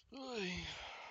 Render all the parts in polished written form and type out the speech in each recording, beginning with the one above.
Oy.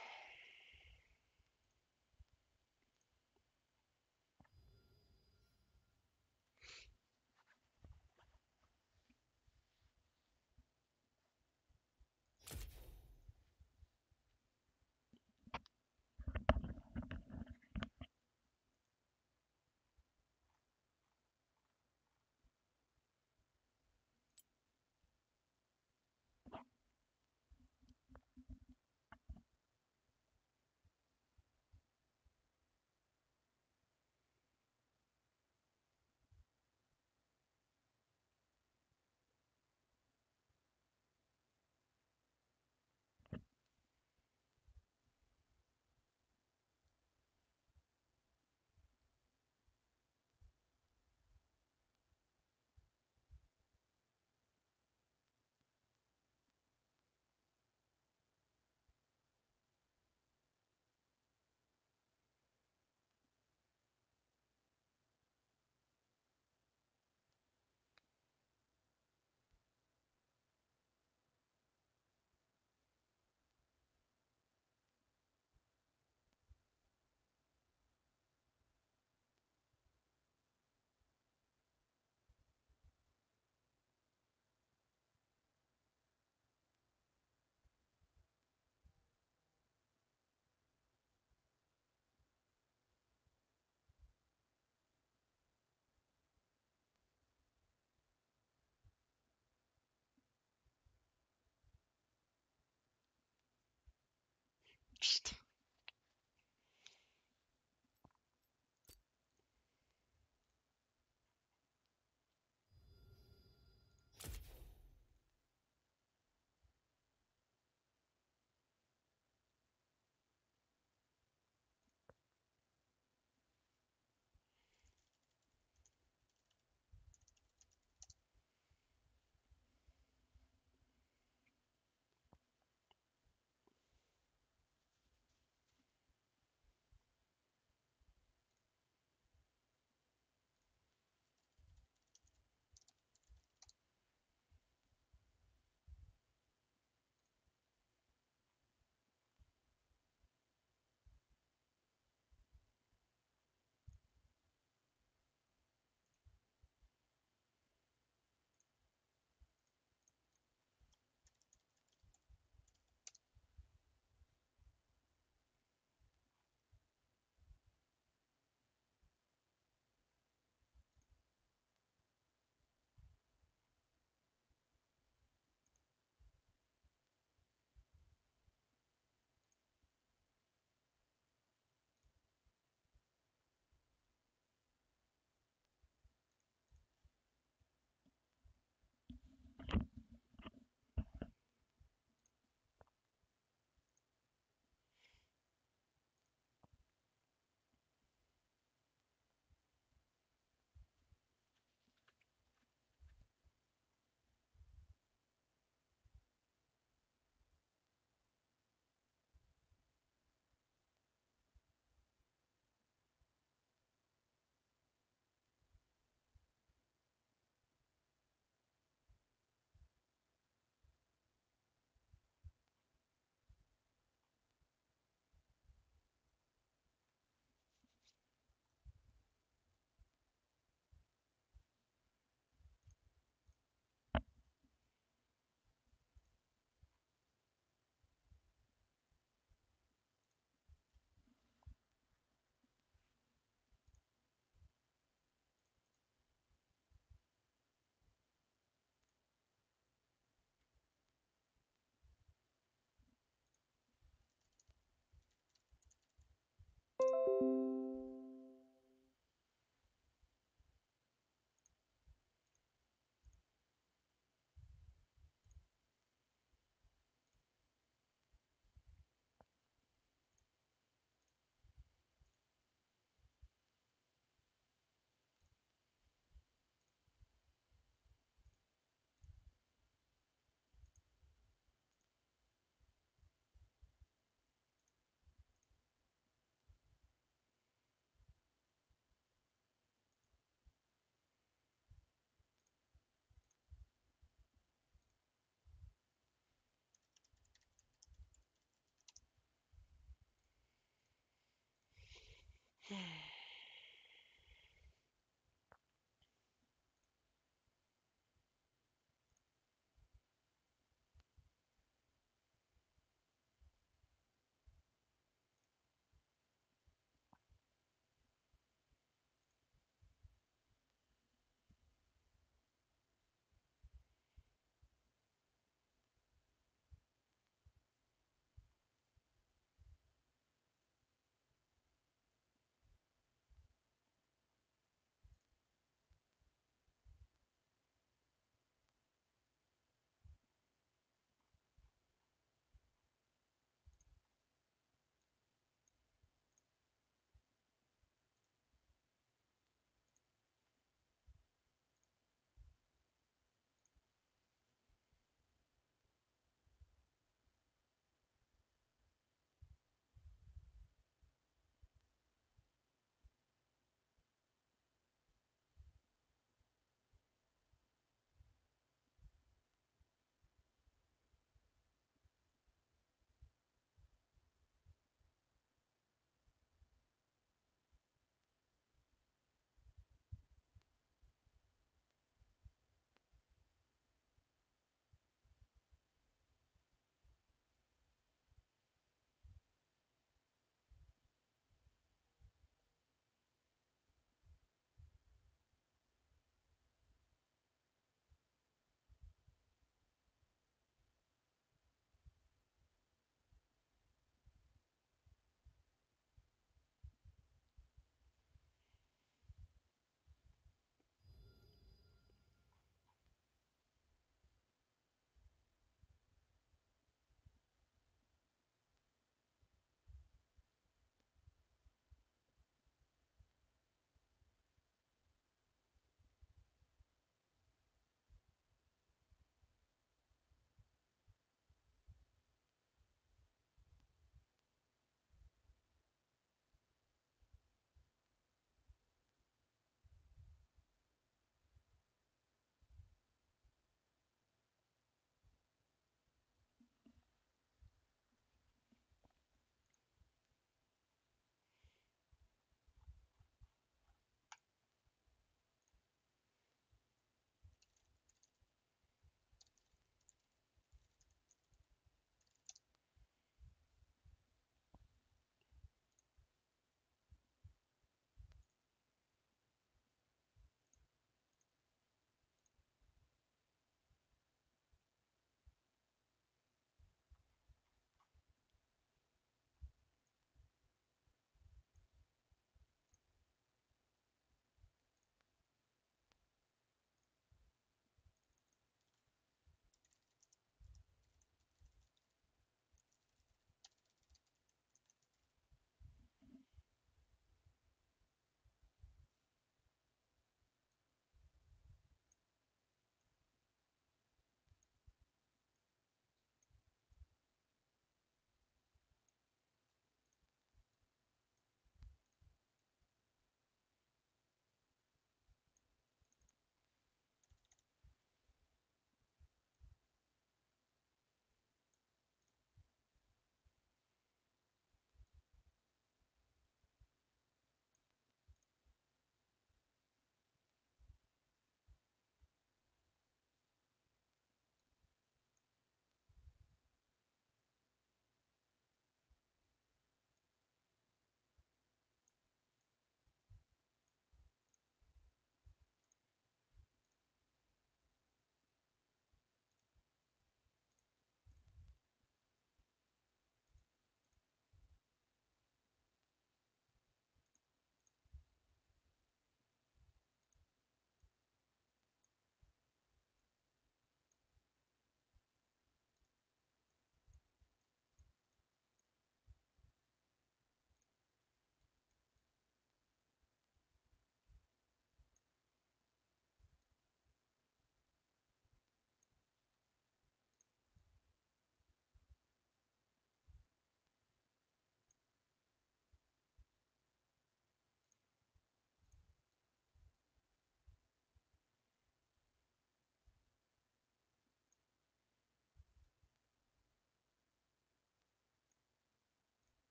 Just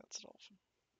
That's a dolphin.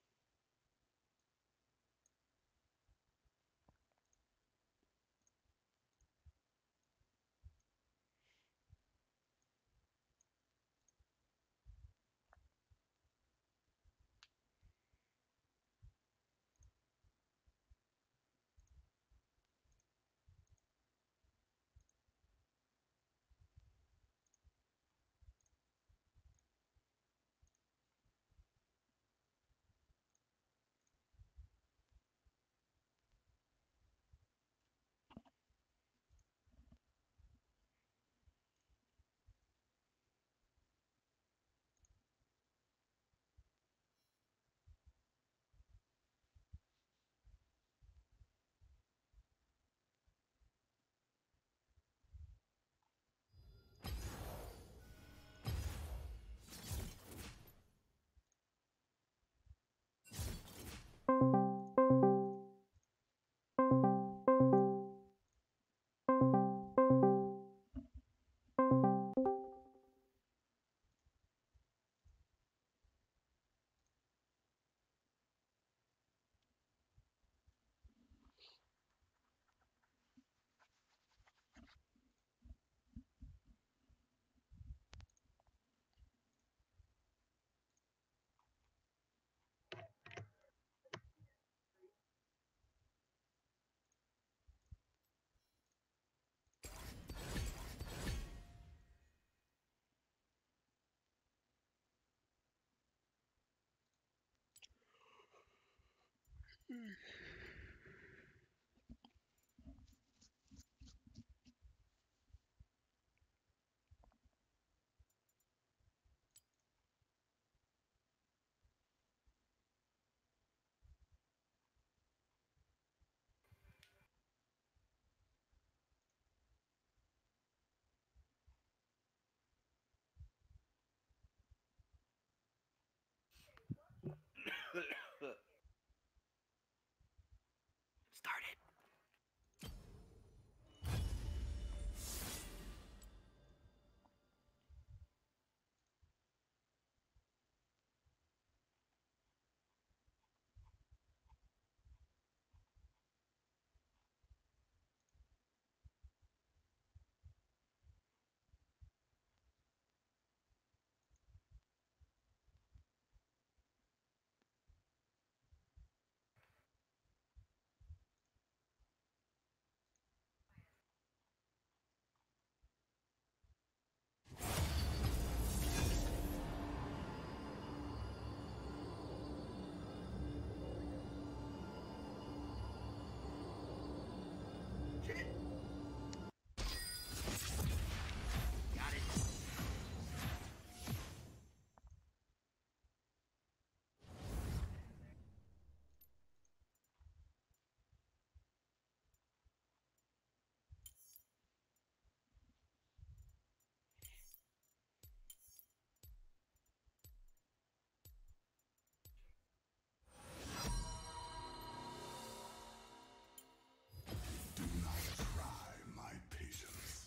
Started. Got it. Do not try my patience.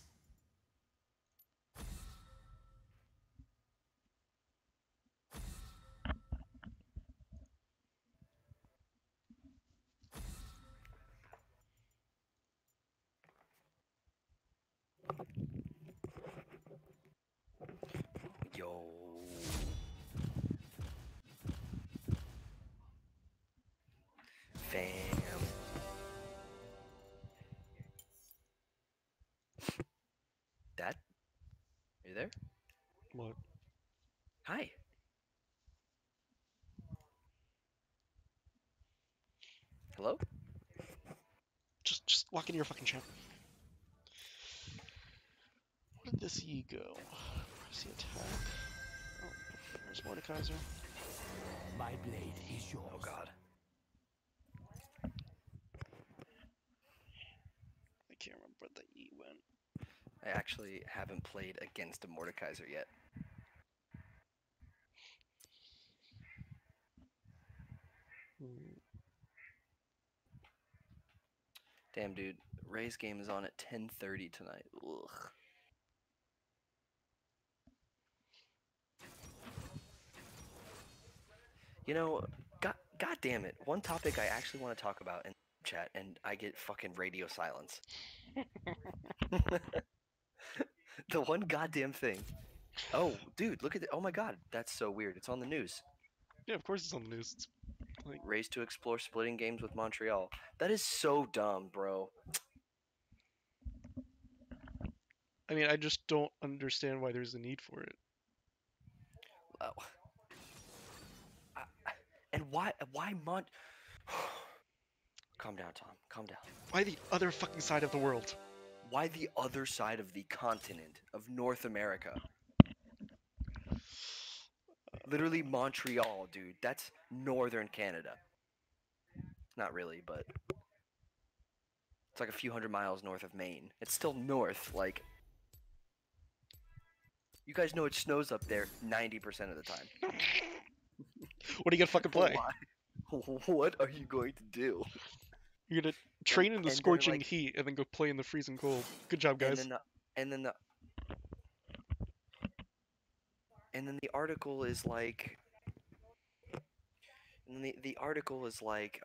Yo. Fam. Dad? Are you there? What? Hi. Hello? Just walk into your fucking chat. Where did this E go? Press the attack. Oh, there's Mordekaiser. My blade is yours. Oh god. I can't remember where the E went. I actually haven't played against a Mordekaiser yet. Damn, dude. Ray's game is on at 10:30 tonight. Ugh. You know, God damn it. One topic I actually want to talk about in chat, and I get fucking radio silence. The one goddamn thing. Oh, dude, look at it. Oh my god, that's so weird. It's on the news. Yeah, of course it's on the news. It's like, Race to explore splitting games with Montreal. That is so dumb, bro. I mean, I just don't understand why there's a need for it. Oh. And why Mont? Calm down, Tom. Calm down. Why the other fucking side of the world? Why the other side of the continent of North America? Literally Montreal, dude. That's northern Canada. Not really, but it's like a few hundred miles north of Maine. It's still north, like. You guys know it snows up there 90% of the time. What are you gonna fucking play? Why? What are you going to do? You're gonna train in the and they're scorching like- heat and then go play in the freezing cold. Good job, guys. And then the article is like. And the article is like,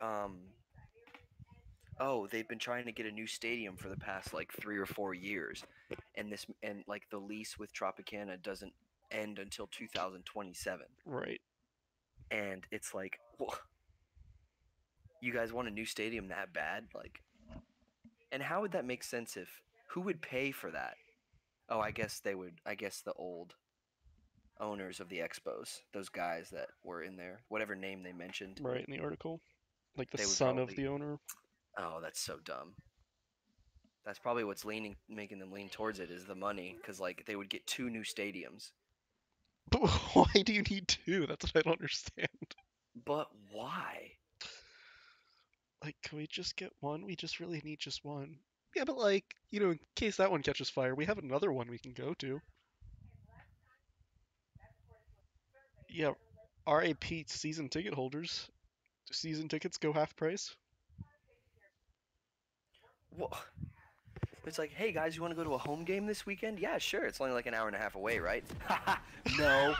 oh, they've been trying to get a new stadium for the past like 3 or 4 years, and like the lease with Tropicana doesn't end until 2027. Right. And it's like, you guys want a new stadium that bad? Like, and how would that make sense if who would pay for that? Oh, I guess they would. I guess the old owners of the Expos, those guys that were in there, whatever name they mentioned. Right in the article, like the They would son of probably- the owner. Oh, that's so dumb. That's probably what's making them lean towards it is the money, because like they would get 2 new stadiums. But why do you need two? That's what I don't understand. But why? Like, can we just get one? We just really need just one. Yeah, but like, you know, in case that one catches fire, we have another one we can go to. Yeah, RAP season ticket holders. Season tickets go half price. Well, it's like, hey guys, you want to go to a home game this weekend? Yeah, sure. It's only like an hour and a half away, right? No.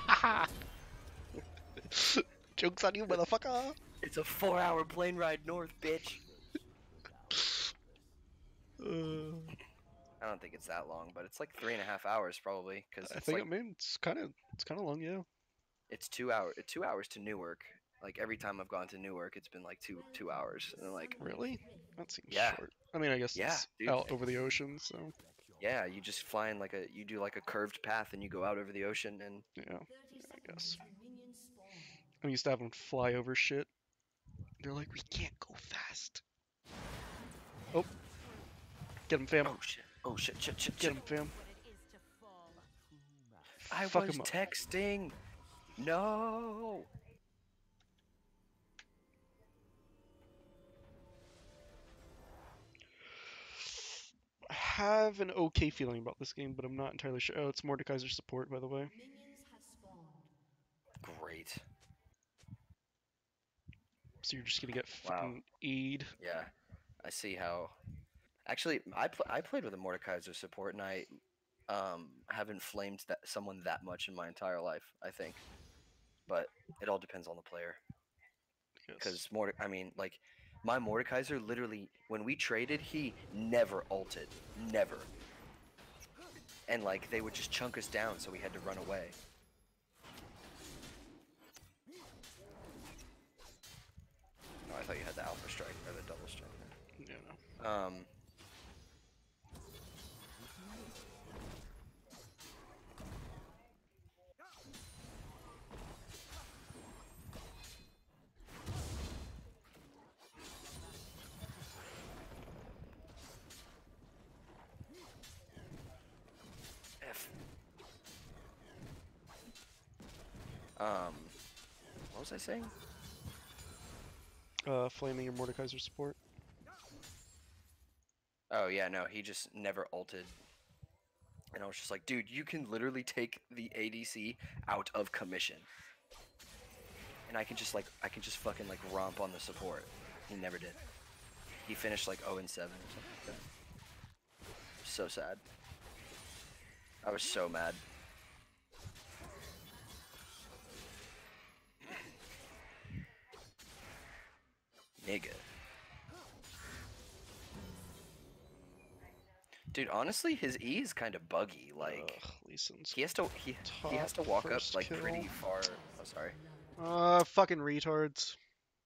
Joke's on you, motherfucker! It's a 4-hour plane ride north, bitch. I don't think it's that long, but it's like 3.5 hours probably, because I it's think like I mean it's kind of long, yeah. it's 2 hours to Newark. Like every time I've gone to Newark, it's been like two hours, and like Really? That seems Yeah. short. I mean, I guess Yeah, it's dude. out over the ocean, so yeah, you just fly in you do like a curved path, and you go out over the ocean, and yeah, I guess. I'm used to having flyover shit. They're like, we can't go fast. Oh, get him, fam. oh shit, Get him, fam. I Fuck was him up. texting. No. I have an okay feeling about this game, but I'm not entirely sure. Oh, it's Mordekaiser's support, by the way. Great. So you're just gonna get Wow. fucking E'd. Yeah, I see how. Actually, I played with a Mordekaiser support, and I haven't flamed someone that much in my entire life. I think, but it all depends on the player. Yes. Because I mean, like, my Mordekaiser literally, when we traded, he never ulted, never. And like, they would just chunk us down, so we had to run away. No, I thought you had the Alpha Strike or the Double Strike. Yeah, no. F. What was I saying? Flaming your Mordekaiser support. Oh yeah, no, he just never ulted. And I was just like, dude, you can literally take the ADC out of commission. And I can just fucking like romp on the support. He never did. He finished like 0-7 or something like that. So sad. I was so mad. Nigga. Dude, honestly, his E is kind of buggy. Like, Lee Sin's he has to he has to top walk up first like kill. pretty far. Oh, sorry. Fucking retards.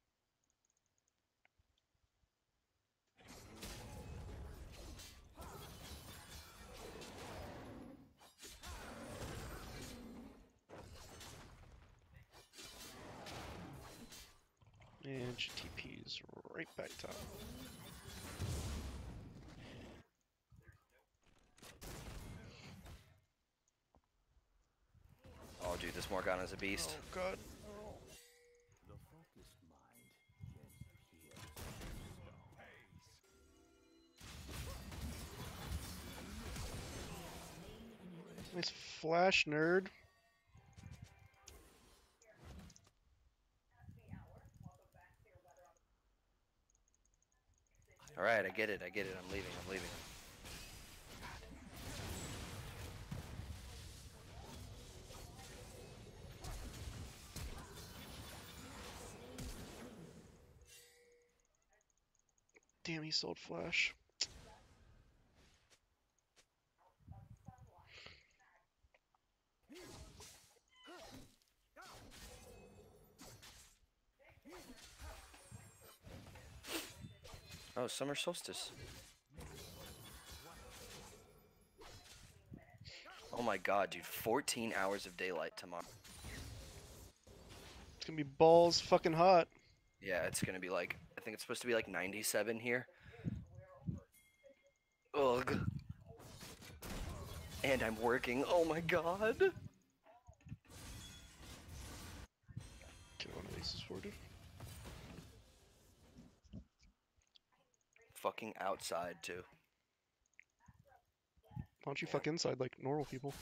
And GTP's right back top. Oh, dude, this Morgana's a beast. Oh god. The focused mind Nice flash, nerd. All right, I get it. I get it. I'm leaving. I'm leaving. Damn, he sold flash. Oh, summer solstice. Oh my god, dude. 14 hours of daylight tomorrow. It's gonna be balls fucking hot. Yeah, it's gonna be like, I think it's supposed to be like 97 here. Ugh. And I'm working. Oh my god. Get one of these is forwarded. Fucking outside too. Why don't you fuck inside like normal people?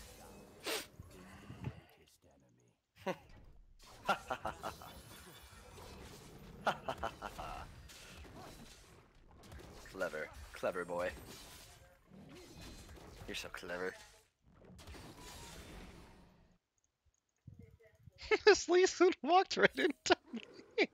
Clever. Clever boy. You're so clever. This Lee Sin walked right into me.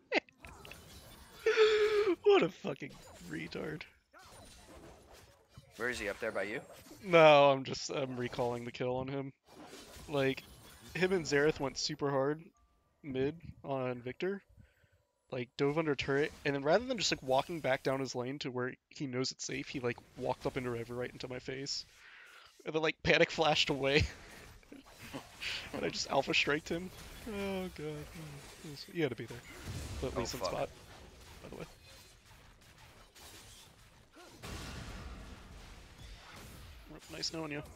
What a fucking retard. Where is he? Up there by you? No, I'm recalling the kill on him. Like, him and Zareth went super hard mid on Victor. Like, dove under turret, and then rather than just like walking back down his lane to where he knows it's safe, he like walked up into River right into my face. And then like panic flashed away. And I just alpha striked him. Oh god. You had to be there. But Lee Sin fuck. spot, by the way. Nice knowing you.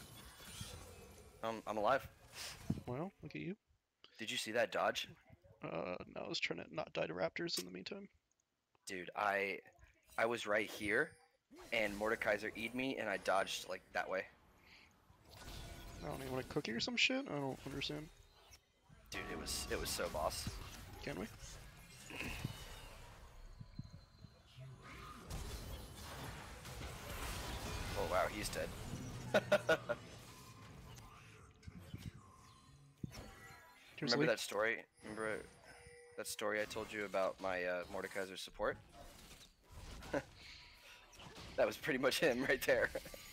I'm alive. Well, look at you. Did you see that dodge? No, I was trying to not die to raptors in the meantime. Dude, I was right here, and Mordekaiser E'd me, and I dodged like that way. I don't even want to cookie or some shit? I don't understand. Dude, it was so boss. Can we? Oh wow, he's dead. Remember that story? Remember that story I told you about my Mordekaiser support? That was pretty much him right there.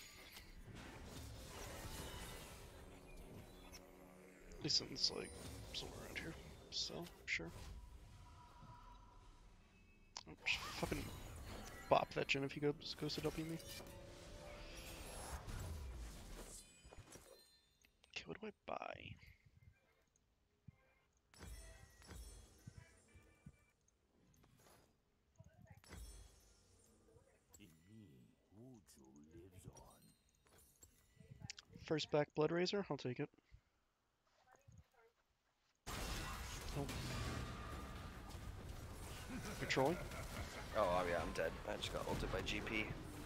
Lee Sin's like somewhere around here. So, sure. Oh, just fucking bop that gen if he goes to W me. Okay, what do I buy? First back Blood Razor, I'll take it. Oh. You're trolling? Oh yeah, I'm dead. I just got ulted by GP.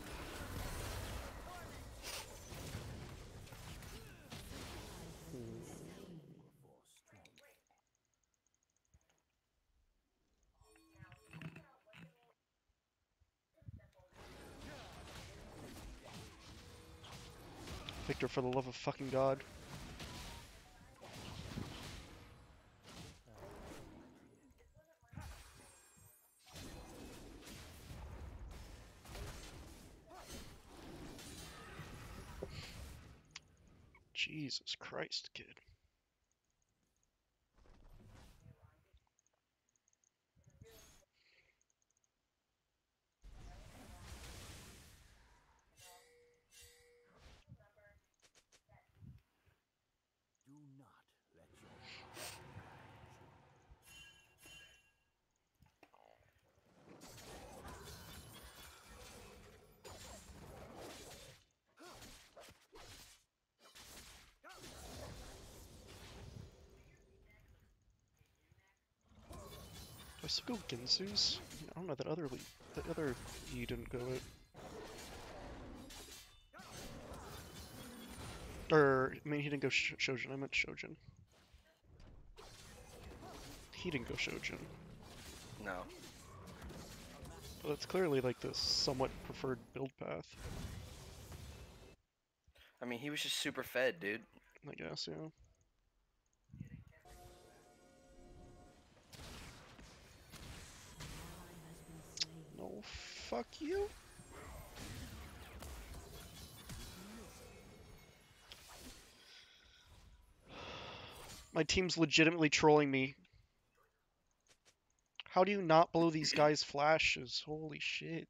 Victor, for the love of fucking God. Jesus Christ, kid. Do not let your Do I still go Ginsu's? I don't know, that other E didn't go it. Or, I mean, he didn't go Shojin, I meant Shojin. He didn't go Shojin. No. But it's clearly like the somewhat preferred build path, I mean, he was just super fed, dude. I guess, yeah. No, fuck you. My team's legitimately trolling me. How do you not blow these guys' flashes? Holy shit.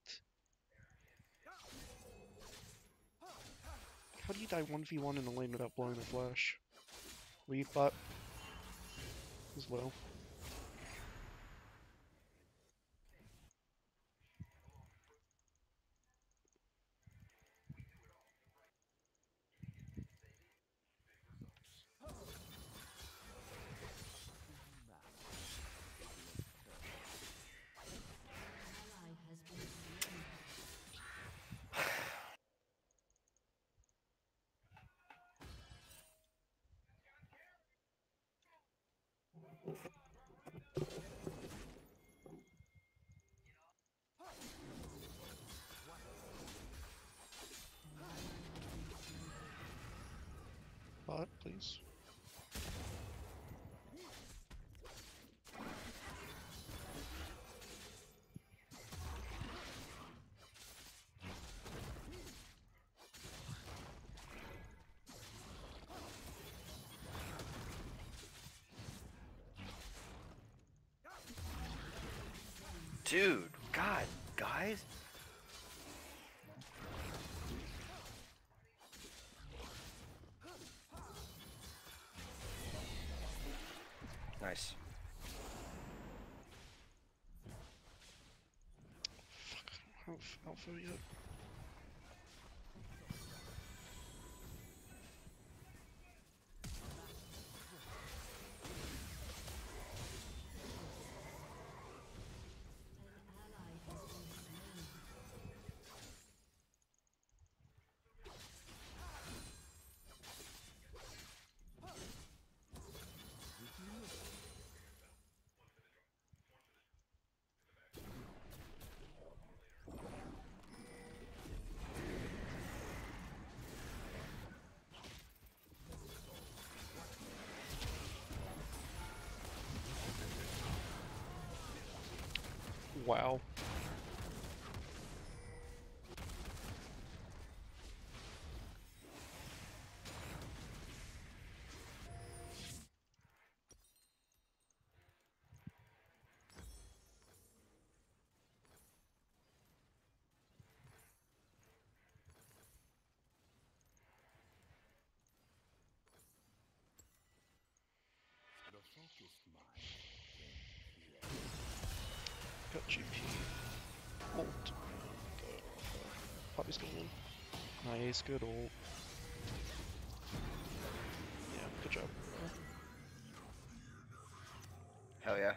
How do you die 1v1 in the lane without blowing the flash? Lead bot as well. Bot, please. Dude, God, guys. Nice. Fuck, alpha yet. Wow. the focused mind can heal. Got GP. Ult. Poppy's going in. Nice, good ult. Yeah, good job. Hell yeah.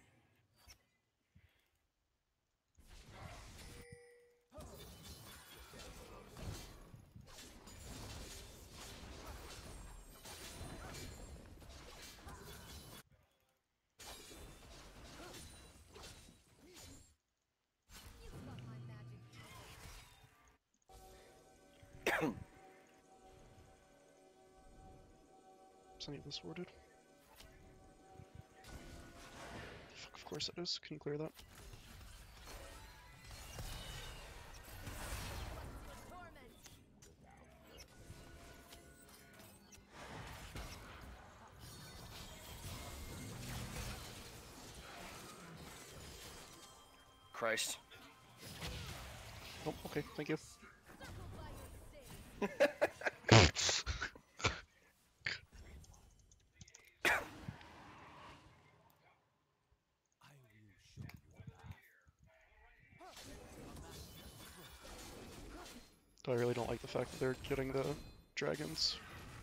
Is any of this warded? Fuck, of course it is. Can you clear that? Christ. Oh, okay, thank you. I will show you the path. I really don't like the fact that they're getting the dragons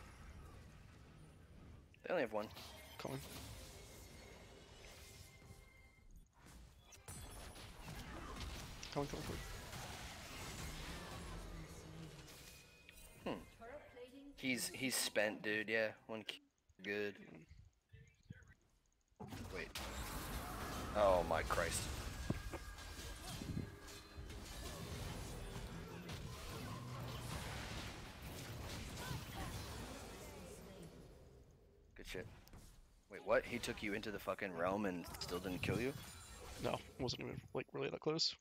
They only have one. coming. Coming, coming, coming. He's spent, dude. Yeah, one good. Wait. Oh my Christ. Good shit. Wait, what? He took you into the fucking realm and still didn't kill you? No, wasn't even like really that close.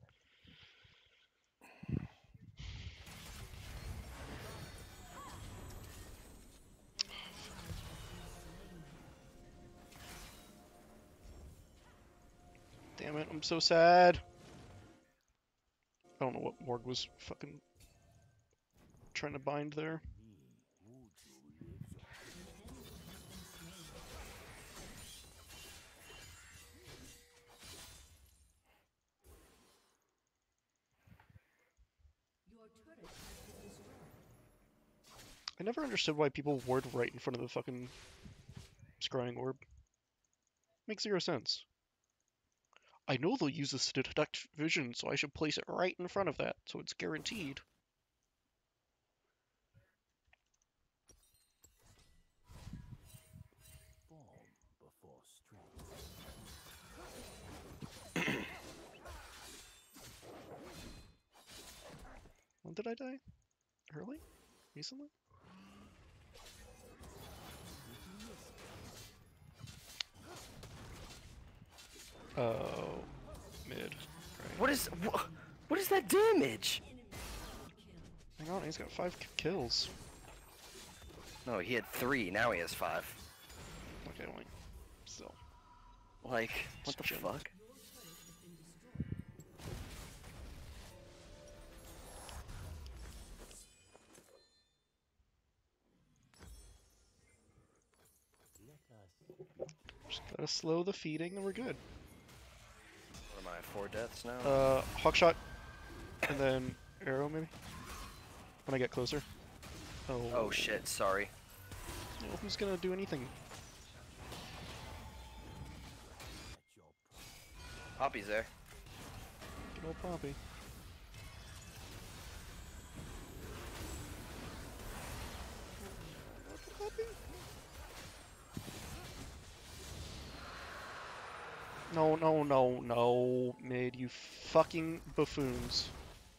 Damn it, I'm so sad. I don't know what Morg was fucking trying to bind there. I never understood why people ward right in front of the fucking scrying orb. Makes zero sense. I know they'll use this to detect vision, so I should place it right in front of that, so it's guaranteed. Form before strength. When did I die? Early? Recently? Oh, mid. Right. What is that damage? Hang on, he's got 5 kills. No, he had 3. Now he has 5. Okay, wait. Still. Like, what the Jim. fuck? Just gotta slow the feeding and we're good. What am I, 4 deaths now? Hawkshot, and then arrow maybe? When I get closer. Oh shit, sorry. No, who's gonna do anything? At your Poppy's there. Good old Poppy. Poppy? No, no, no, no, mid, you fucking buffoons.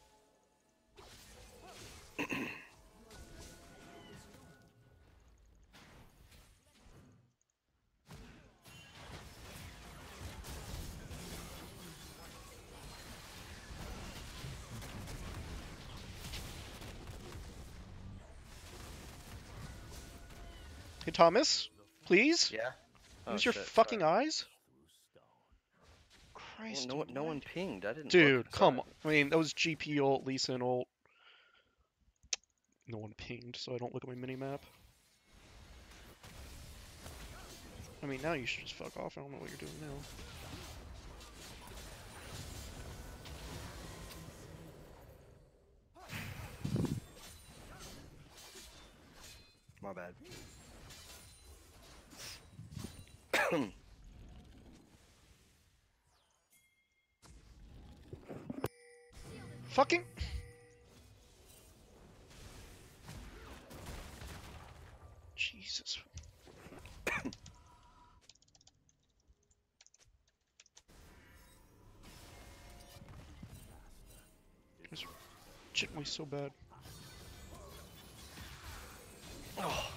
Hey, Thomas, please? Yeah? Oh, Use your shit, fucking sorry. eyes? through stone. Christ, Well, no one almighty. pinged. I didn't Dude, look. come Sorry. on. I mean, that was GP ult, Lee Sin ult. No one pinged, so I don't look at my minimap. I mean, now you should just fuck off. I don't know what you're doing now. My bad. Fucking... Jesus. This shit was so bad. Oh.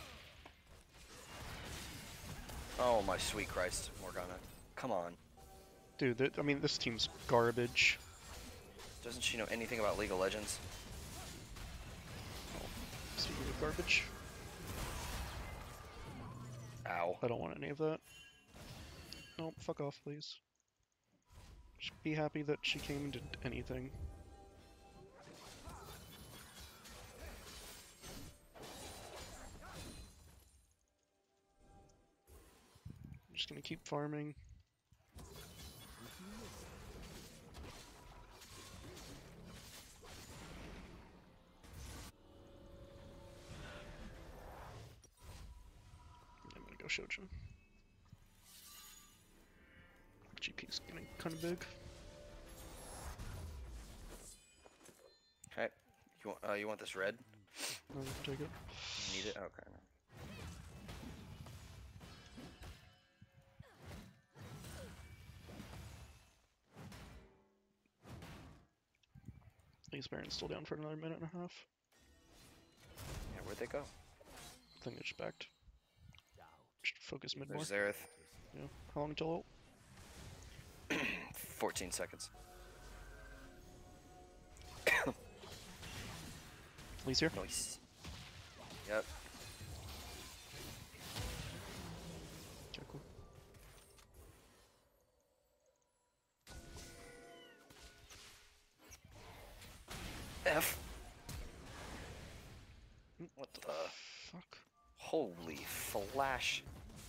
Oh my sweet Christ, Morgana. Come on. Dude, I mean, this team's garbage. Doesn't she know anything about League of Legends? Speaking of garbage, Ow. I don't want any of that. Nope, fuck off, please. Just be happy that she came and did anything. I'm just gonna keep farming. I'm gonna go Shojin. GP's getting kind of big. Okay. You want this red? No, you can take it. You need it? Okay. These Baron's still down for another minute and a half. Yeah, where'd they go? I think they just backed. Doubt. Just focus mid more. There's Zareth. Yeah. How long until ult? 14 seconds. Lee's here. Nice. Yep. Okay, cool. F. What the? Fuck. Holy flash.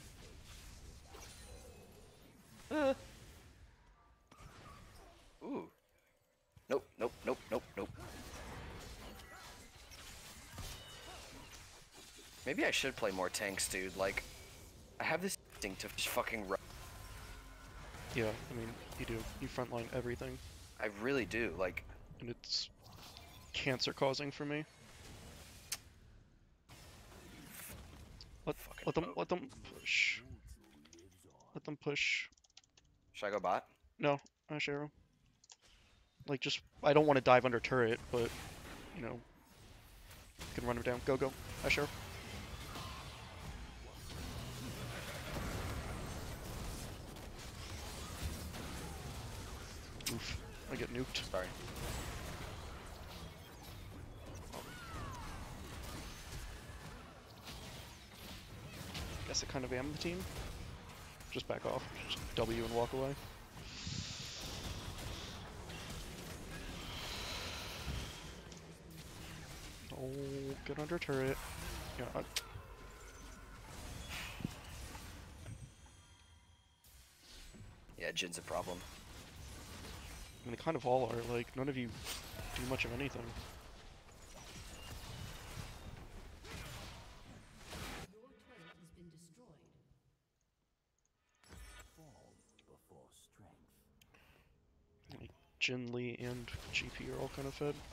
Ooh. Nope, nope, nope, nope, nope. Maybe I should play more tanks, dude. Like, I have this instinct to just fucking run. Yeah, I mean, you do. You frontline everything, I really do. Like, and it's cancer causing for me. fucking Let them hope. let them push. Let them push. Should I go bot? No, Arrow. Like just I don't want to dive under turret, but you know, you can run him down. Go go, Arrow. Oof, I get nuked. Sorry. Guess I kind of am the team. Just back off. Just W and walk away. Oh, get under turret. Yeah. Yeah, Jin's a problem. I mean, they kind of all are. Like, none of you do much of anything. Your turret has been destroyed. Form before strength. Like, Jin, Lee, and GP are all kind of fed.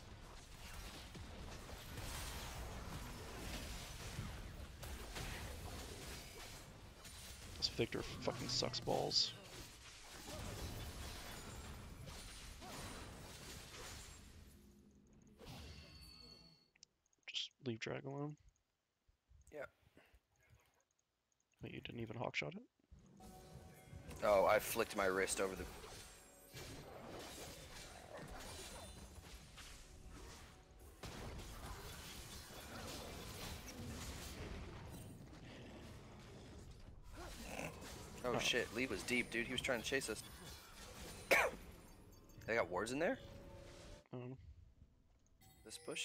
This Victor fucking sucks balls. Just leave drag alone. Yeah. Wait, you didn't even hawkshot it? Oh, I flicked my wrist over the... Oh shit, Lee was deep, dude. He was trying to chase us. They got wards in there? This bush?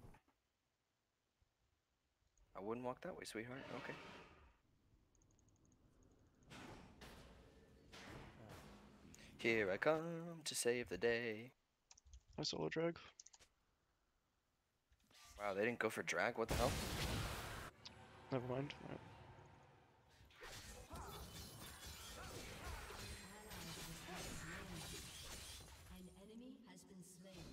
I wouldn't walk that way, sweetheart. Okay. Here I come to save the day. I solo drag. Wow, they didn't go for drag? What the hell? Never mind. Alright. An enemy has been slain.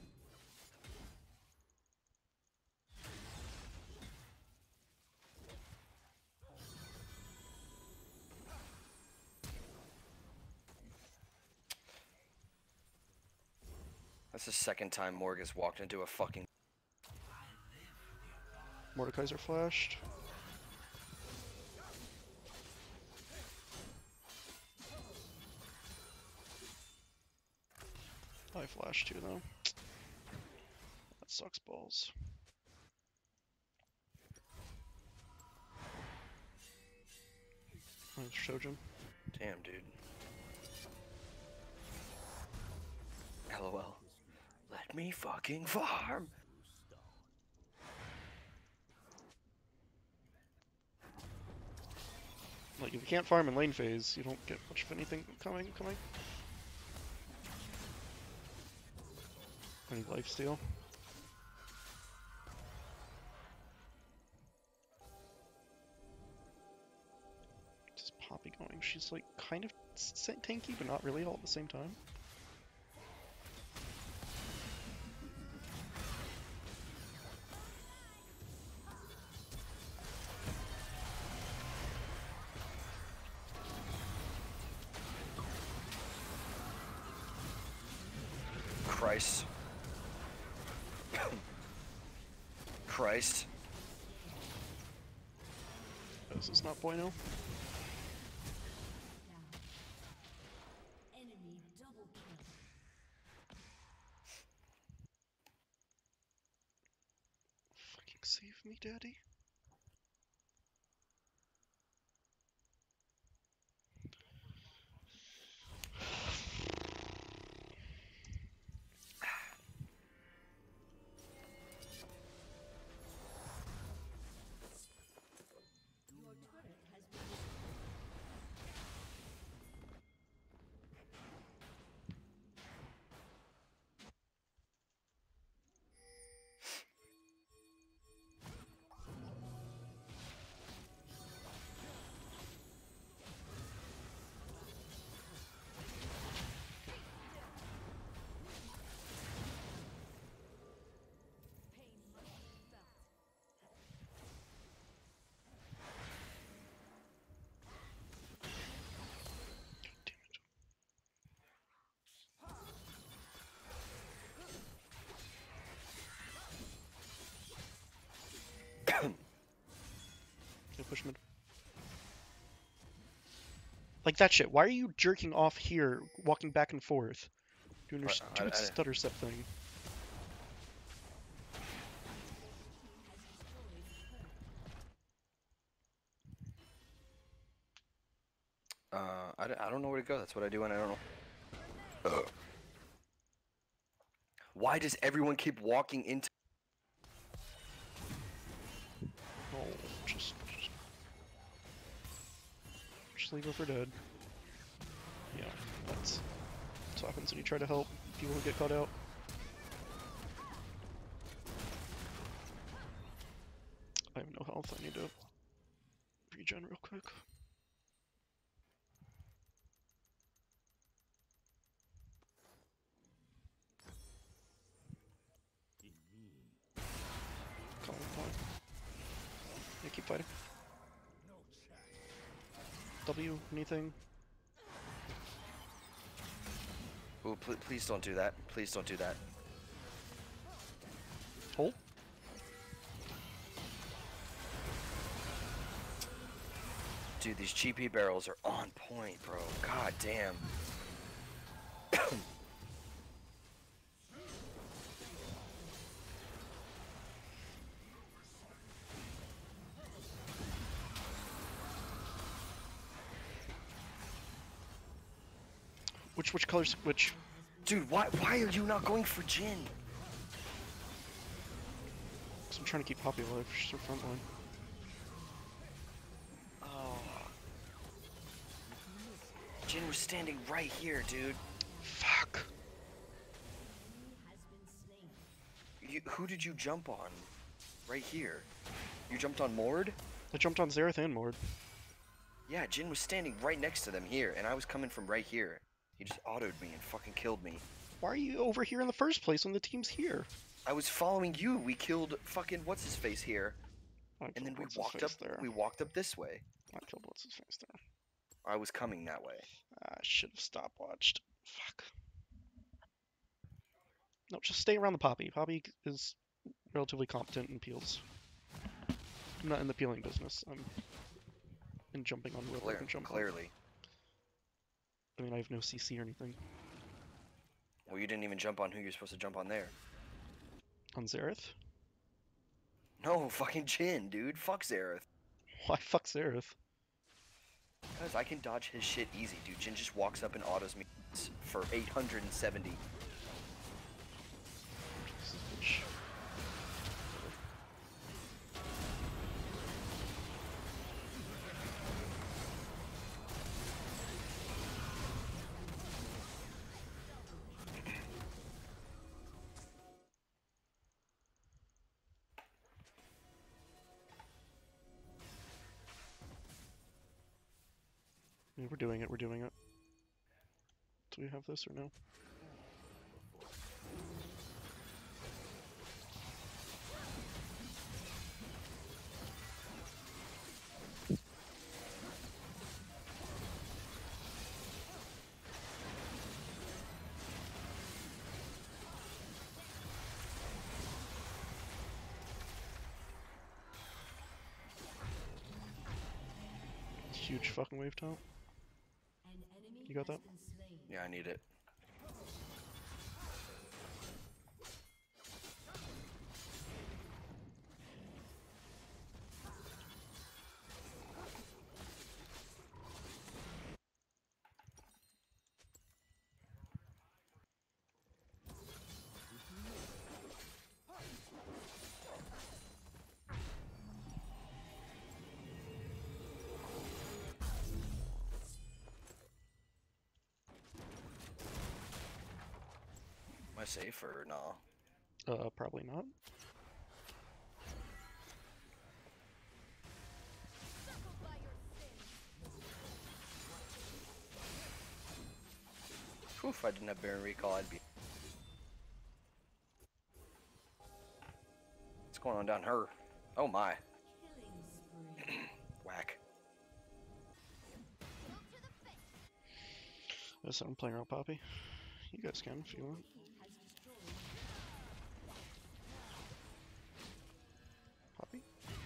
That's the second time Morgus walked into a fucking... Mordekaiser flashed. I flashed too, though. That sucks balls. Shojin. Damn, dude. LOL. Let me fucking farm. Like, if you can't farm in lane phase, you don't get much of anything coming. Any lifesteal. Just Poppy going. She's like kind of tanky, but not really all at the same time. Christ. Christ. This is not bueno. Enemy double kill. Fucking save me, daddy. Your turret has been Yeah, push mid. Like that shit. Why are you jerking off here, walking back and forth? Doing your stupid stutter step thing. I don't know where to go. That's what I do when I don't know. Ugh. Why does everyone keep walking into? Oh, just leave her for dead. Yeah, that's what happens when you try to help people who get caught out. I have no health. I need to regen real quick. Calling point. Yeah, keep fighting. W, anything? Ooh, please don't do that. Please don't do that. Hold. Dude, these GP barrels are on point, bro. God damn. Which colors? Which? Dude, why are you not going for Jin? Cause I'm trying to keep Poppy alive. She's her front line. Oh. Jin was standing right here, dude. Fuck. Who did you jump on? Right here. You jumped on Mord? I jumped on Xerath and Mord. Yeah, Jin was standing right next to them here, and I was coming from right here. He just autoed me and fucking killed me. Why are you over here in the first place when the team's here? I was following you. We killed fucking what's his face here, and then we walked up. There. We walked up this way. I killed what's his face there. I was coming that way. I should have stopwatched. Fuck. No, just stay around the Poppy. Poppy is relatively competent in peels. I'm not in the peeling business. I'm in jumping on whoever I can jump on. Clearly. I mean, I have no CC or anything. Well, you didn't even jump on who you're supposed to jump on there. On Xerath? No, fucking Jin, dude. Fuck Xerath. Why fuck Xerath? Because I can dodge his shit easy, dude. Jin just walks up and autos me for 870. Yeah, we're doing it, we're doing it. Do we have this or no? Huge fucking wave top. An enemy You got has that? been slain. Yeah, I need it. Am I safe or no? Probably not. Whew, if I didn't have Baron Recall, I'd be. What's going on down her? Oh my. Killing spree. Whack. Yes, I'm playing around Poppy. You guys can if you want. Has destroyed. Poppy?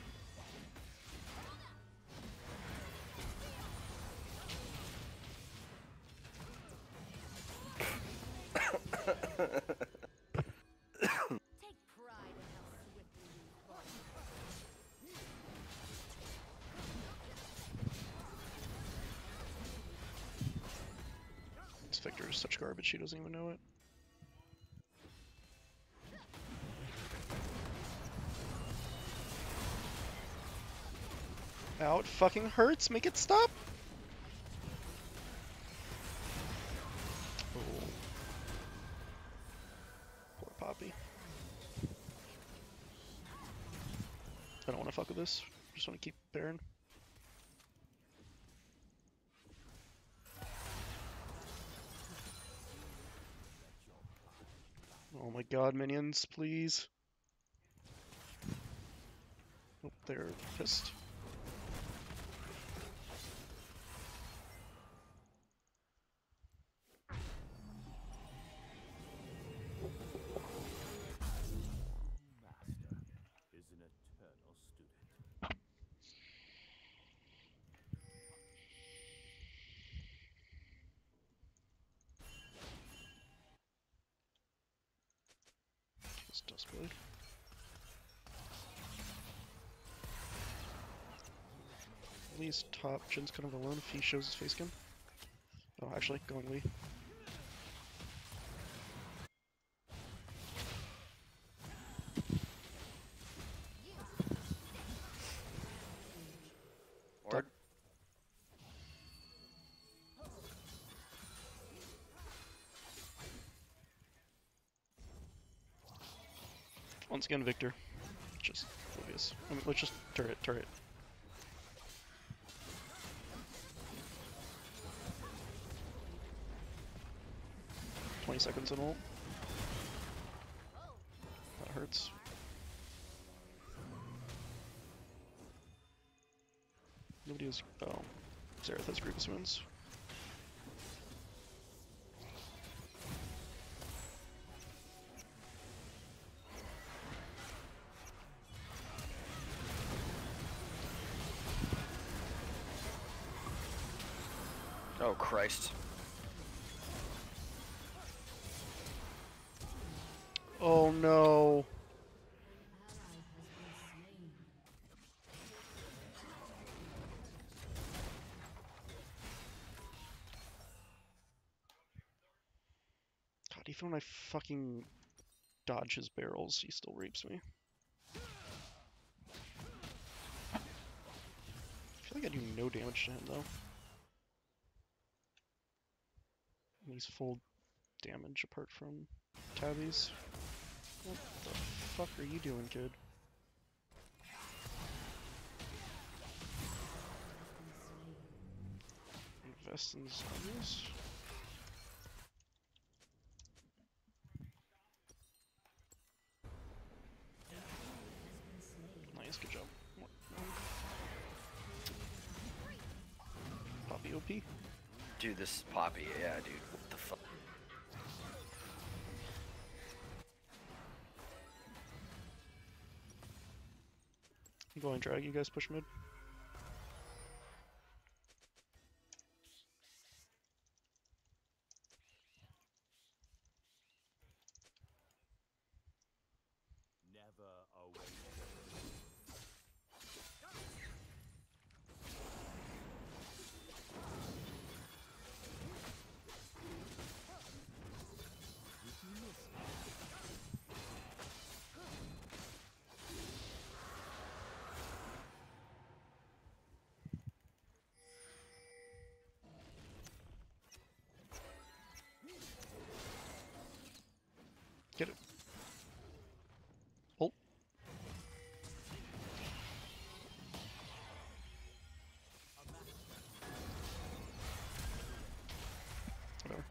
Take pride in how swiftly you fall. This Victor is such garbage, she doesn't even know it. Ow, it fucking hurts! Make it stop! Oh. Poor Poppy. I don't want to fuck with this. Just want to keep Baron. Oh my god, minions, please. Oh, they're pissed. Master is an eternal student. It's Duskblade. Lee's top. Jin's kind of alone if he shows his face again. Oh, actually, going Lee. Ward. Once again, Victor. Just oblivious. I mean, let's just turret, turret. $20 in ult. That hurts. Nobody has. Oh. Xerath has Grievous Wounds. Oh Christ. Oh no! Ally has been slain. God, even when I fucking dodge his barrels, he still rapes me. I feel like I do no damage to him though. And he's full damage apart from tabbies. What the fuck are you doing, kid? fast than zombies. Nice, good job. Poppy OP. Dude, this Poppy, yeah, dude. What the fuck? I'm going drag, you guys push mid. Never away. Get it. Ult. Whatever.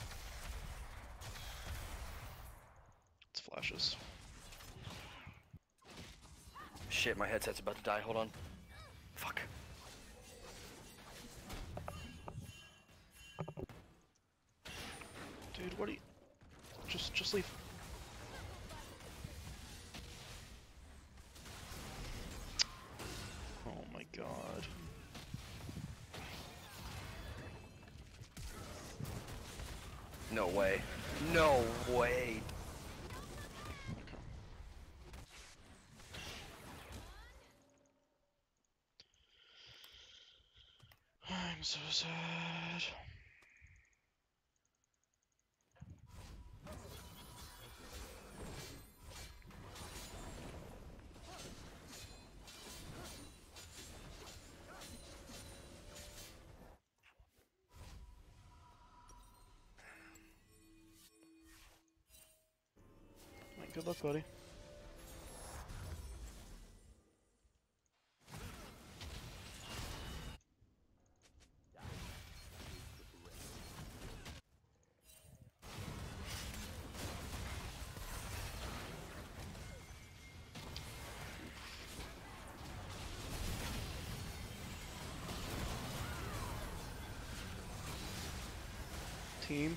It's flashes. Shit, my headset's about to die. Hold on. Fuck. Dude, what are you... Just leave. Oh my god. No way. No way. I'm so sad. Alright, good luck, buddy. Team.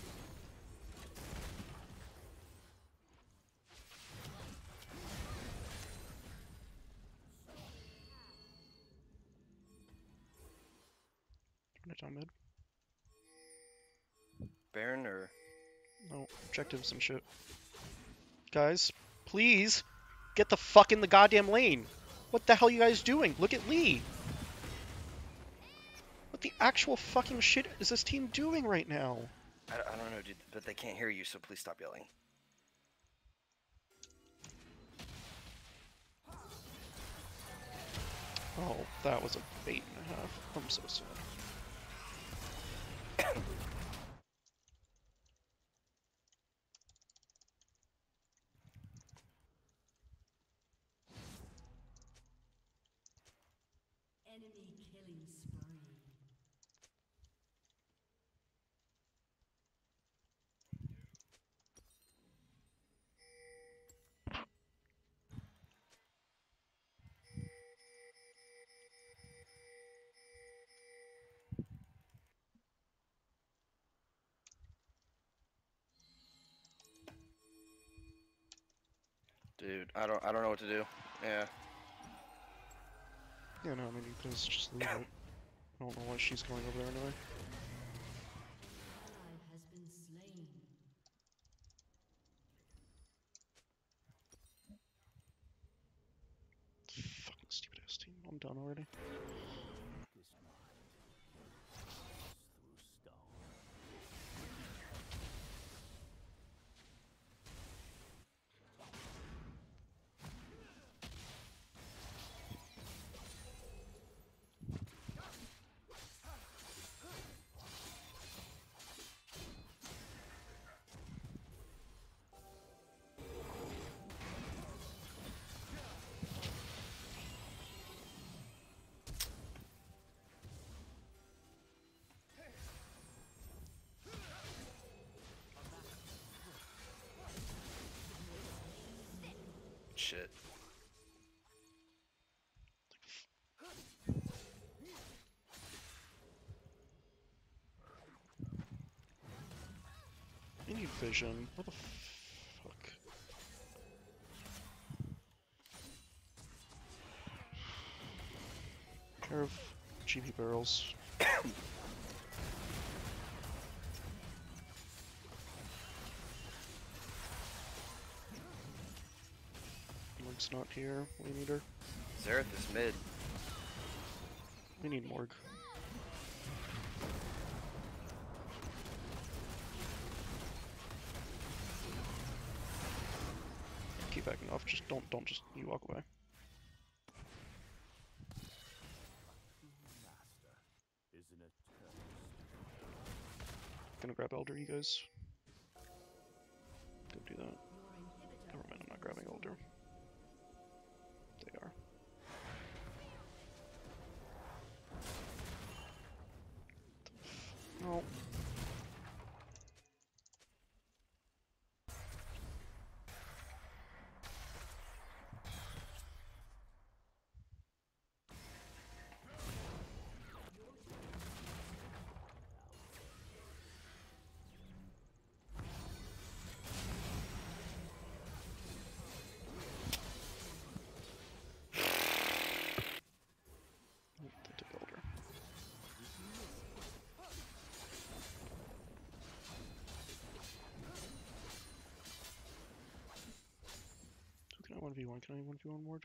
Turn it down mid. Baron or... No, objectives and shit. Guys, please get the fuck in the goddamn lane. What the hell are you guys doing? Look at Lee. What the actual fucking shit is this team doing right now? I don't know, dude, but they can't hear you, so please stop yelling. Oh, that was a bait and a half. I'm so sad. Enemy killing spree. Dude, I don't know what to do. Yeah. Yeah, no, I mean, you guys just leave it. I don't know why she's going over there anyway. Ally has been slain. Fucking stupid ass team. I'm done already. This mind through stone. shit. I need vision. What the fuck? Pair of GP barrels. Morg's not here. We need her. Xerath is mid. We need Morg. Keep backing off. Just don't just you walk away. Master isn't a terrorist. Gonna grab Elder, you guys. Go do that. Your inhibitor Never mind, I'm not grabbing Elder. They are. No. They took Elder. Who can I 1v1? Can I 1v1 Ward?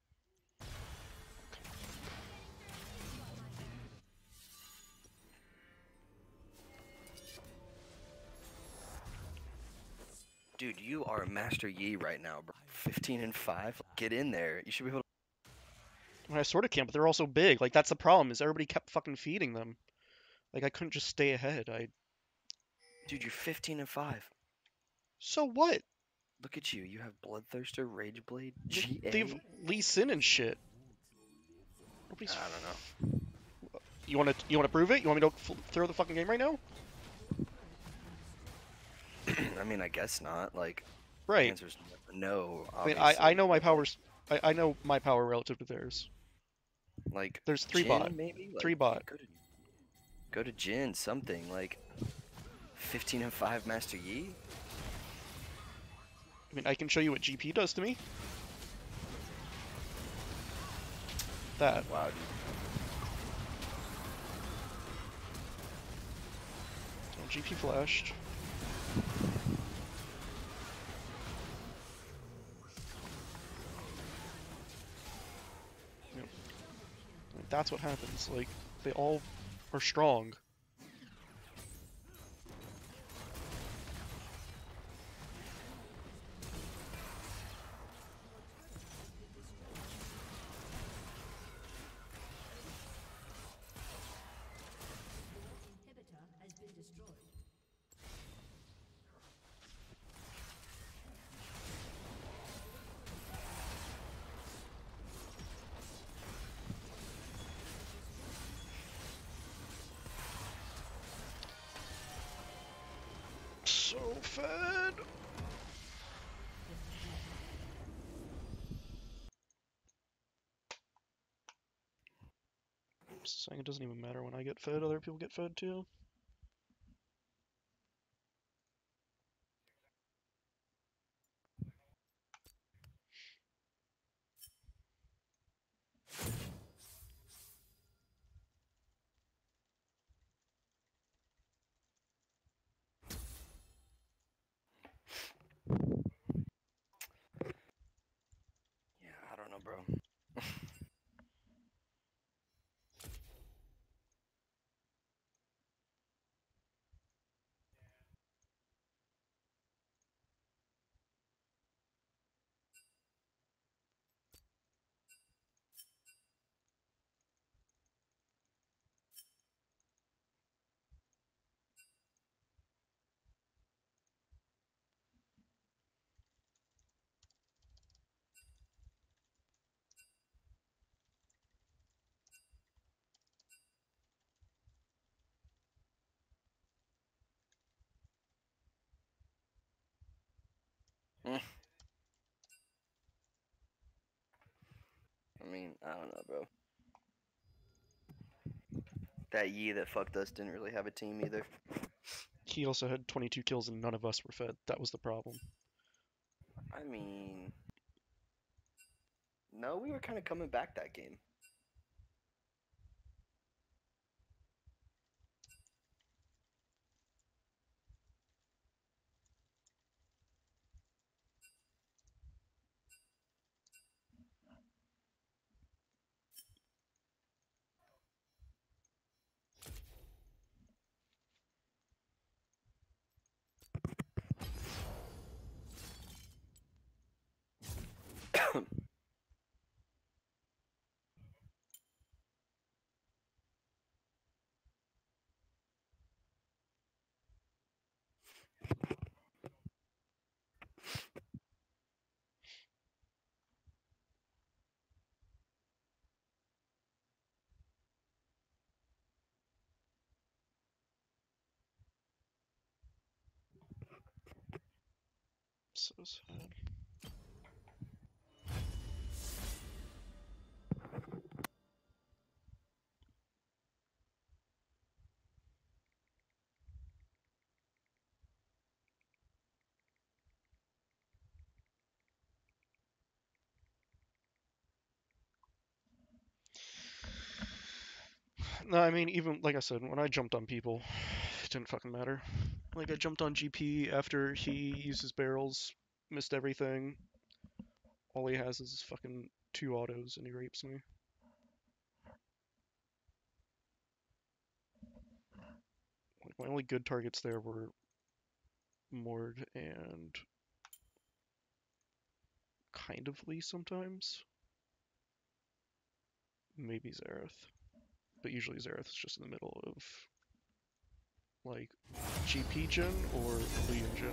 Dude, you are Master Yi right now, bro. 15 and 5. Get in there. You should be able to. I sort of can, but they're also big. Like, that's the problem, is everybody kept fucking feeding them. Like, I couldn't just stay ahead. Dude, you're 15 and 5. So what? Look at you. You have Bloodthirster, Rageblade, They've GA. Lee Sin and shit. Nobody's. I don't know. You wanna prove it? You want me to throw the fucking game right now? I mean, I guess not. Like, the Right. answer's no. I mean, Obviously. I know my powers. I know my power relative to theirs. Like, There's 3 Jhin, bot. maybe? Like, 3 bot. Go to Jhin, something. Like, 15 and 5 Master Yi? I mean, I can show you what GP does to me. That. Wow, dude. Oh, GP flashed. Yep. Like, that's what happens. Like, they all are strong. inhibitor has been destroyed. So fed. Just saying, it doesn't even matter when I get fed, other people get fed too. Yeah, I don't know, bro. I don't know, bro. That Yi that fucked us didn't really have a team either. He also had 22 kills and none of us were fed. That was the problem. I mean, no, we were kind of coming back that game. So sad. No, I mean, even like I said, when I jumped on people, it didn't fucking matter. Like I jumped on GP after he uses barrels, missed everything. All he has is fucking 2 autos and he rapes me. Like my only good targets there were Mord and kind of Lee sometimes. Maybe Zareth. But usually Zareth is just in the middle of like GP gen or Legion gen.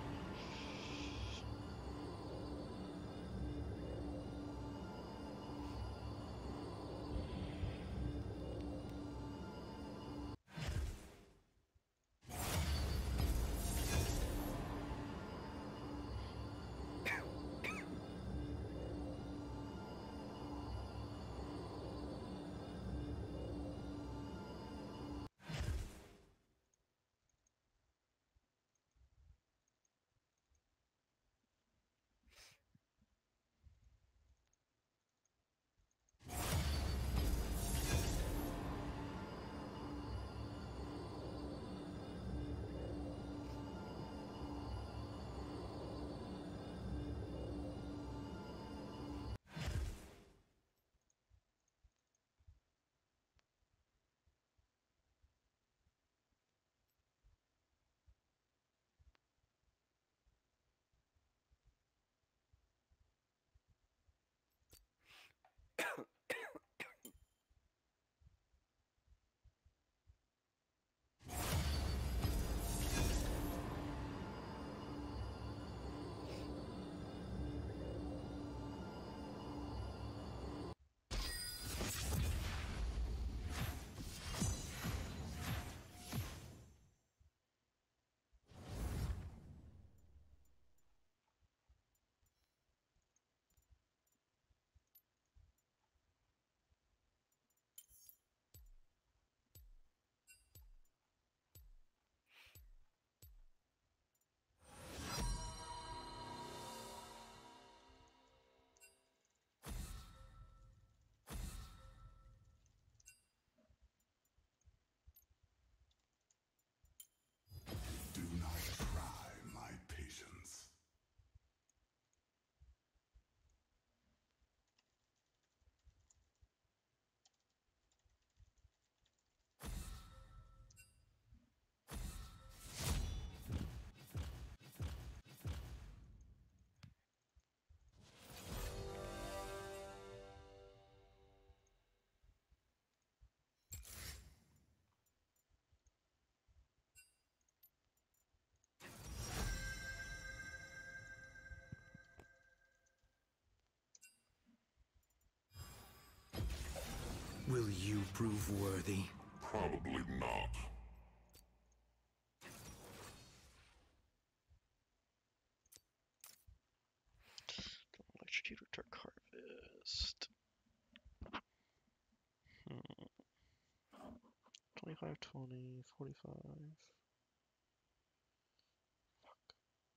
Do not try my patience. Will you prove worthy? Probably not. Electrocute Dark Harvest. 25, 20, 45. Fuck.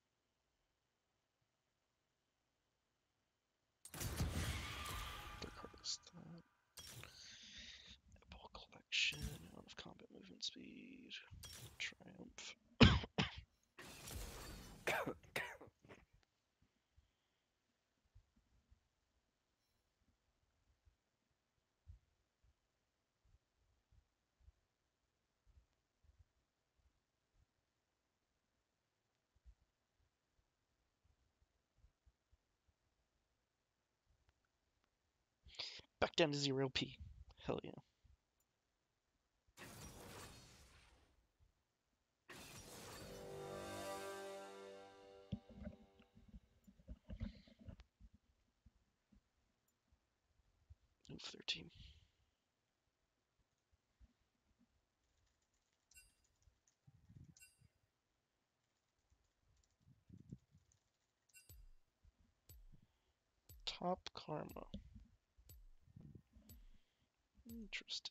The card is that. Ball collection, out of combat movement speed. Triumph. Back down to 0p. Hell yeah. Move 13. Top Karma. Interesting.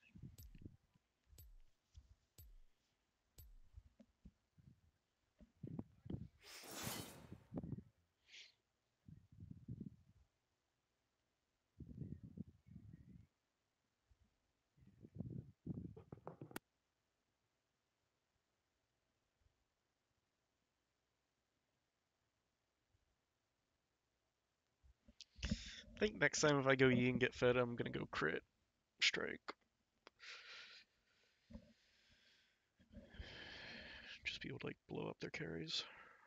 I think next time if I go Yi and get fed, I'm gonna go crit strike. Just be able to like blow up their carries.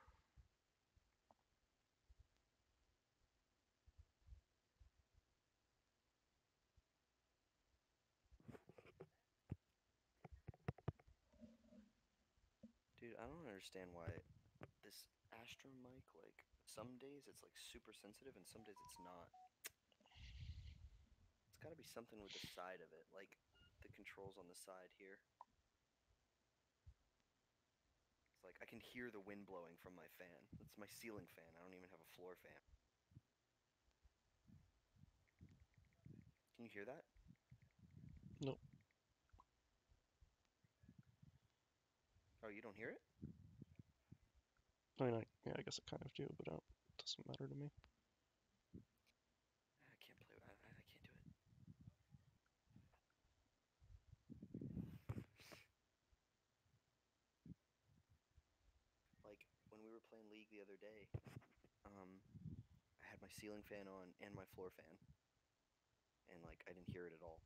Dude, I don't understand why this Astro mic, like, some days it's like super sensitive and some days it's not. It's gotta be something with the side of it, like the controls on the side here. It's like I can hear the wind blowing from my fan. It's my ceiling fan. I don't even have a floor fan. Can you hear that? Nope. Oh, you don't hear it? I mean, yeah, I guess I kind of do, but it doesn't matter to me. I can't play. I can't do it. Like when we were playing League the other day, I had my ceiling fan on and my floor fan, and like I didn't hear it at all.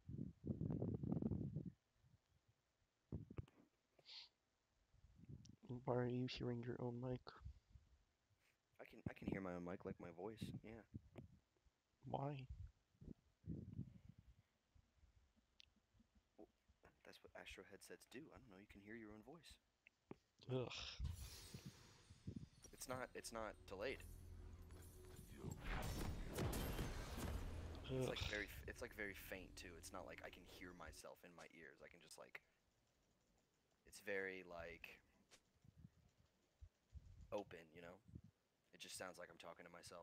Why are you hearing your own mic? I can hear my own mic, like my voice. Yeah. Why? Well, that's what Astro headsets do. I don't know. You can hear your own voice. Ugh. It's not delayed. Ugh. It's like very faint too. It's not like I can hear myself in my ears. I can just like. It's very like open, you know. It just sounds like I'm talking to myself.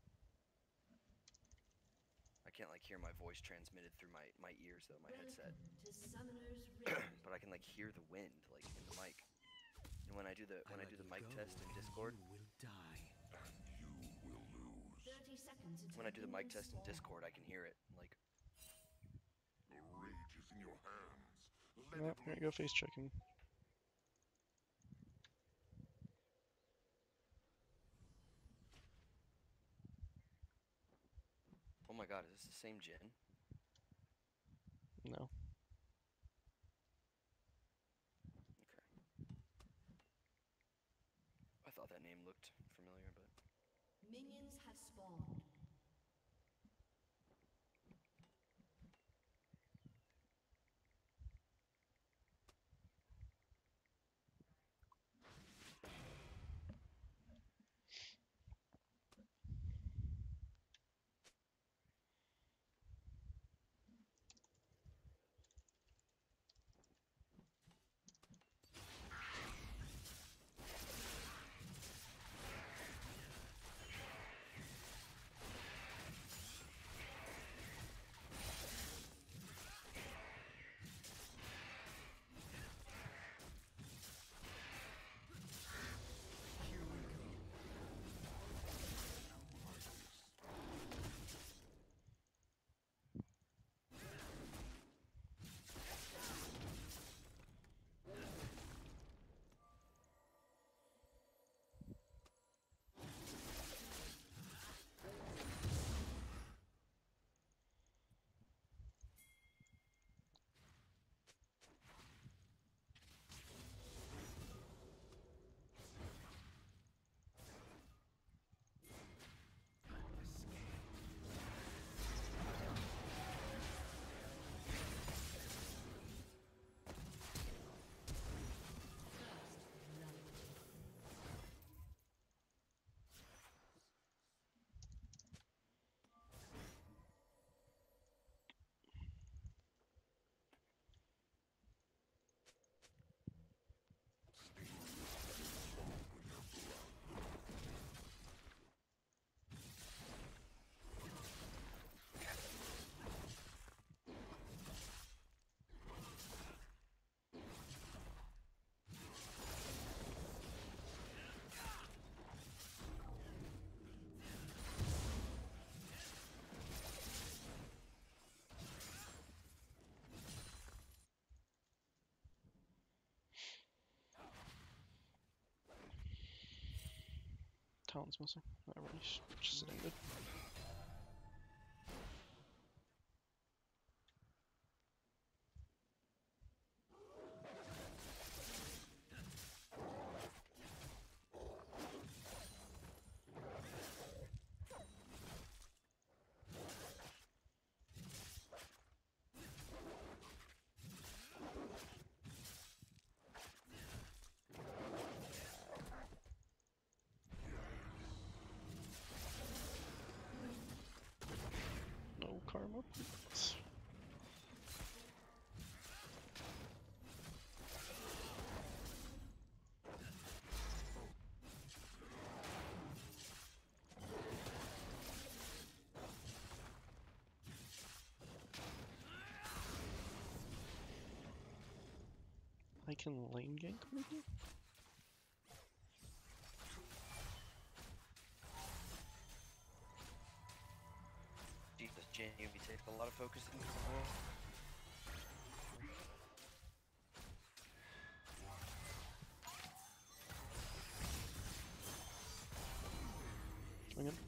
I can't like hear my voice transmitted through my ears though, my headset. Welcome to Summoner's Rift. But I can like hear the wind like in the mic. And when I do the mic test in Discord, You will die. You will lose. 30 seconds until when I do the mic minions test in spawn. Discord, I can hear it. Like The rage is in your hands. Let Oh, it here you go, face checking. oh my god, is this the same Jin? No. Okay. I thought that name looked familiar, but Minions have spawned. Talon's missing. Whatever, he's just sitting good. No karma, please. I can lane gank maybe? Jesus, genuinely takes a lot of focus into the world. Swing it.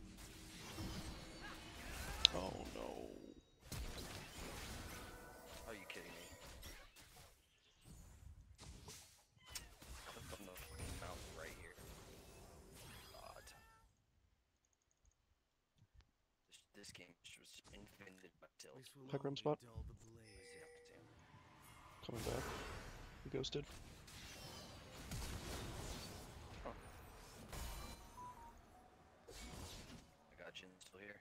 Oh no. Are you kidding me? Click on the fucking mouse right here. God. This game was invented by tilt. Heck rim spot. I see him. Coming back. He ghosted. I got Jin still here.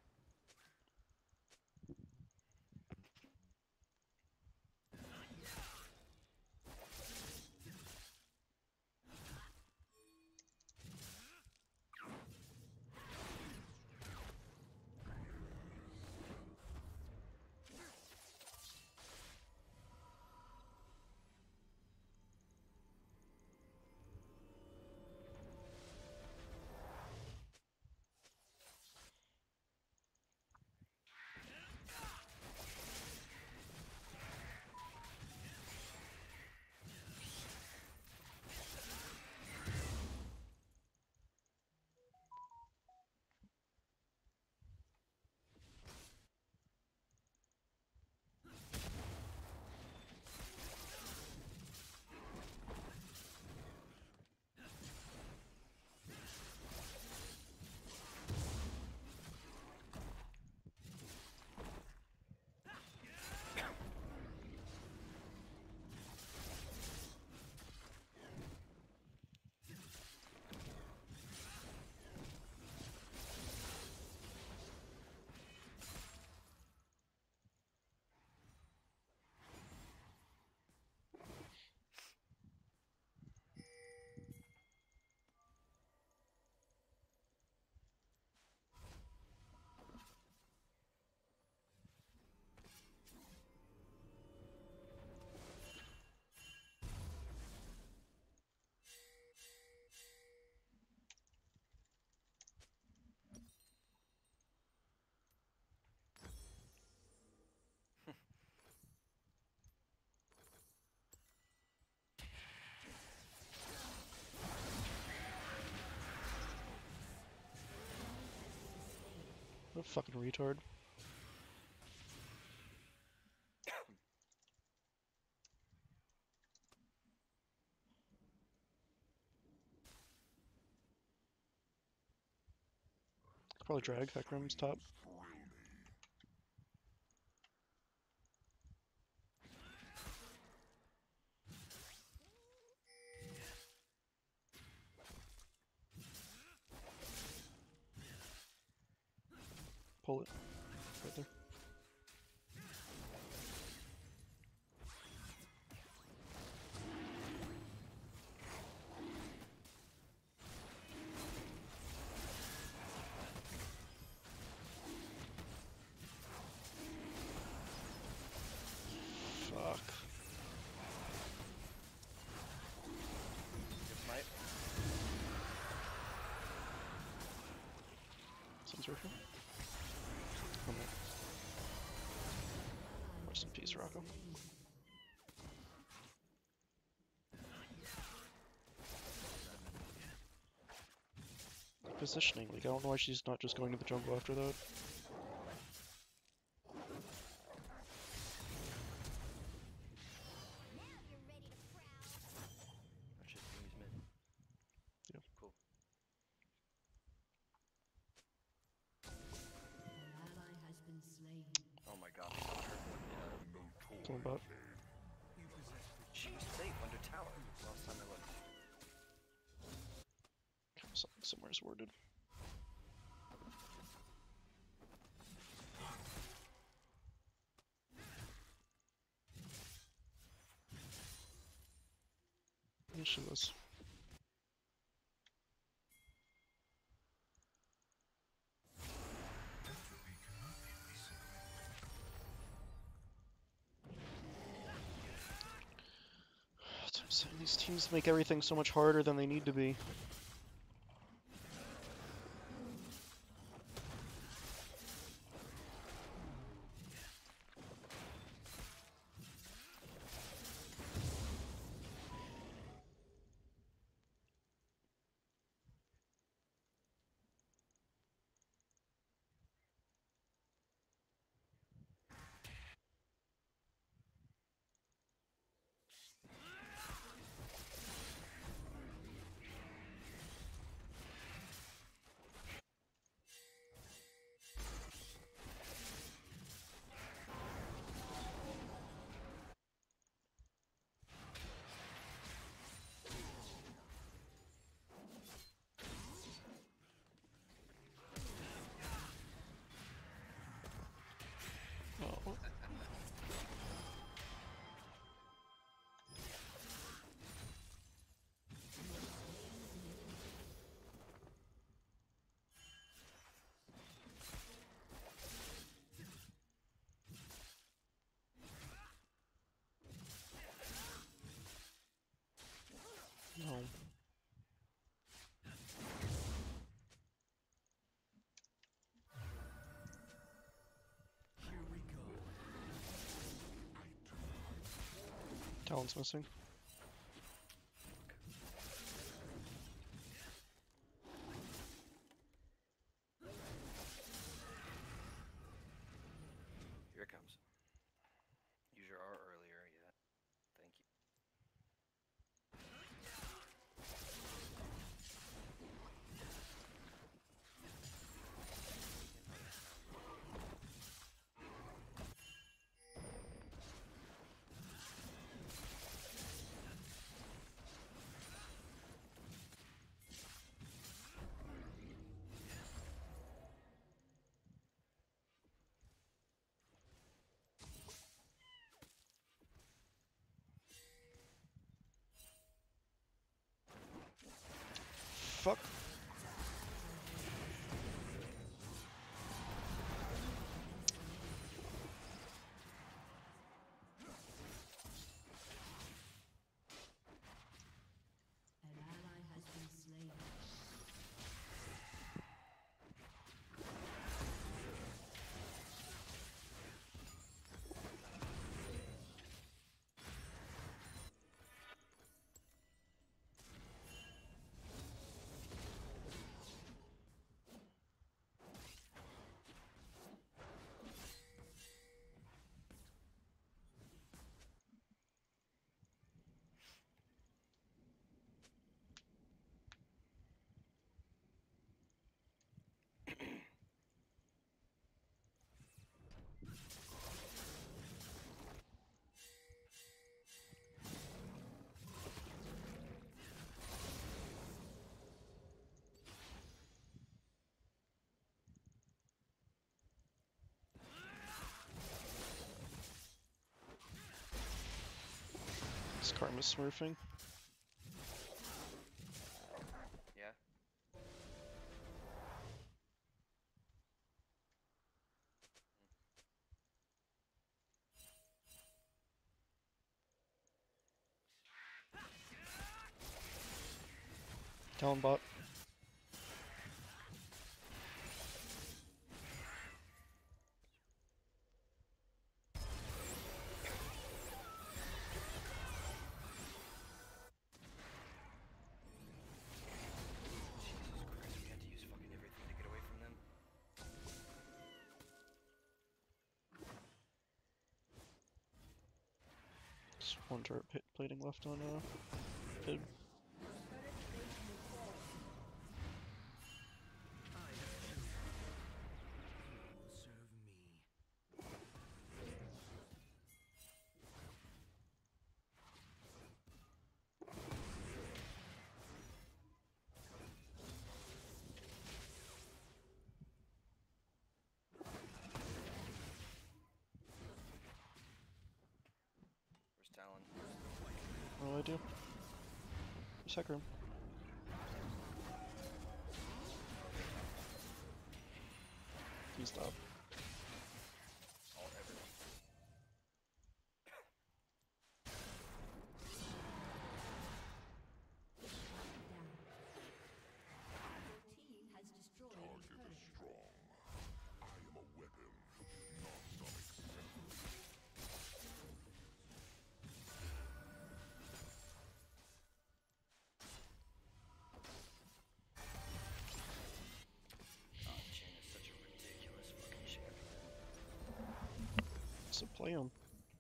What a fucking retard. Probably drag. Heck rim's top. Pull it. Right there. Fuck. Good smite. Someone's right here. Oh no. Rest in peace, Rocco. positioning. Like, I don't know why she's not just going to the jungle after that. Oh shit, he's mid. Yeah. Cool. An ally has been slain. Oh my god. Yeah. Killing bot. She was safe under tower last time I looked. Something somewhere is worded. Yeah, she was. That's what I'm saying. These teams make everything so much harder than they need to be. Oh. No. Talon's missing. Here it comes. Use your R earlier, yeah. Thank you. Fuck. An ally has been slain. This Karma's smurfing. Yeah? Talon bot. Jesus Christ, we had to use fucking One turret plating left on mid. Where's Talon? What do I do? Sec room. Please stop. All everyone. Your team has destroyed a turret. Strong. I am a weapon, not some accessory. Jhin is such a ridiculous fucking champion. So play him.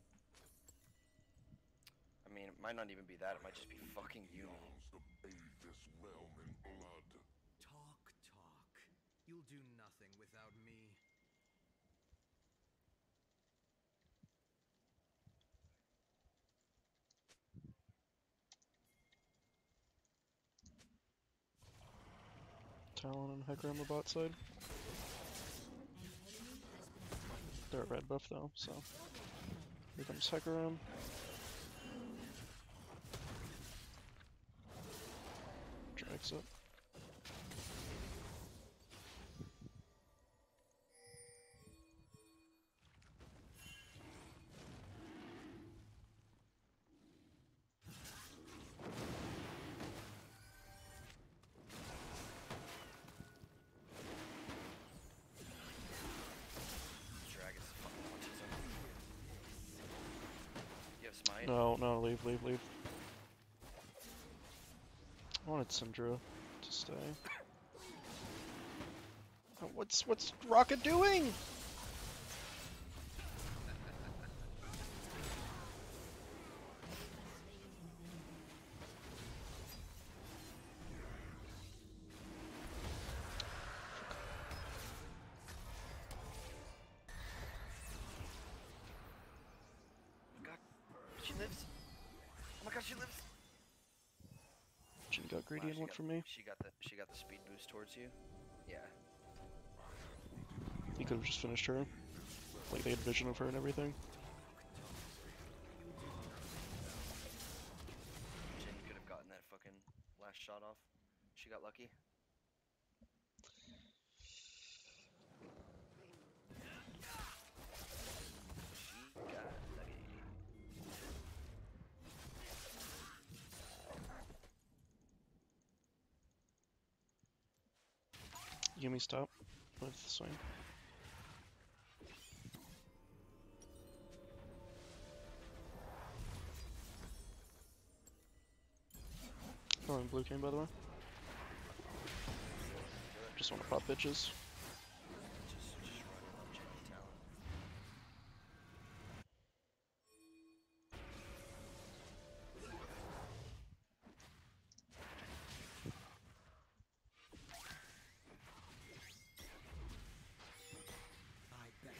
I mean, it might not even be that. It might just be fucking Yumi. Longs to bathe this realm in blood. Talk. You'll do nothing without me. Talon and Hecarim are bot side. They're at red buff though, so here comes Hecarim. Drags it. Dragon's fucking autism. You have smite? No, leave. I wanted Syndra to stay. Oh, what's Rocket doing? God, she lives. Oh my god, she lives. Jhin got greedy Wow, and went for me. She got the speed boost towards you. Yeah. He could have just finished her. Like they had vision of her and everything. Jhin could have gotten that fucking last shot off. She got lucky. She got lucky. Yumi stop with swing. Going blue cane by the way. Just want to pop bitches. Just running up Jhin and Talon. I bet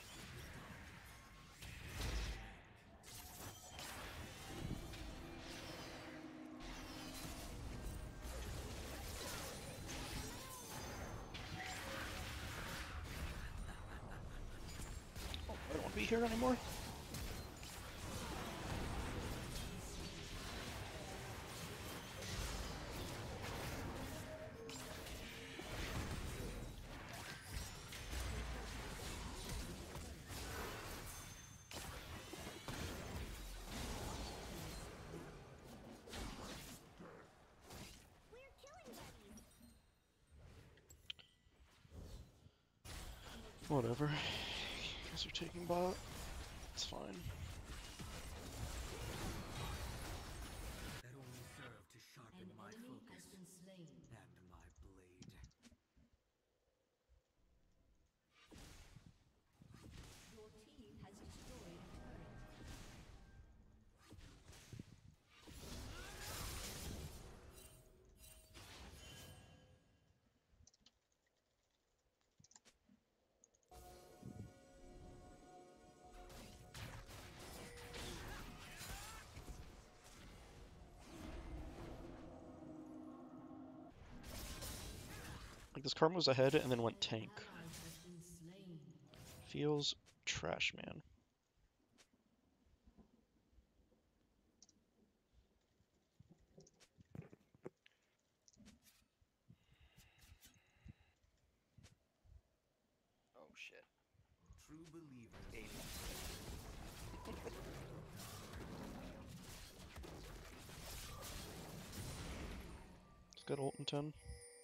Oh, I don't want to be here anymore. Whatever. Guess you're taking bot. It's fine. that only served to sharpen An my enemy focus has been slain. and my blade. Your team has destroyed a turret. Like this Karma was ahead and then went tank. Ally has been slain. Feels trash, man. Oh shit. True believers. Aim. It's got ult in 10.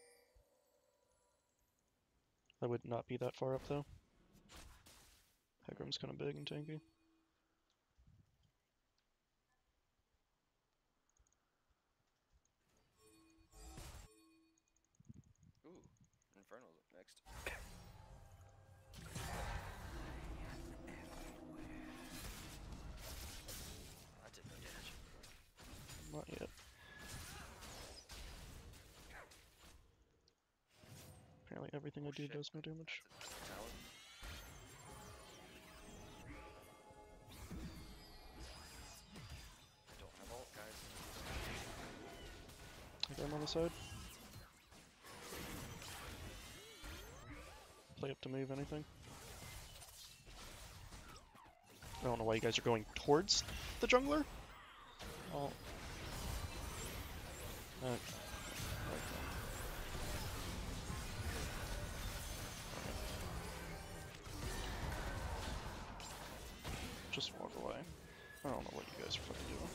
I would not be that far up though. Hegram's kind of big and tanky. Ooh, Infernal's up next. That did no damage. Not yet. Apparently everything I do Shit. does no damage. That's a talent. I don't have ult, guys. Hegram on the side. Play up to move anything. I don't know why you guys are going towards the jungler. Oh. Just walk away. I don't know what you guys are fucking doing.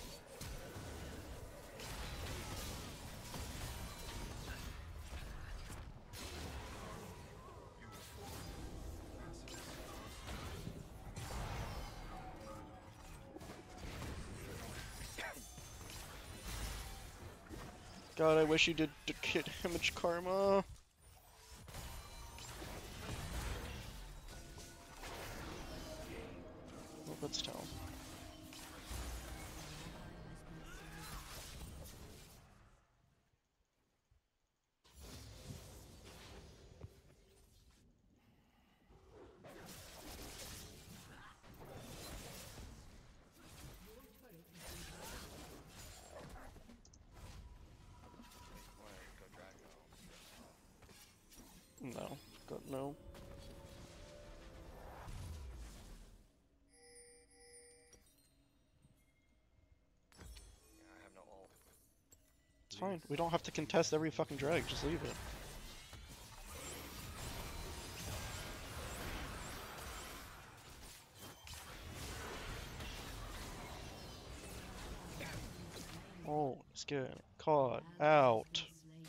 God, I wish you did hit damage Karma. Oh, that's town. Go Drago. No. God, no. Yeah, I have no ult. It's fine. We don't have to contest every fucking drag. Just leave it. Oh, it's getting caught out.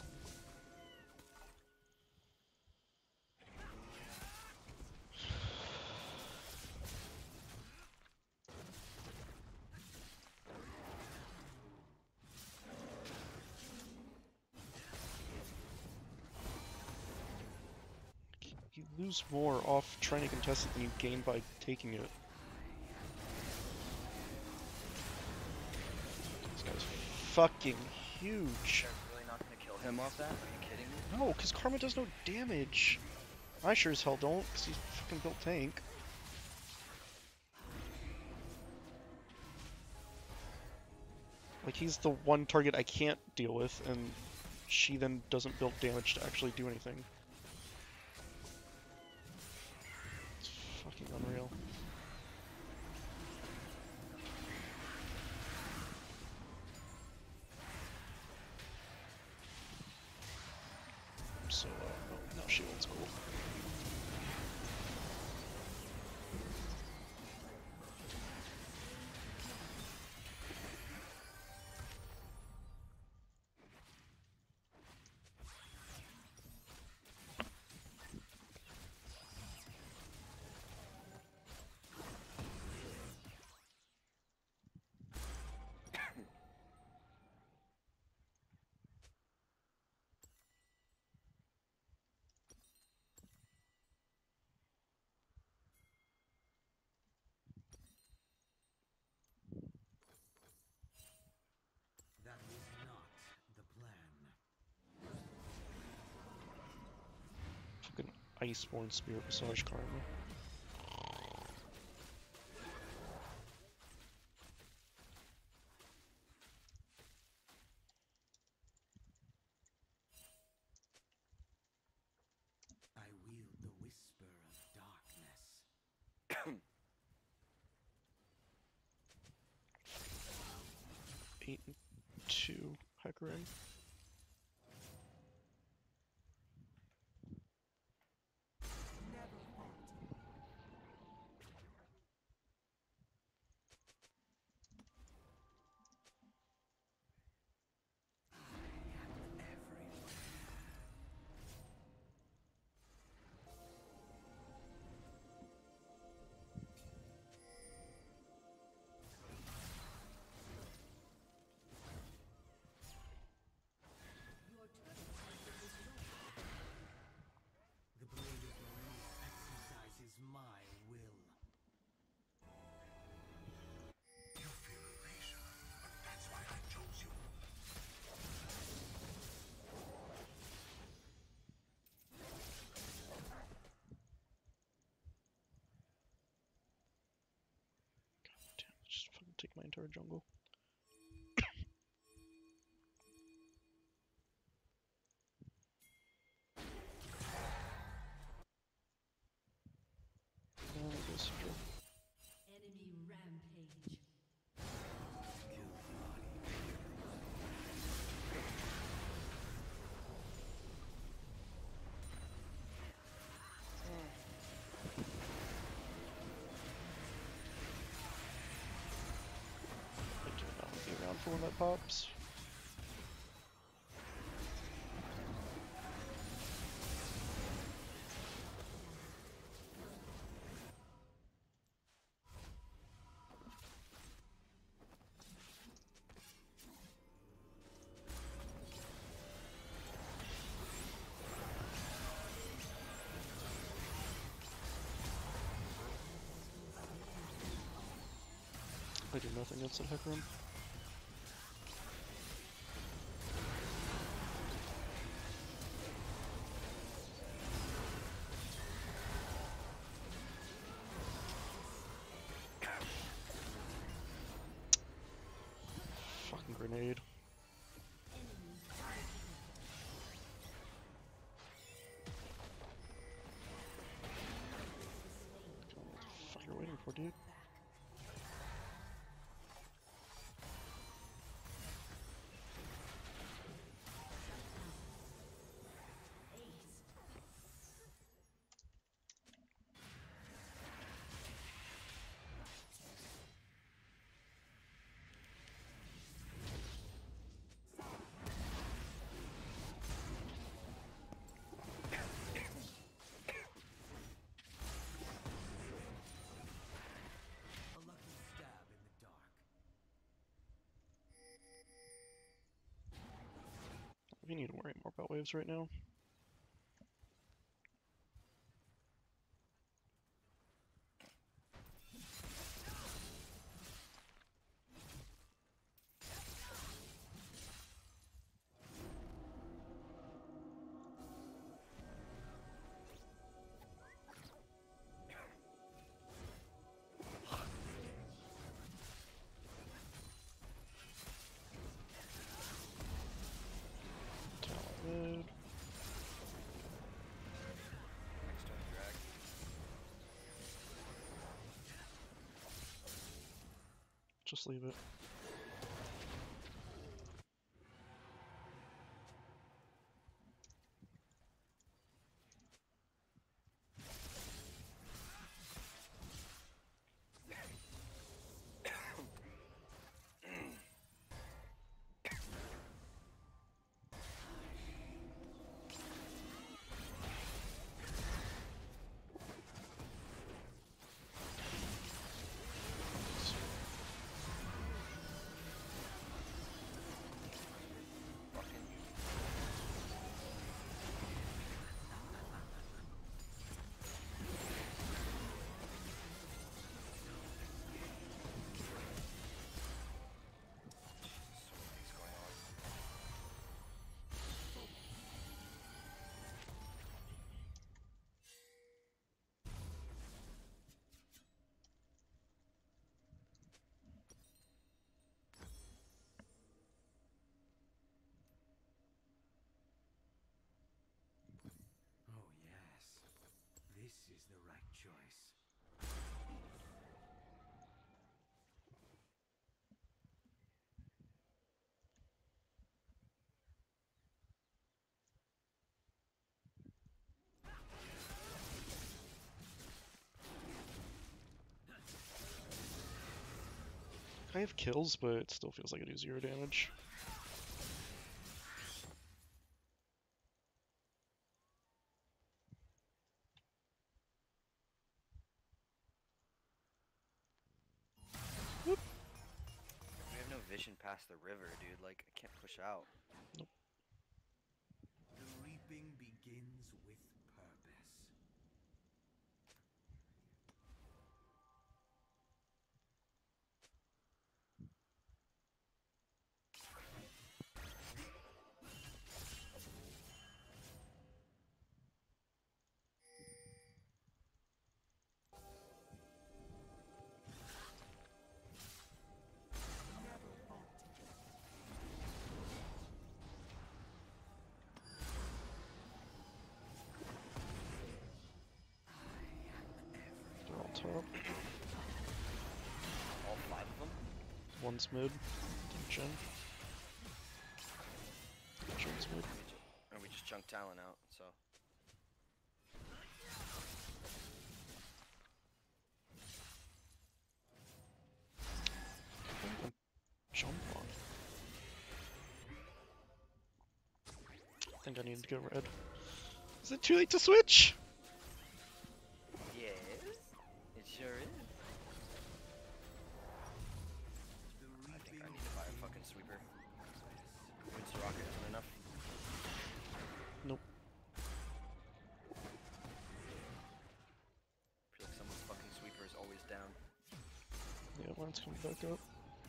You lose more off trying to contest it than you gain by taking it. This guy's fucking huge. You're really not gonna kill him off that? Are you kidding me? No, because Karma does no damage. I sure as hell don't, because he's fucking built tank. Like, he's the one target I can't deal with, and she then doesn't build damage to actually do anything. It's fucking unreal. So, oh, no shield's cool. That was not the plan. Fucking Iceborne Spirit Massage Karma. 8 and 2 Hecarim. Your turret has been destroyed. The blade of Lorraine exercises my will. You feel elation, but that's why I chose you. Damn, just fucking take my entire jungle. No, I guess Syndra. Enemy rampage. I do not be around for when that pops. I do nothing against that Hecarim. Fucking grenade. What the fuck you're waiting for, dude? A lucky stab in the dark. We need to worry more about waves right now. Mid. Next turn, drag. Just leave it. have kills, but it still feels like I do 0 damage. Whoop. We have no vision past the river, dude. Like, I can't push out. Nope. The reaping begins with purpose. They're on top. All 5 of them? One's mid. Jin. Jin's mid. Or we just chunked Talon out, so. Jump on. I think I need to go red. Is it too late to switch? Yes, it sure is. The I think I reaping need to buy a fucking sweeper. Wind's rocket isn't enough. Nope. I feel like someone's fucking sweeper is always down. Yeah, mine's coming back up.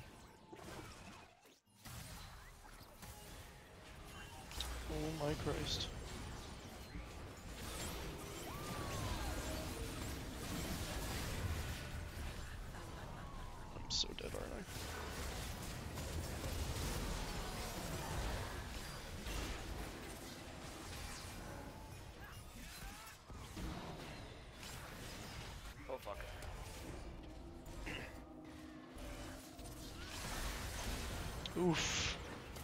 Oh my Christ. I'm so dead, aren't I? Oh fuck. Oof.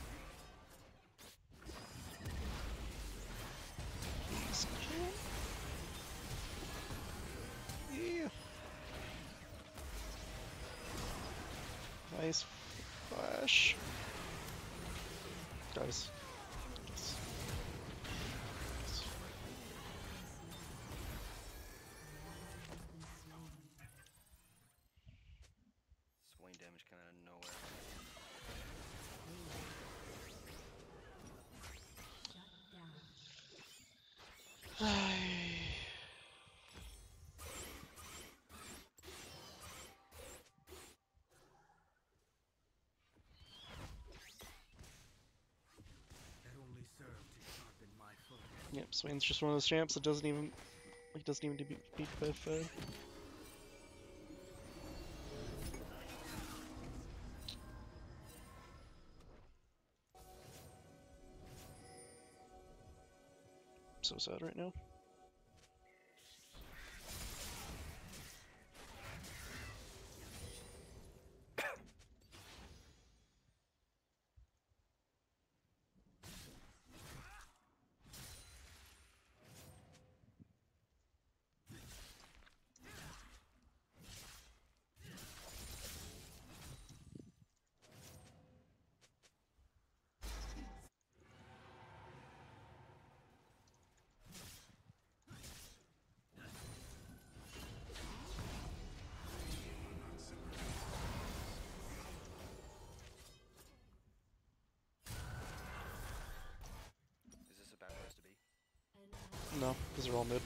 Please kill. Yeah. Nice flash. Guys. Yes. Yes. Swain damage kinda out of nowhere. Shut down. that only served to sharpen my focus. Yep, Swain's just one of those champs that doesn't even to be beat by Fed. So sad right now. Is this a bad place to be? No, these are all mid.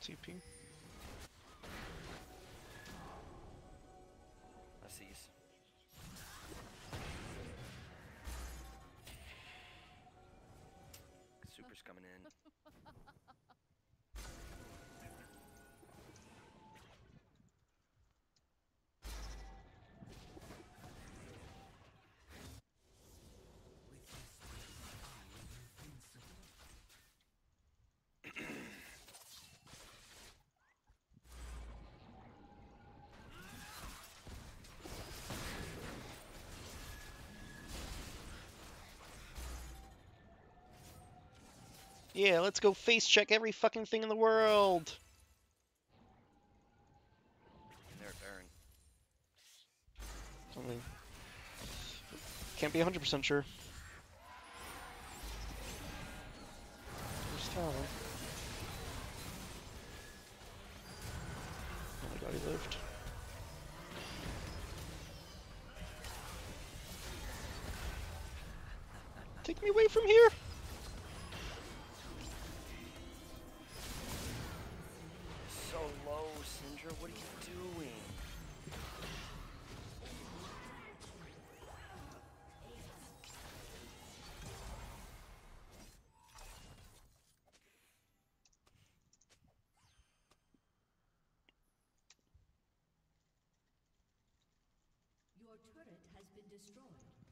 TP. I sees. Super's coming in. Yeah, let's go face check every fucking thing in the world. And they're Baron. I mean, can't be 100% sure. Where's Talon? Oh my god, he lived. Take me away from here! So low, Syndra. What are you doing? Your turret has been destroyed.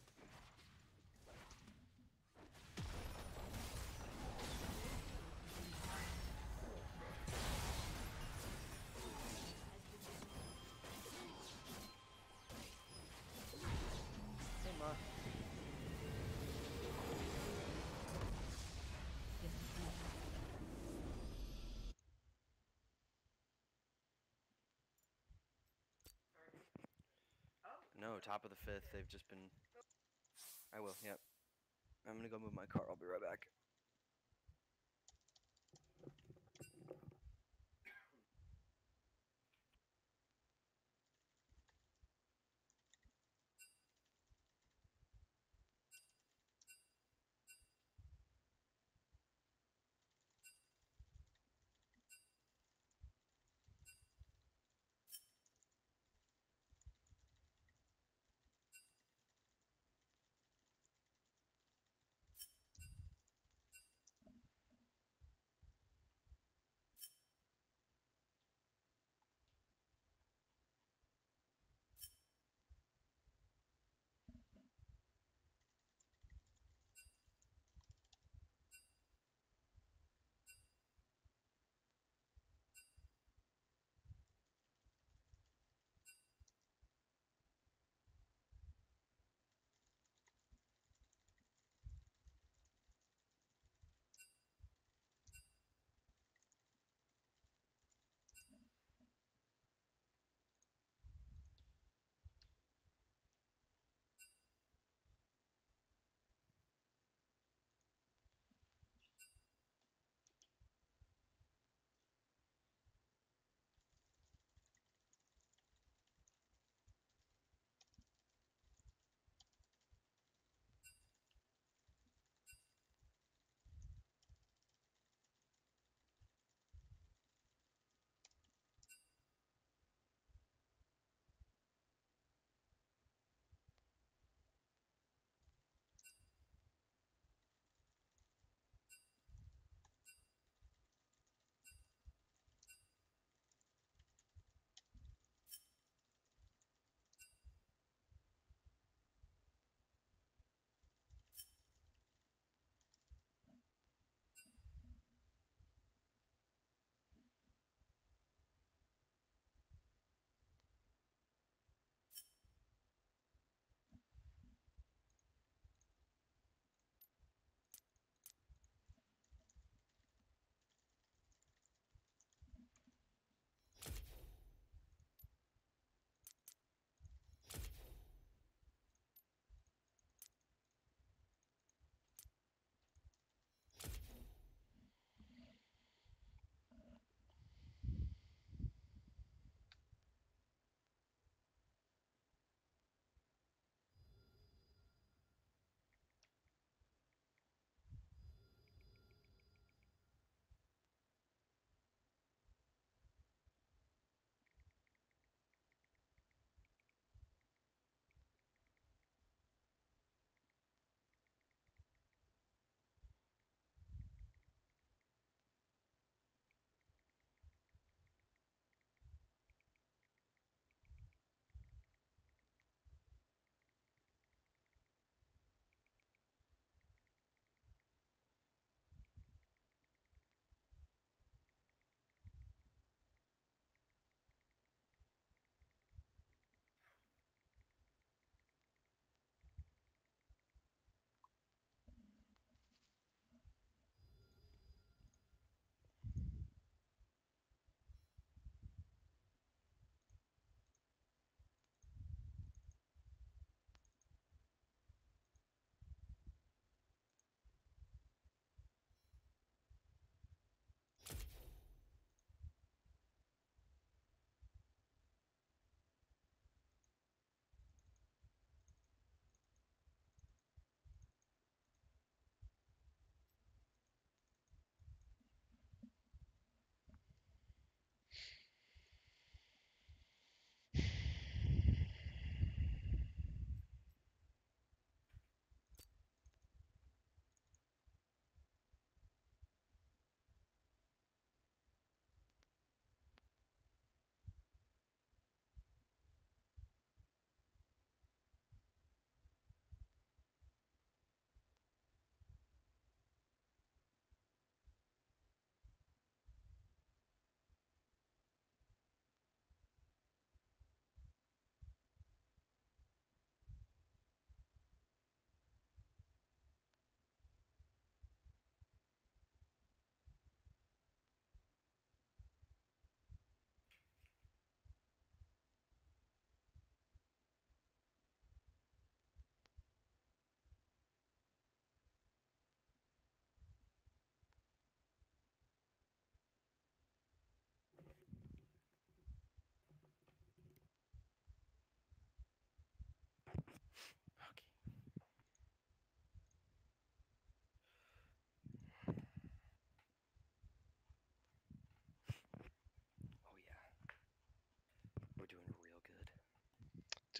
Hey, Ma. No, top of the fifth. They've just been. I will. Yep. I'm gonna go move my car. I'll be right back.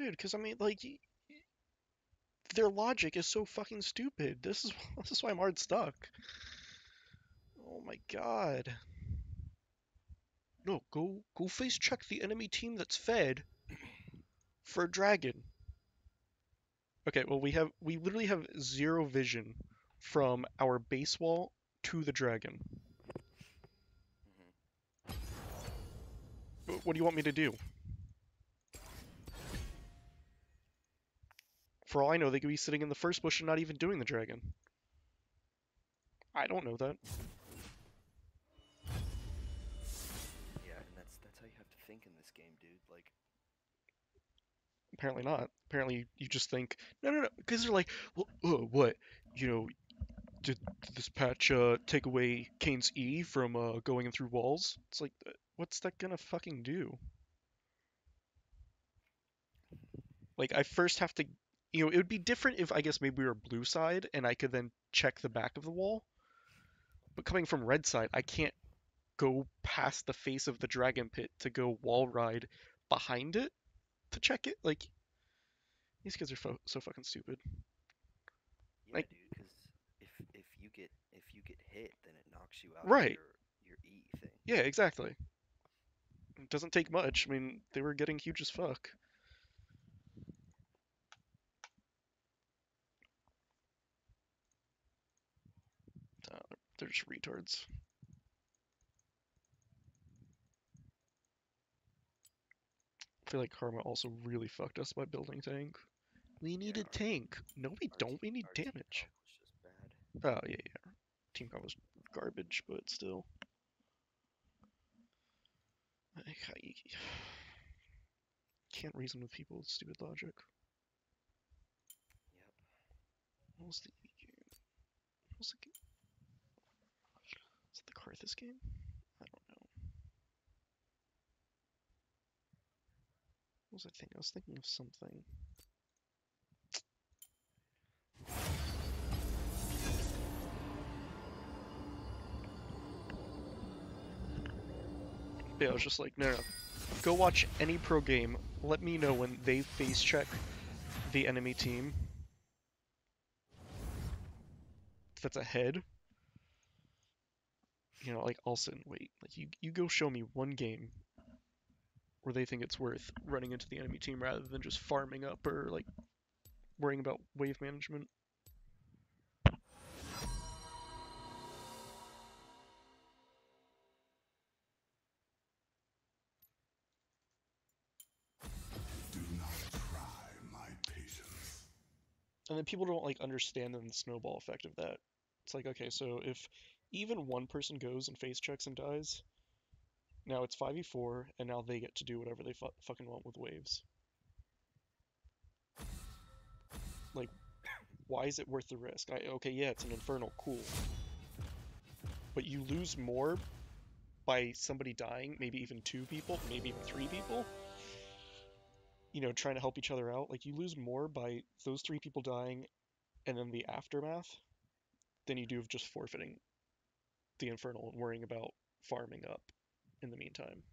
Dude, because I mean, like, their logic is so fucking stupid. This is this is why I'm hard stuck. Oh my god. No, go face check the enemy team that's fed for a dragon. Okay, well we literally have zero vision from our base wall to the dragon. What do you want me to do? For all I know, they could be sitting in the first bush and not even doing the dragon. I don't know that. Yeah, and that's how you have to think in this game, dude. Like, Apparently not. Apparently you just think, no, because they're like, well, what? You know, did this patch take away Kane's E from going in through walls? It's like, what's that gonna fucking do? Like, I first have to, it would be different if I guess maybe we were blue side and I could then check the back of the wall. But coming from red side, I can't go past the face of the dragon pit to go wall ride behind it to check it. Like, these kids are so fucking stupid. yeah, Like, dude, because if you get hit, then it knocks you out of right. your E thing. Yeah, exactly. It doesn't take much. I mean, they were getting huge as fuck. They're just retards. I feel like Karma also really fucked us by building tank. We need a tank. No, we don't. We need Our team damage. comp was just bad. Oh, yeah. Team comp was garbage, but still. I can't reason with people with stupid logic. Yep. What was the game? What was the game? Was it the Karthus game? I don't know. What was I thinking? I was thinking of something. Yeah, I was just like, no. Go watch any pro game. Let me know when they face check the enemy team that's ahead. Like I'll sit and wait. Like you go show me one game where they think it's worth running into the enemy team rather than just farming up or like worrying about wave management. Do not try my patience. And then people don't like understand the snowball effect of that. It's like, okay, so if even one person goes and face checks and dies, now it's 5v4, and now they get to do whatever they fucking want with waves. Like, why is it worth the risk? Okay, yeah, it's an infernal, cool. But you lose more by somebody dying, maybe even 2 people, maybe even 3 people, trying to help each other out. Like, you lose more by those 3 people dying and then the aftermath than you do of just forfeiting the infernal and worrying about farming up in the meantime.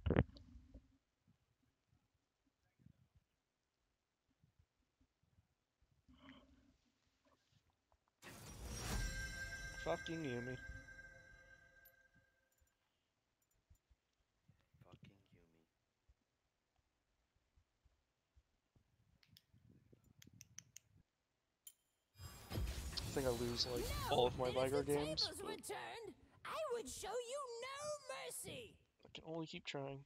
Fucking Yumi. Fucking Yumi. I think I lose like all of my Vigar games, but returned, I would show you no mercy. I can only keep trying.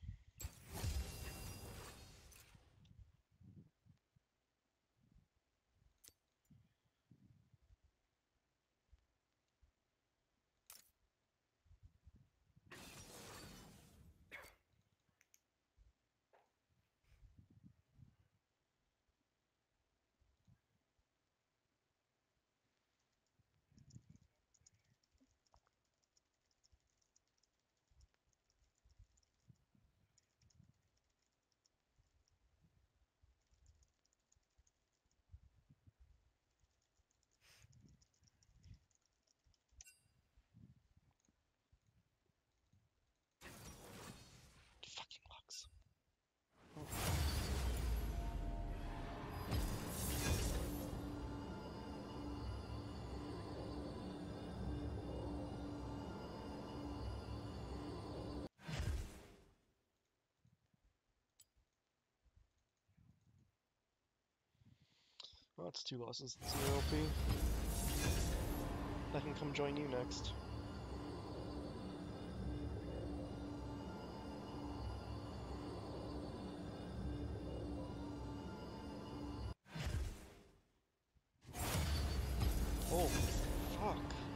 Oh, it's 2 losses. It's 0 LP. I can come join you next. Oh, fuck.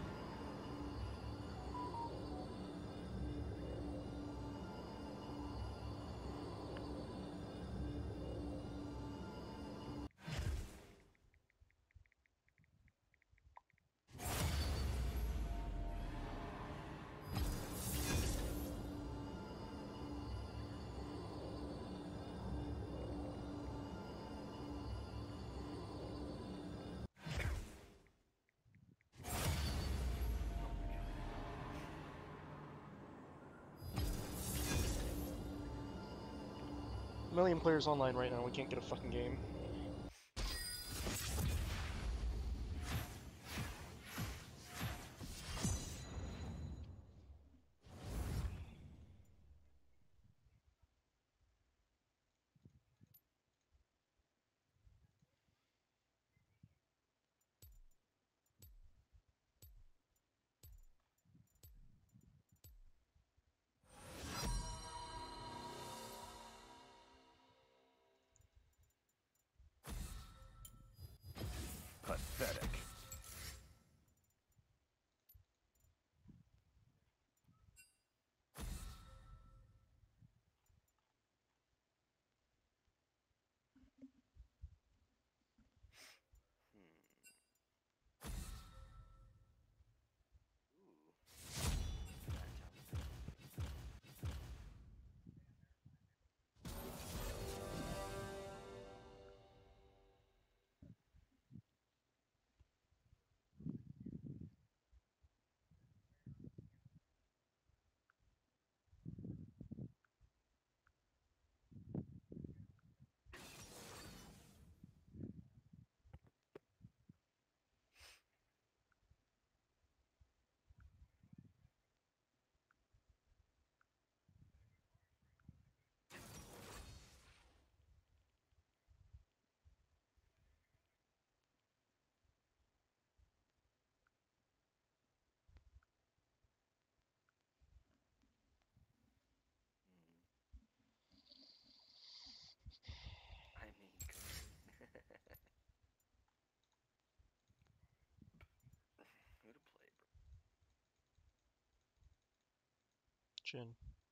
Million players online right now, we can't get a fucking game. Pathetic. I mean, who to play, bro? Chin.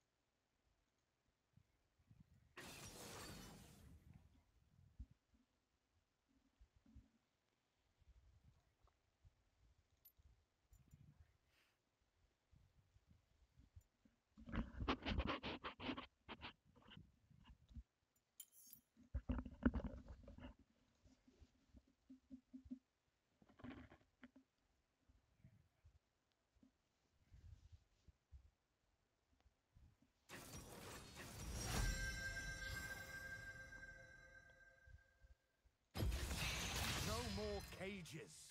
No more cages.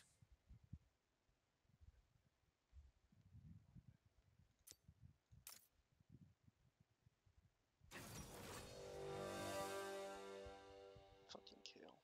Fucking kill.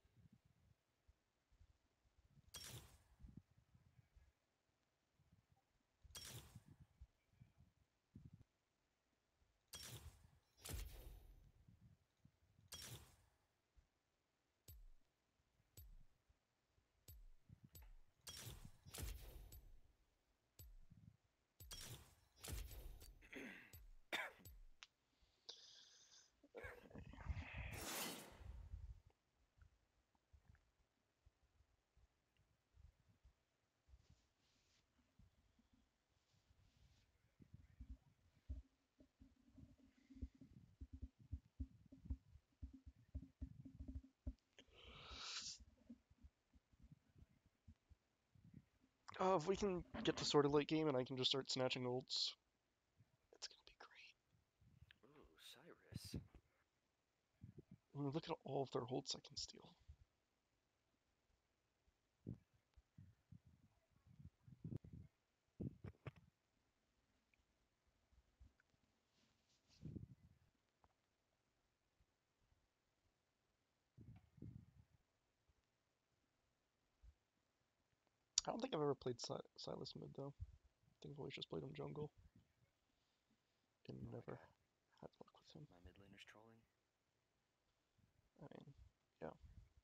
If we can get to sort of late game and I can just start snatching ults, it's gonna be great. Ooh, Cyrus. I mean, look at all of their ults I can steal. I don't think I've ever played Silas mid though. I think I've always just played him jungle and Oh my never god, had luck with him. my mid laner's trolling. I mean, yeah.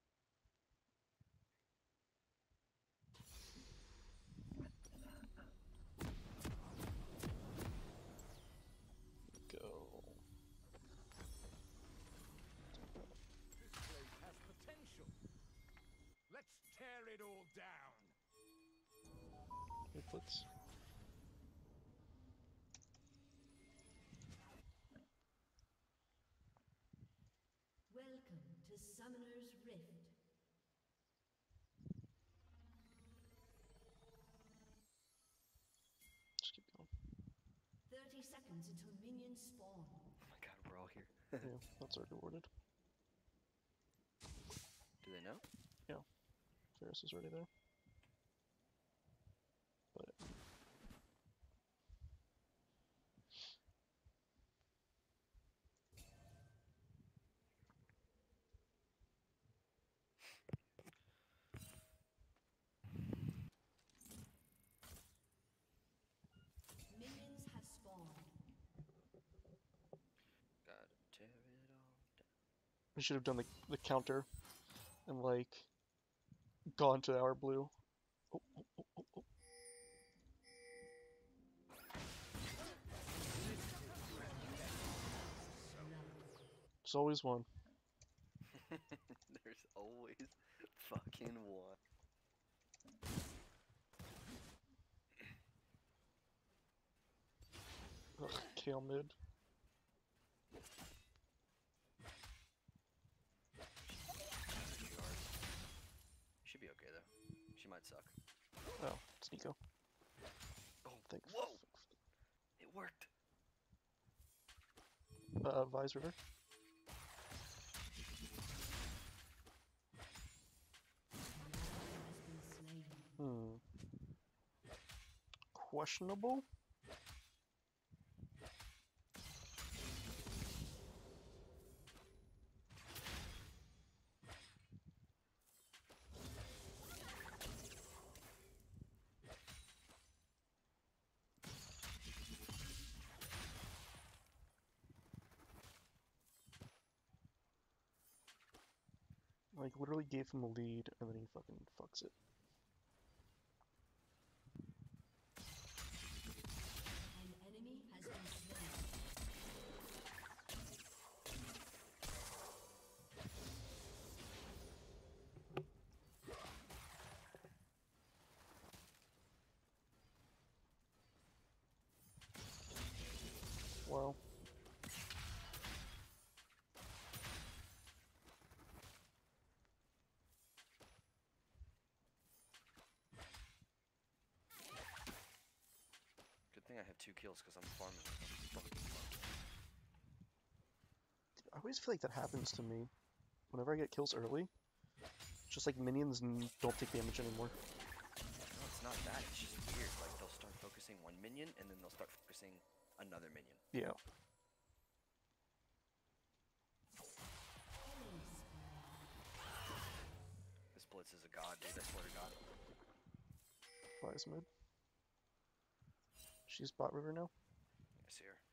Go. This place has potential. Let's tear it all down. Inputs. Welcome to Summoner's Rift. Just keep going. 30 seconds until minions spawn. Oh my god, we're all here. Yeah, that's already warded. Do they know? Yeah, Ferris is already there. But Minions have spawned. Gotta tear it all down. we should have done the counter and like gone to our blue. Oh, oh, oh, oh, oh. There's always one. There's always fucking one. Ugh, Kale mid. Should be okay though. She might suck. Oh, it's Nico. Oh, Thanks. whoa! It worked. Vise River. Has been slain. Hmm. Questionable? Like, literally gave him a lead, and then he fucking fucks it. An enemy has been slain. Well. Good thing I have 2 kills because I'm farming like a fucking monkey. I always feel like that happens to me. Whenever I get kills early, just like minions don't take damage anymore. No, it's not that. It's just weird. Like they'll start focusing one minion and then they'll start focusing another minion. Yeah. This Blitz is a god, dude. I swear to God. Vise mid. She's bot river now. I see her.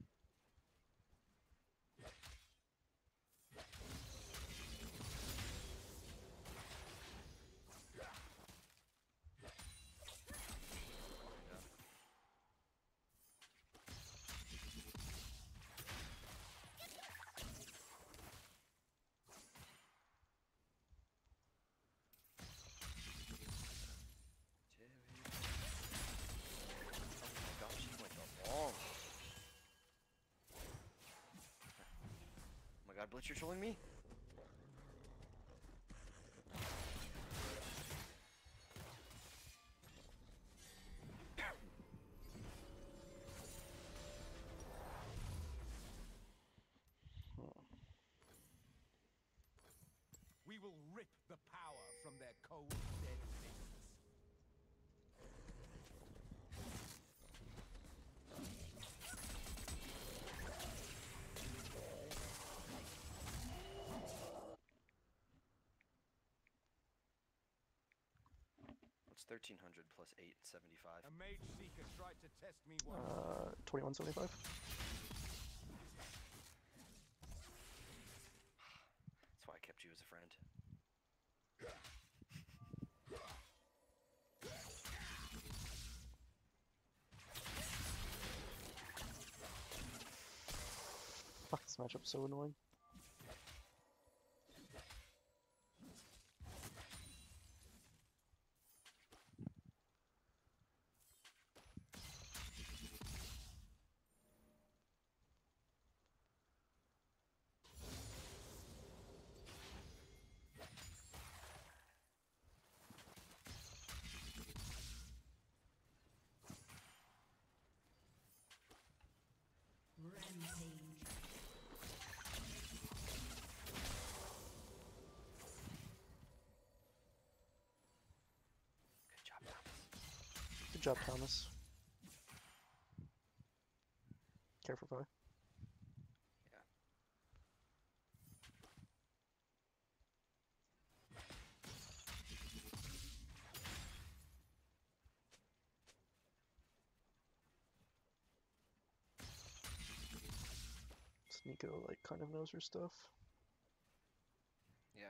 God, Blitz, you're trolling me? We will rip the power from their cold, dead fists. It's 1300 plus 875. A mage seeker tried to test me once. 2175. That's why I kept you as a friend. Fuck, this matchup's so annoying. Rampage. Good job, Thomas. Good job, Thomas. Care for fire. Yeah. Nico like kind of knows her stuff. Yeah.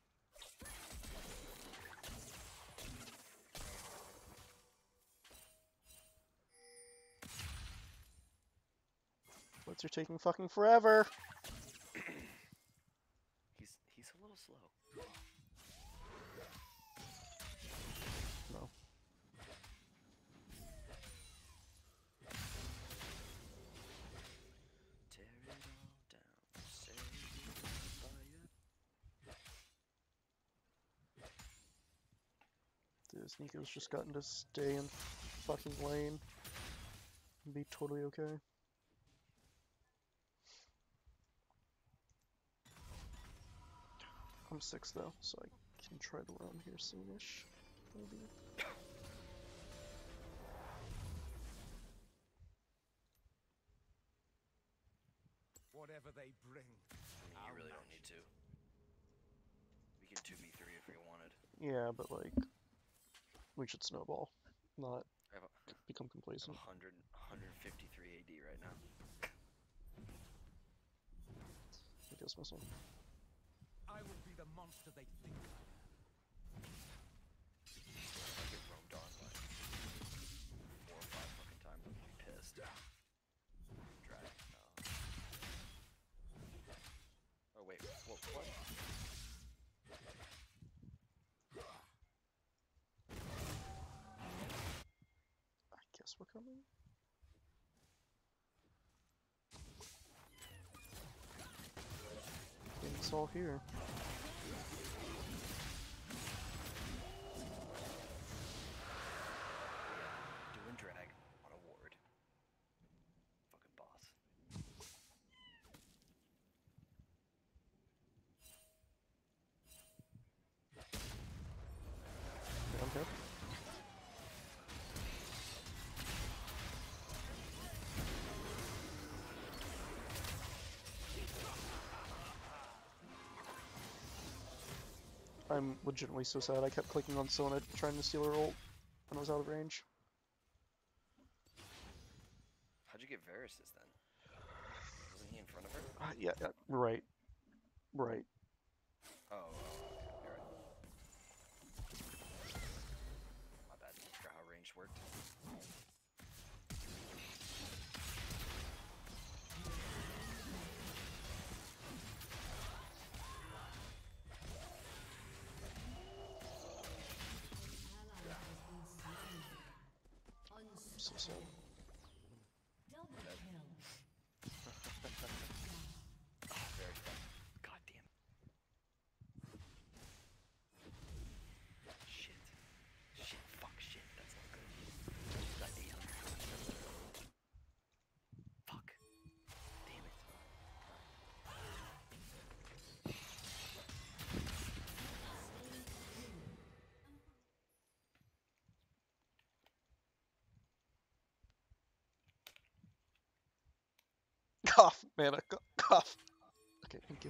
What's are taking fucking forever? He's a little slow. No. Tear it all down. Set it on fire. Dude, Nico's just gotten to stay in fucking lane and be totally okay. I'm 6 though, so I can try the run here soonish. Maybe. Whatever they bring. I mean, you really don't need to. We can 2v3 if we wanted. Yeah, but like, we should snowball, not I have, become I have complacent. 153 AD right now. I guess missile. I will be the monster they think I am. I get roamed on like 4 or 5 fucking times. I'm gonna be pissed. Drag. No. Oh wait. What? I guess we're coming. It's all here. Doing drag on a ward. Fucking boss. Yeah, I'm good. I'm legitimately so sad I kept clicking on Sona trying to steal her ult when I was out of range. How'd you get Varus's then? Wasn't he in front of her? Yeah, right. Right. Oh, okay, you're right. My bad. I forgot how range worked. I'm so sad. Double kill. Oh, very fun. God damn. Shit. Shit. Fuck. Shit. That's not good. Got 800. Fuck. Damn it. Cough, man, cough. Okay, thank you.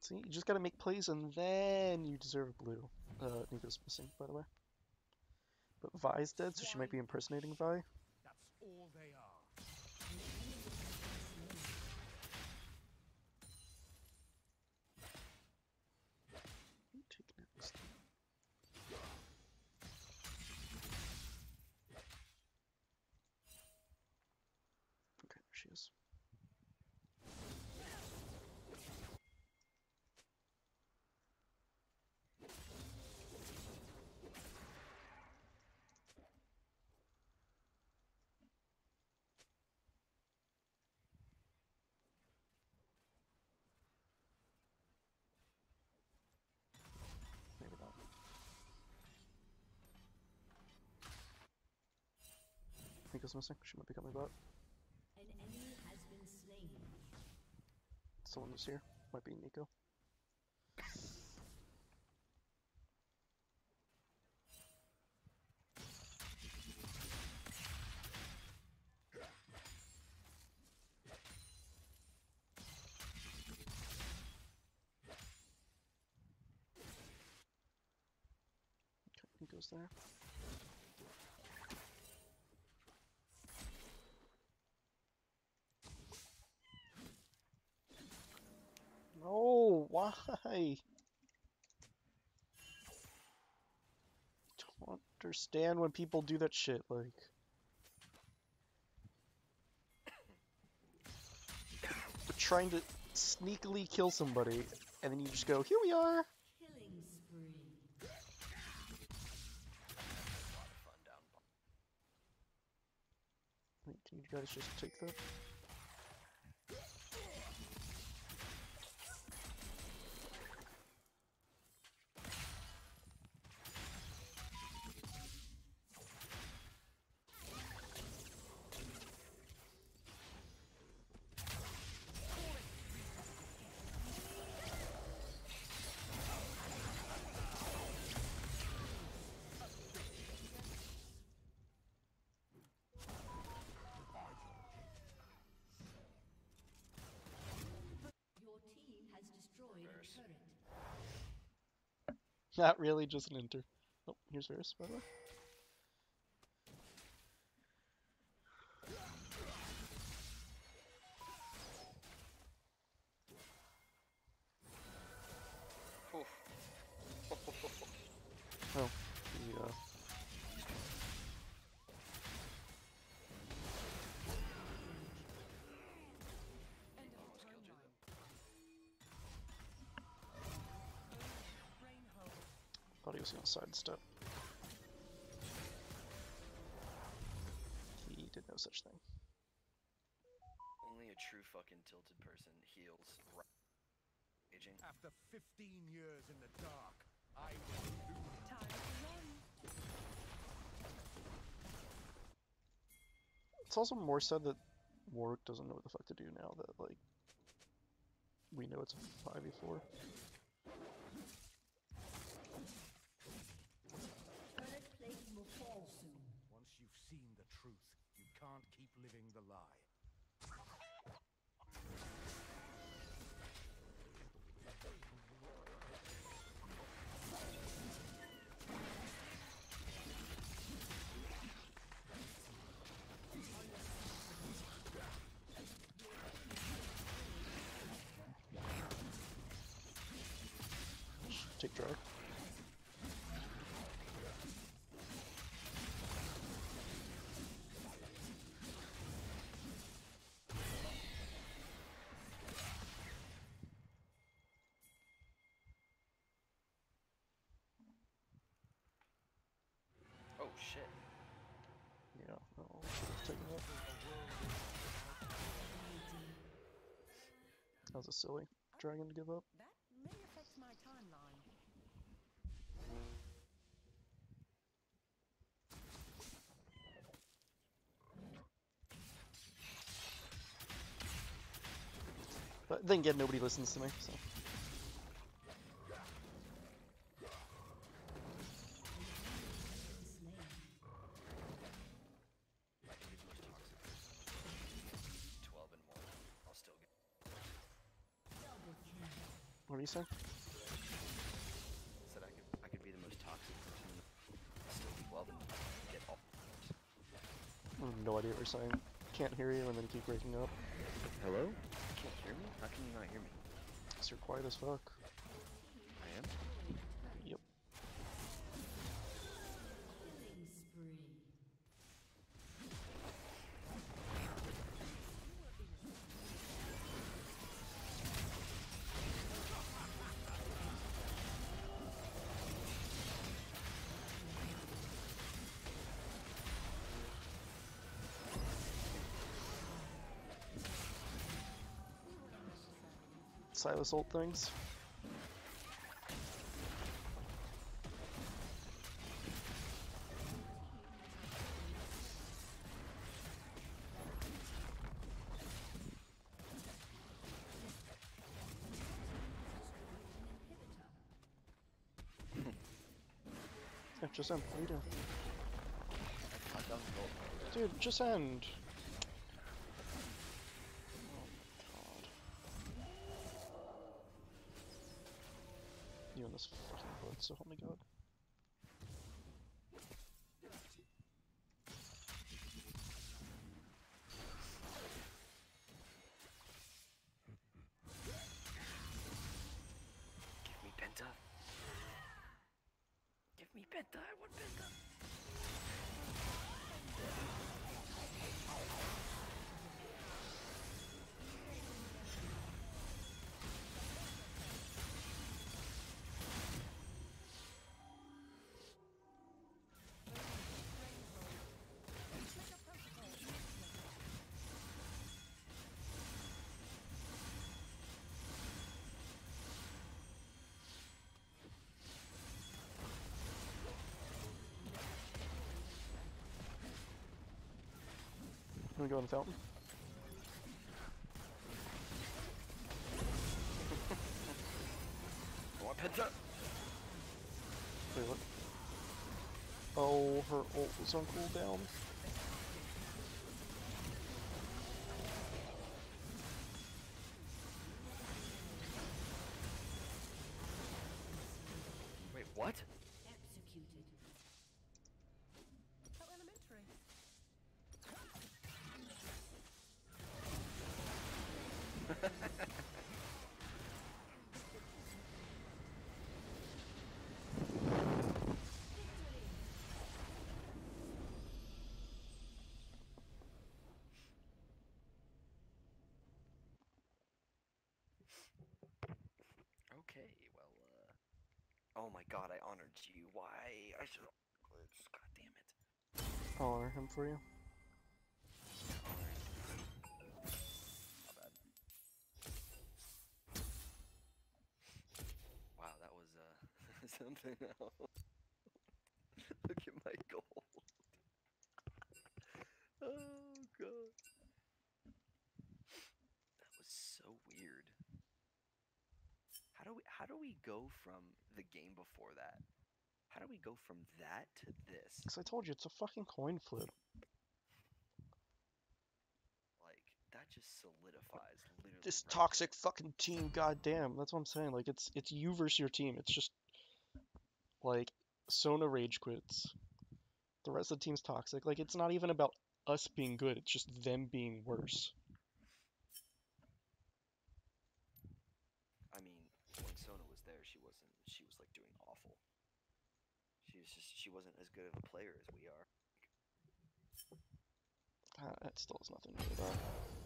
See, you just gotta make plays and then you deserve blue. Nico's missing, by the way. But Vi's dead, so she might be impersonating Vi. That's all they are. Take next. Okay, there she is. Maybe not. Nico's missing. She might be coming back. An enemy has been slain. Someone who's here. Might be Nico. Okay, Nico's there. No, why? Don't understand when people do that shit, like. We're trying to sneakily kill somebody, and then you just go, here we are! Killing spree. Fun down. Wait, can you guys just take that? Your team has destroyed a Reverse. turret. Not really, just an enter. Oh, here's Varus, by the way. Oof. Oh, he, thought he was gonna sidestep. He did no such thing. Only a true fucking tilted person heals right. Aging. After 15 years in the dark, I will lose. Time to run. It's also more sad that Warwick doesn't know what the fuck to do now that, like, we know it's a 5v4. Turret plate will fall soon. Once you've seen the truth, you can't keep living the lie. Take drag. Oh shit. Yeah, no, should have taken that. That was a silly dragon to give up. That may affect my timeline. But then again, nobody listens to me, so. Slain. Maybe the most toxic. 12 and more. I'll still get. Double kill. What do you say? Said I could be the most toxic person and still be well and get all. I have no idea what you're saying. Can't hear you and then keep breaking up. Hello? You can't hear me? How can you not hear me? So you're quiet as fuck. I am? Yep. Killing spree. Silas ult things. Yeah, just end. What are you doing? I thought that was Dude, just end. Oh my god. You and this fucking hood, so help me god. Give me Penta. Give me Penta. I want Penta. Can we go in the fountain? I want Penta. Wait, what? Oh, her ult was on cooldown. Wait, what? Executed. How elementary. Okay, well, oh my god, I honored you. Why? I should. God damn it. I'll honor him for you. My bad. Wow, that was, something else. Look at my gold. Oh, god. That was so weird. How do we go from the game before that? How do we go from that to this? Because I told you, it's a fucking coin flip. Like, that just solidifies literally. This right toxic fucking team, goddamn. That's what I'm saying. Like, it's you versus your team. It's just, like, Sona rage quits. The rest of the team's toxic. Like, it's not even about us being good. It's just them being worse. I mean, when Sona was there, she was like doing awful. She wasn't as good of a player as we are. That still has nothing to do with that.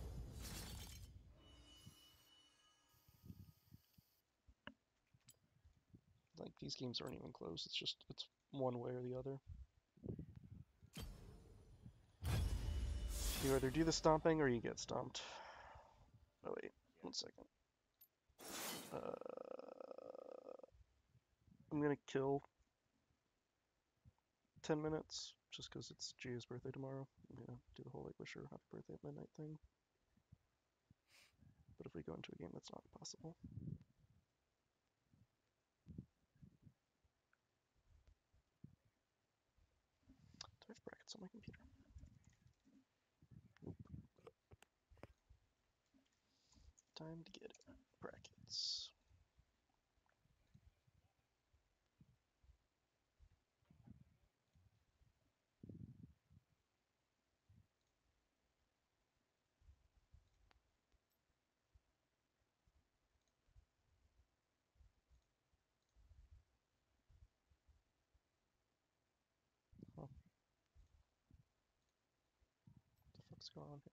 Like, these games aren't even close. It's just, it's one way or the other. You either do the stomping or you get stomped. Oh wait, 1 second. I'm gonna kill 10 minutes, just because it's Gia's birthday tomorrow. I'm gonna do the whole like wish her happy birthday at midnight thing. But if we go into a game, that's not possible. Do I have brackets on my computer? Nope. Time to get it. Brackets. going on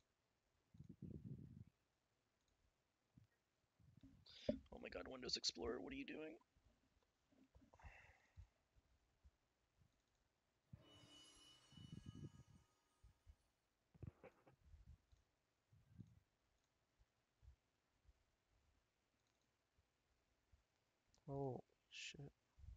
here? Oh my god, Windows Explorer, what are you doing? Oh, shit.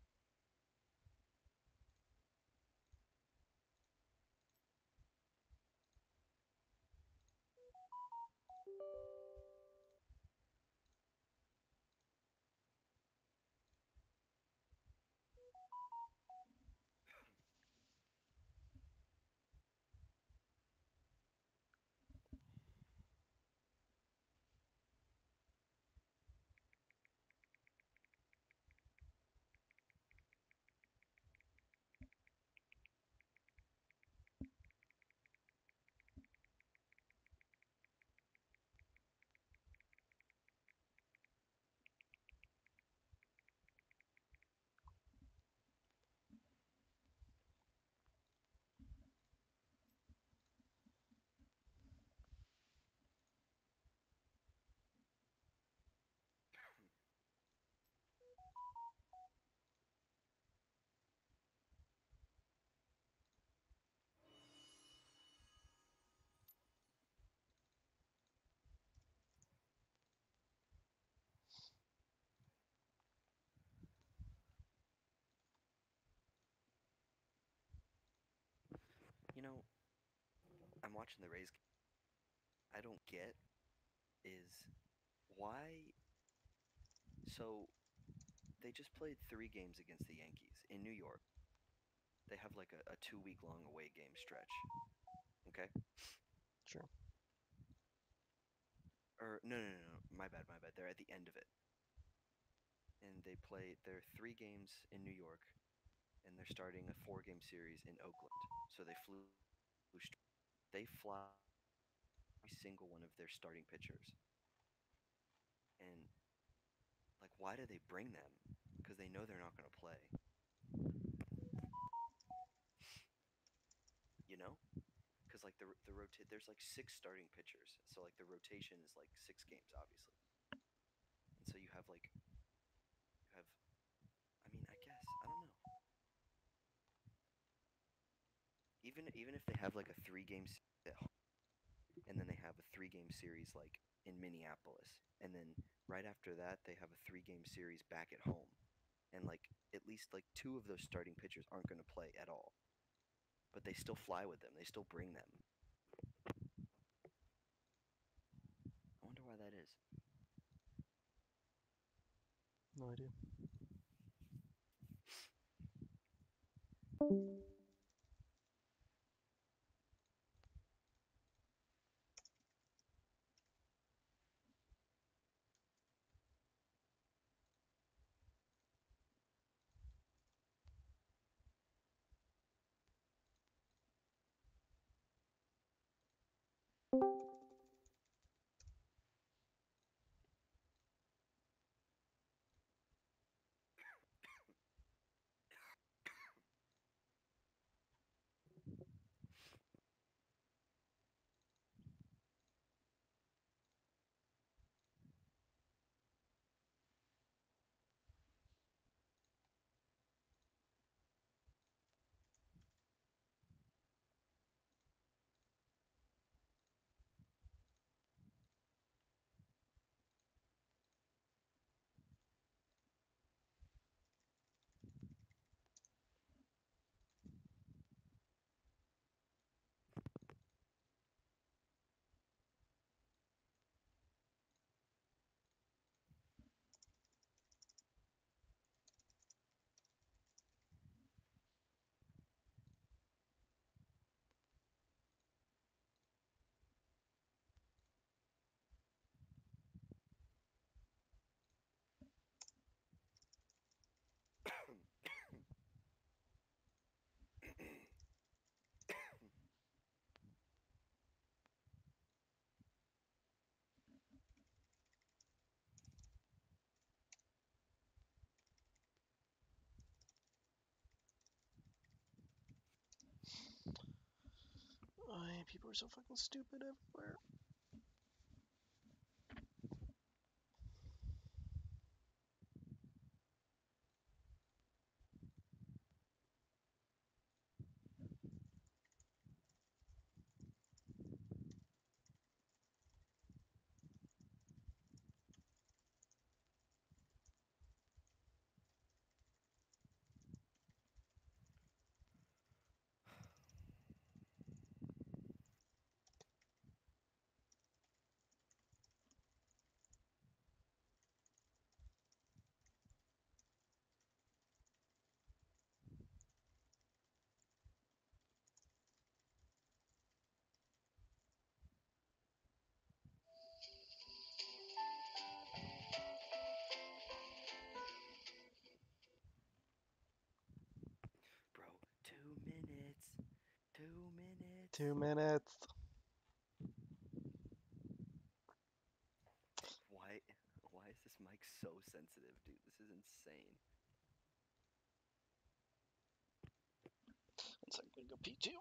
You know, I'm watching the Rays. I don't get is why. So they just played 3 games against the Yankees in New York. They have like a 2 week long away game stretch. Okay. Sure. Or no. My bad. They're at the end of it, and they play their 3 games in New York, and they're starting a 4 game series in Oakland. So they flew. They fly every single one of their starting pitchers, and like, why do they bring them? Because they know they're not going to play. You know? Because like there's like 6 starting pitchers, so like the rotation is like 6 games, obviously. And so you have like you have. I mean, I guess I don't know. Even if they have like a 3 game series at home, and then they have a 3 game series like in Minneapolis, and then right after that they have a 3 game series back at home, and like at least like 2 of those starting pitchers aren't going to play at all, but they still fly with them. They still bring them. I wonder why that is. No idea. People are so fucking stupid everywhere. Bro, 2 minutes. 2 minutes. 2 minutes. Why is this mic so sensitive, dude? This is insane. One second, I'm gonna go pee too.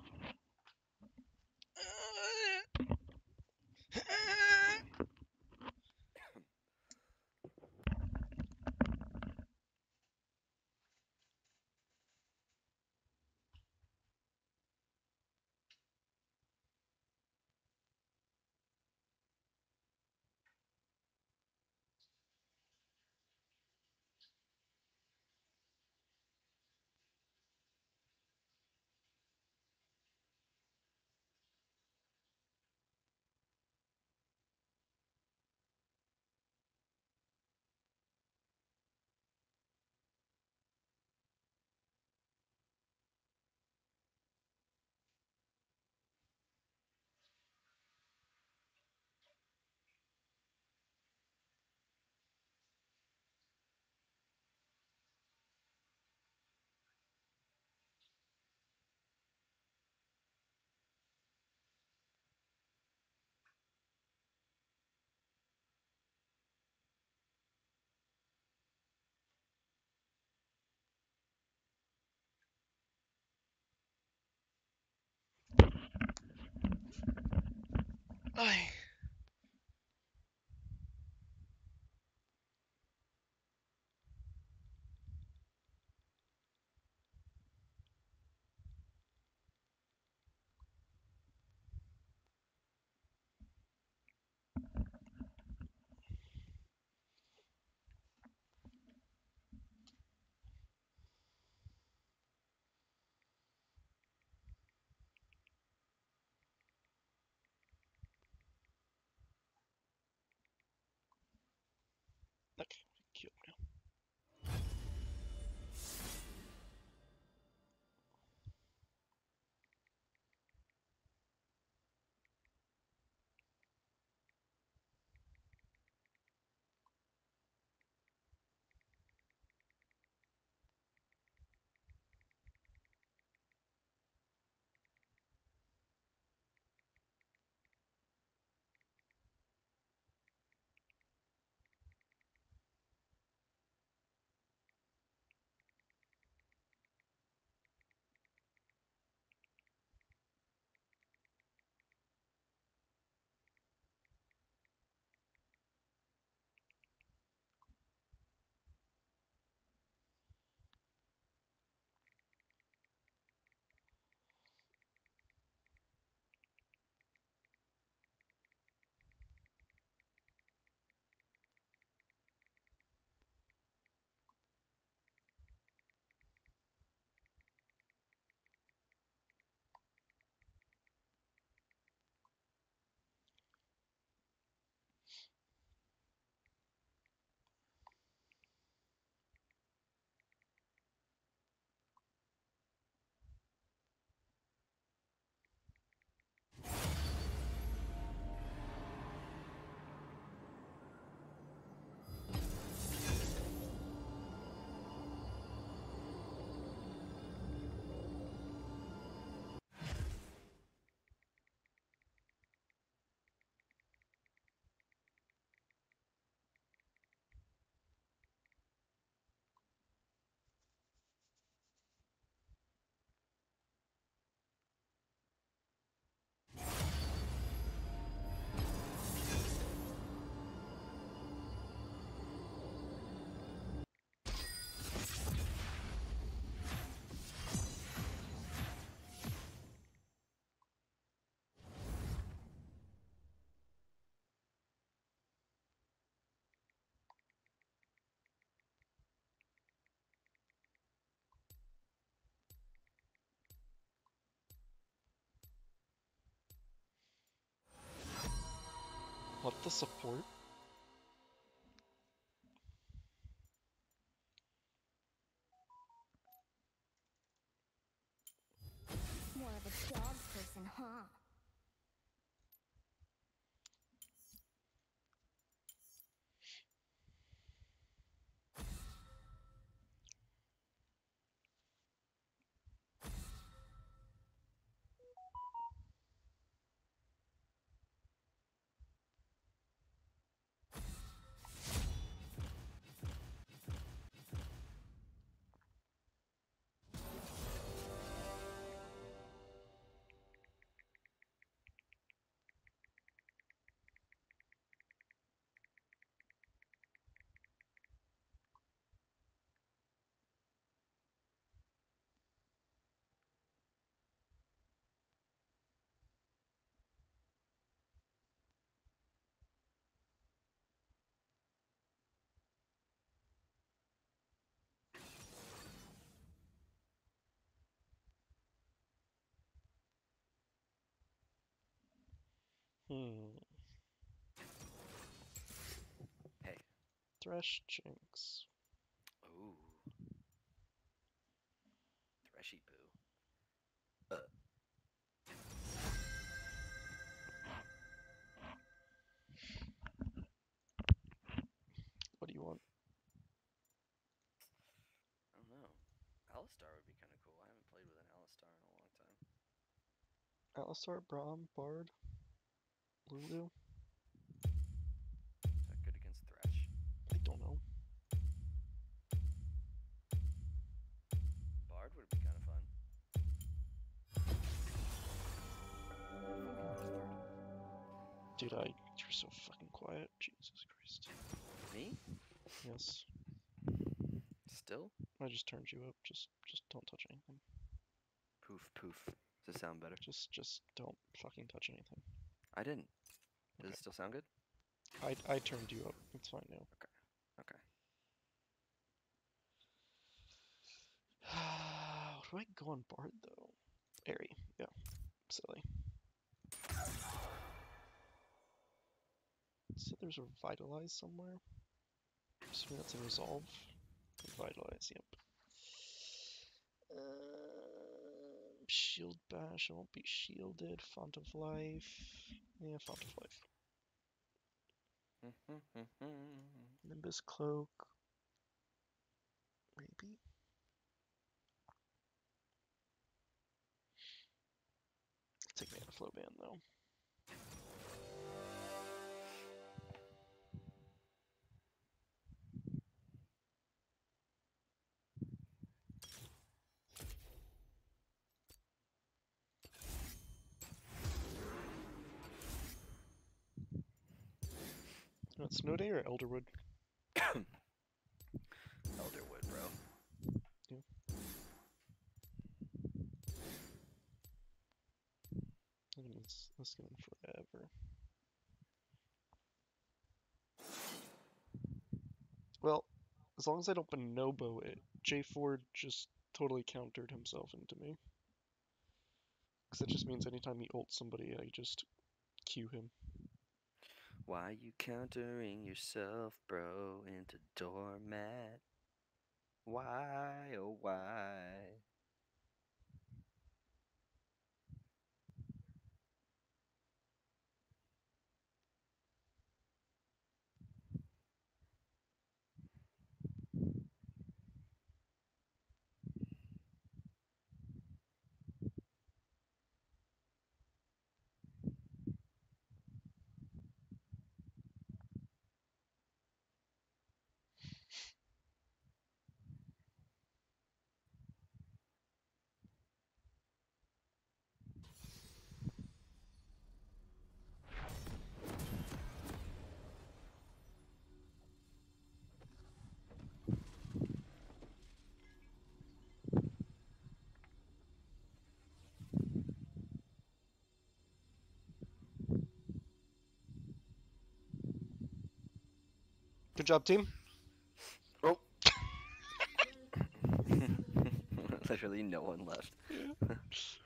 Ay. the support? More of a dog person, huh? Hmm. Hey. Thresh Jinx. Ooh. Threshy poo. What do you want? I don't know. Alistar would be kind of cool. I haven't played with an Alistar in a long time. Alistar, Braum, Bard, Lulu? Is that good against Thresh? I don't know. Bard would be kind of fun. Fucking wizard. Dude, you're so fucking quiet. Jesus Christ. Me? Yes. Still? I just turned you up. Just don't touch anything. Poof, poof. Does it sound better? Just don't fucking touch anything. I didn't. Does Okay. it still sound good? I turned you up. It's fine now. Okay. How do I go on Bard though? Airy. Yeah. Silly. So there's a Revitalize somewhere. Assuming that's a Resolve. Revitalize, yep. Shield Bash, I won't be shielded. Font of Life. Yeah, Font of Life. Nimbus Cloak. Maybe? Take Mana Flow Ban though. You want Snow Day or Elderwood? Elderwood, bro. Yeah. I mean, it's going forever. Well, as long as I don't bonobo it, J4 just totally countered himself into me. Because that just means anytime he ults somebody, I just Q him. Why you countering yourself, bro, into doormat? Why, oh why? Good job, team. Oh! Literally no one left.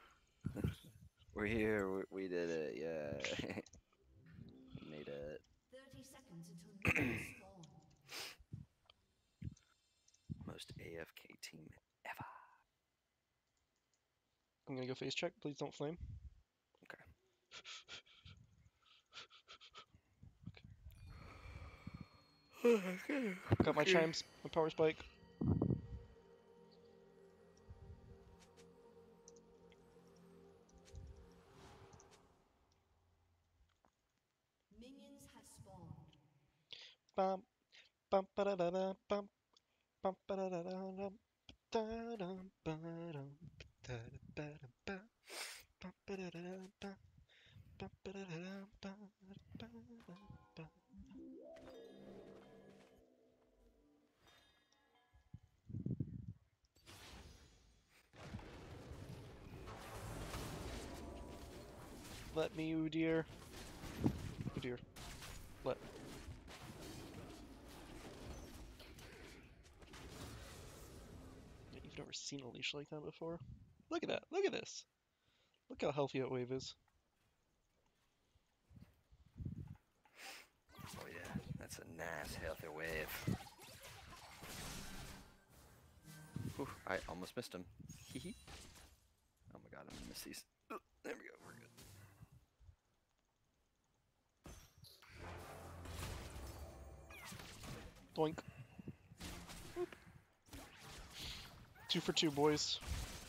We're here, we did it, yeah. We made it. The Most AFK team ever. I'm gonna go face check. Please don't flame. Okay. Got my chimes, my power spike. Minions have spawned. Bum, bum, ba da da da, bum, bum, ba da da da, dum, da dum, ba dum, da da ba da ba, bum, ba da da da, ba, bum, ba da da da, ba, ba da ba. Let me, you dear. Oh dear. Let. You've never seen a leash like that before. Look at that. Look at this. Look how healthy that wave is. Oh yeah, that's a nice healthy wave. Whew, I almost missed him. Hee. Oh my god, I'm gonna miss these. There we go, we're good. Doink. Boop. 2 for 2, boys.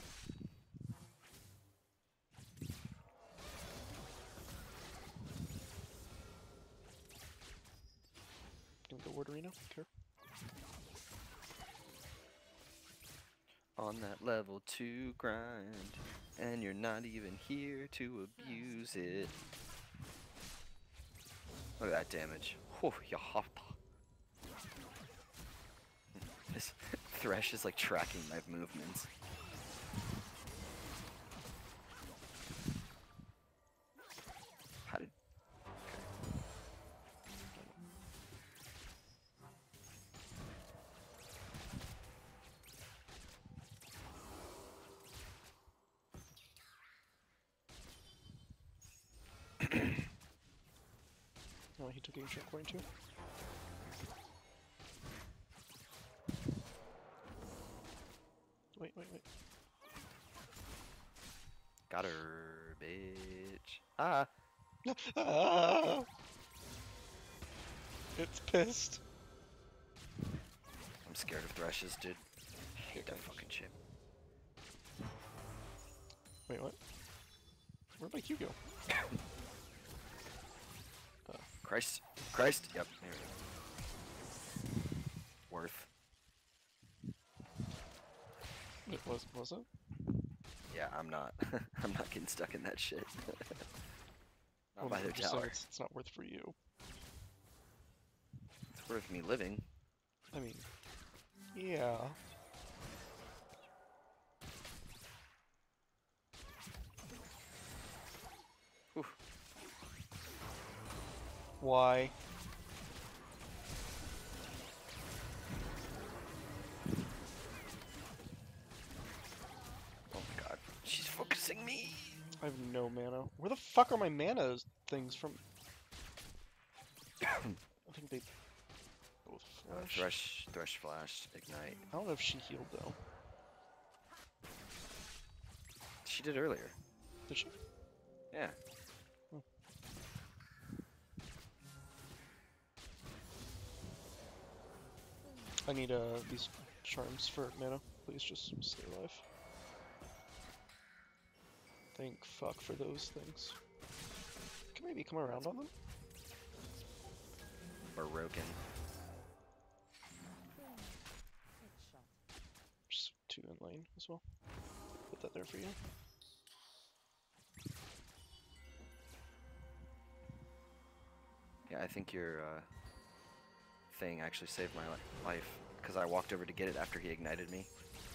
Gonna go ward arena. Care. On that level 2 grind, and you're not even here to abuse it. Look at that damage. Whew, yahapa. This Thresh is like tracking my movements. How did... Oh, he took ancient coin too. Wait. Got her, bitch. Ah! Ah! It's pissed. I'm scared of Threshes, dude. Hate that fucking shit. Wait, what? Where'd my Q go? Christ. Yep, there we go. Worth. It was it? Yeah, I'm not. I'm not getting stuck in that shit. Not by I'm their just saying tower. it's not worth for you. It's worth me living. I mean, yeah. Whew. Why? Oh my god. She's focusing me. I have no mana. Where the fuck are my mana things from? I think they both flash. Thresh flash, ignite. I don't know if she healed though. She did earlier. Did she? Yeah. I need these charms for mana. Please just stay alive. Thank fuck for those things. Can maybe come around on them? Broken. Just 2 in lane as well. Put that there for you. Yeah, I think your thing actually saved my life because I walked over to get it after he ignited me.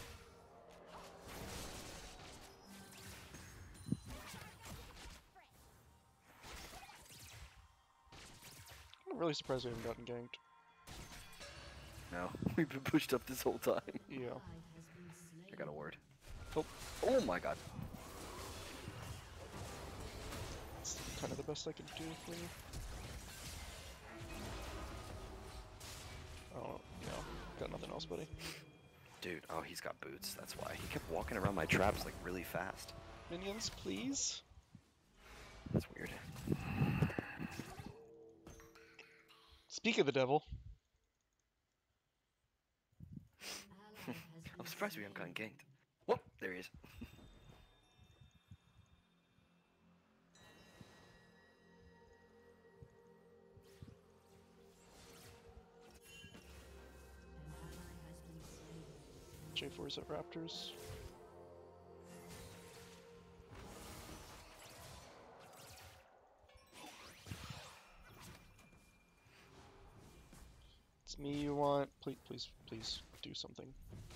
I'm really surprised we haven't gotten ganked. No, we've been pushed up this whole time. Yeah. I got a ward. Oh. Oh my god. It's kind of the best I can do for you. Oh, yeah. Got nothing else, buddy. Dude, oh, he's got boots. That's why. He kept walking around my traps like really fast. Minions, please. That's weird. Speak of the devil. I'm surprised we haven't gotten ganked. Whoop! There he is. J4's at Raptors. It's me you want. Please, please, please do something.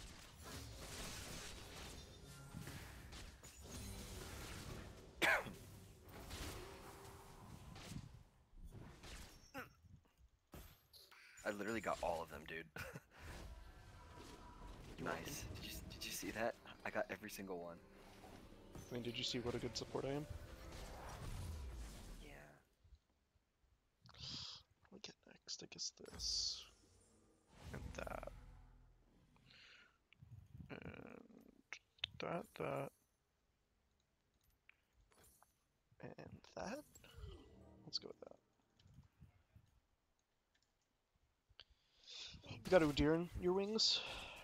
I literally got all of them, dude. You're welcome. Nice. Did you see that? I got every single one. I mean, did you see what a good support I am? Yeah. What do I get next? I guess this. And that. And that. And that? Let's go with that. You got Udyr in your wings?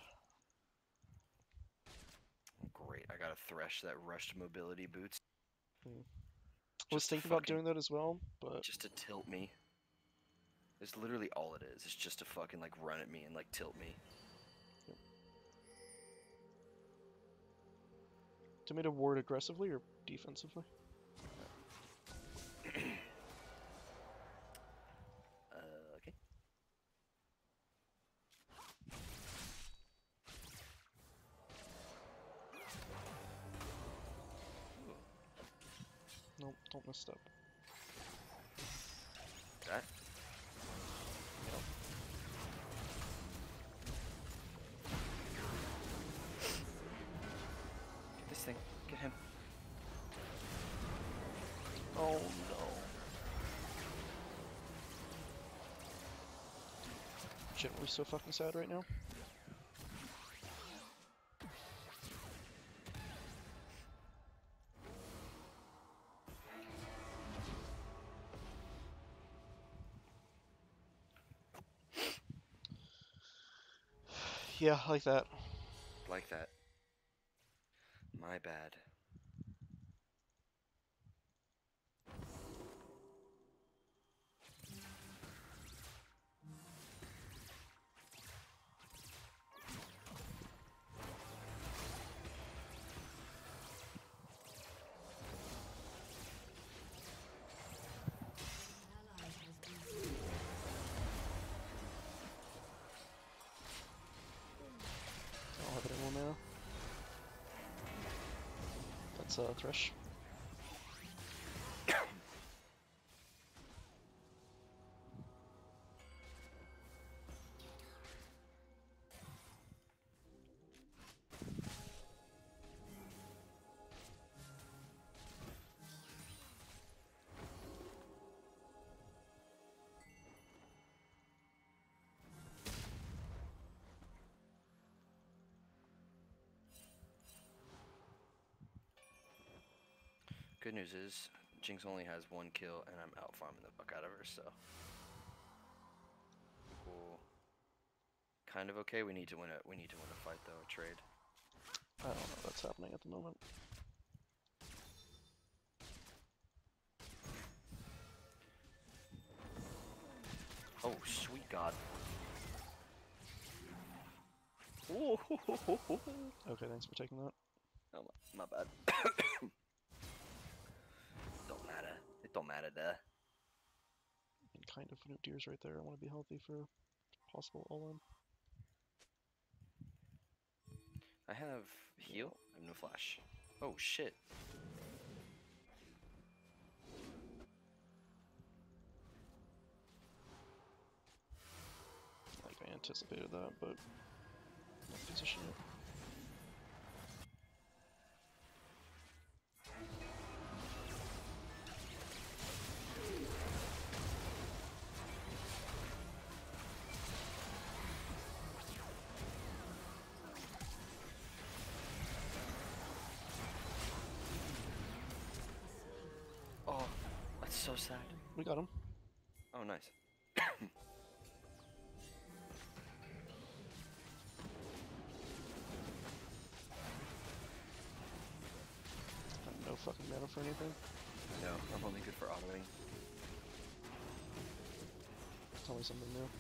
Great. I got a Thresh that rushed mobility boots. I was Just to thinking about fucking- doing that as well, but Just to tilt me. It's literally all it is. It's just to fucking like run at me and like tilt me. do you want me to ward aggressively or defensively? Okay. Nope, don't misstep. That. Get this thing. Get him. Oh no. Shit, we're so fucking sad right now. Yeah, like that. Like that. My bad. I don't have any more mana. That's Thresh. Good news is, Jinx only has 1 kill, and I'm out farming the fuck out of her, so. Cool. Kind of okay. We need to win a fight though, a trade. I don't know what's happening at the moment. Oh, sweet God. Ooh, Okay, thanks for taking that. oh, my bad. Don't matter. It don't matter there. And kind of when Udyr's right there, I want to be healthy for possible all-in. I have heal. I have no flash. Oh shit. Like, I anticipated that, but not position it. so sad. We got him. Oh, nice. No fucking mana for anything. No, I'm only good for autoing. Tell me something new.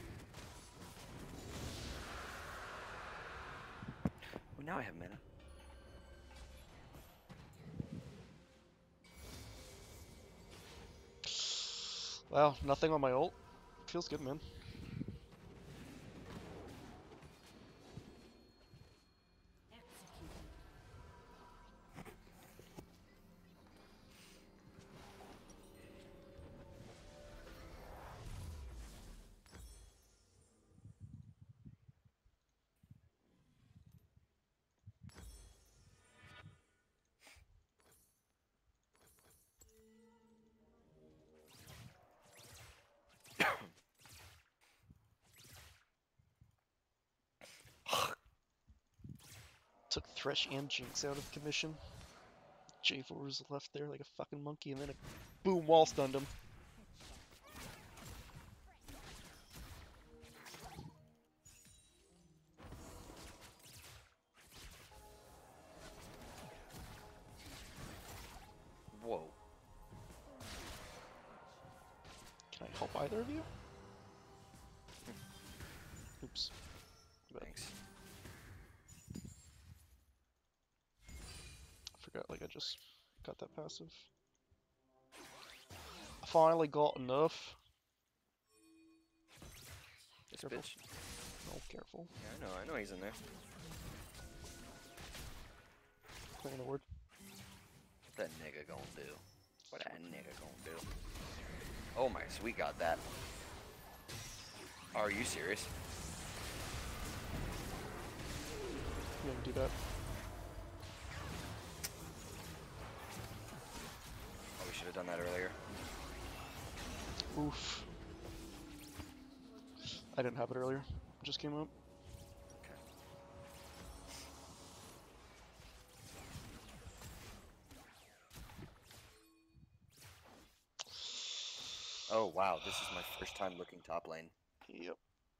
Well, now I have mana. Wow, nothing on my ult. Feels good, man. Took Thresh and Jinx out of commission. J4 was left there like a fucking monkey, and then it boom, wall stunned him. Whoa. Can I help either of you? Oops. Thanks. I forgot, like, I just got that passive. I finally got enough. This Careful. bitch. Oh, careful. Yeah, I know he's in there. Clearing the word. What that nigga gonna do? What that nigga gonna do? Oh my, so we got that. Are you serious? You didn't do that. Oh, we should have done that earlier. Oof. I didn't have it earlier. It just came up. Okay. Oh wow, this is my first time looking top lane. Yep.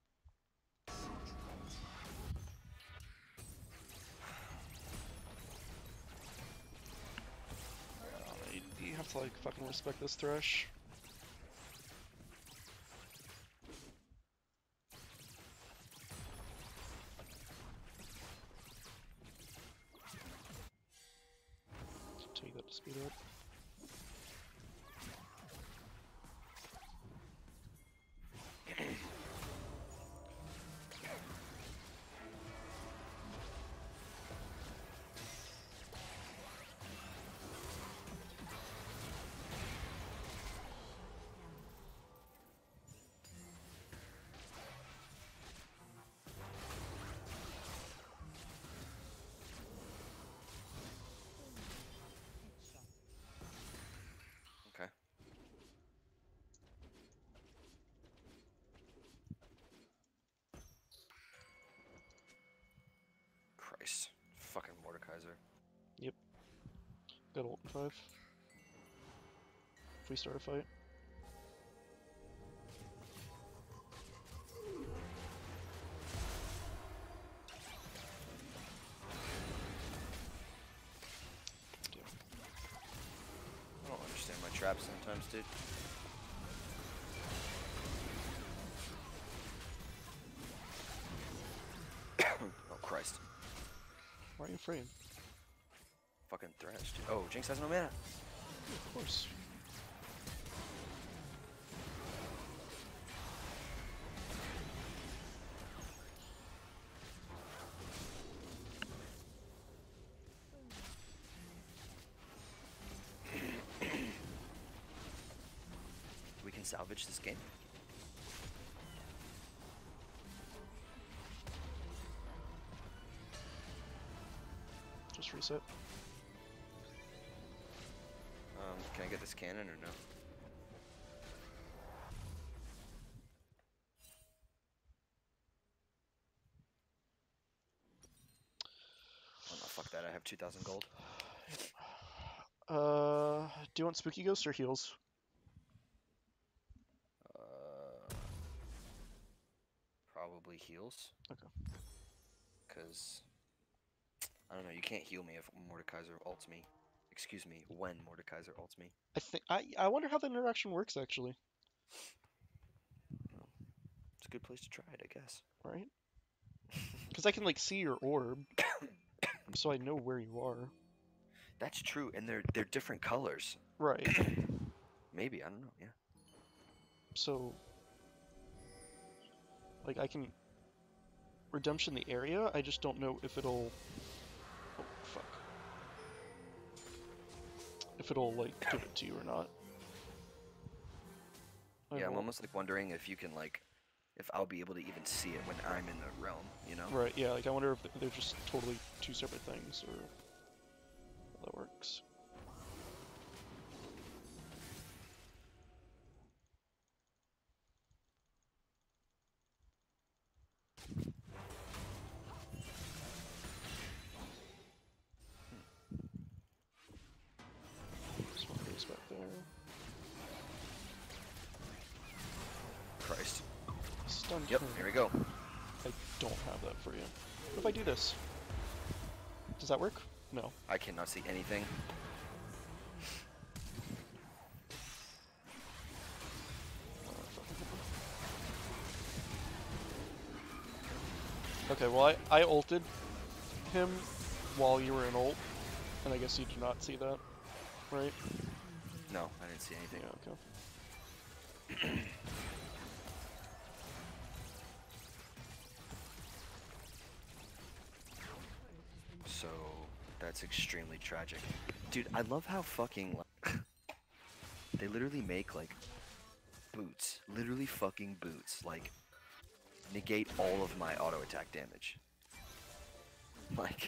You have to like fucking respect this Thresh. Take that to speed up. Okay. Christ. Fucking Mordekaiser. Yep. Got ult in 5. If we start a fight. I don't understand my traps sometimes, dude. Oh Christ. Why are you afraid? Fucking Thresh, dude. Oh, Jinx has no mana. Of course. We can salvage this game. Just reset. Can I get this cannon or no? Oh no, fuck that. I have 2,000 gold. Do you want Spooky Ghost or heals? he heals. Okay. Because I don't know, you can't heal me if Mordekaiser ults me. Excuse me, when Mordekaiser ults me. I wonder how the interaction works actually. Well, it's a good place to try it, I guess. Right? Because I can like see your orb, so I know where you are. That's true, and they're different colors. Right. Maybe, I don't know, yeah. So, like, I can redemption the area. I just don't know if it'll. Oh fuck. If it'll like give it to you or not. Yeah, I'm almost like wondering if you can like, if I'll be able to even see it when I'm in the realm, you know? Right. Yeah. Like I wonder if they're just totally two separate things or how that works. Just one goes back there. Christ. Stun Yep, king. here we go. I don't have that for you. What if I do this? Does that work? No. I cannot see anything. Okay, well I ulted him while you were in ult, and I guess you did not see that, right? No, I didn't see anything. Yeah, okay. So, that's extremely tragic. Dude, I love how fucking, like, they literally make, like, boots. Literally fucking boots. Like, negate all of my auto attack damage. Like,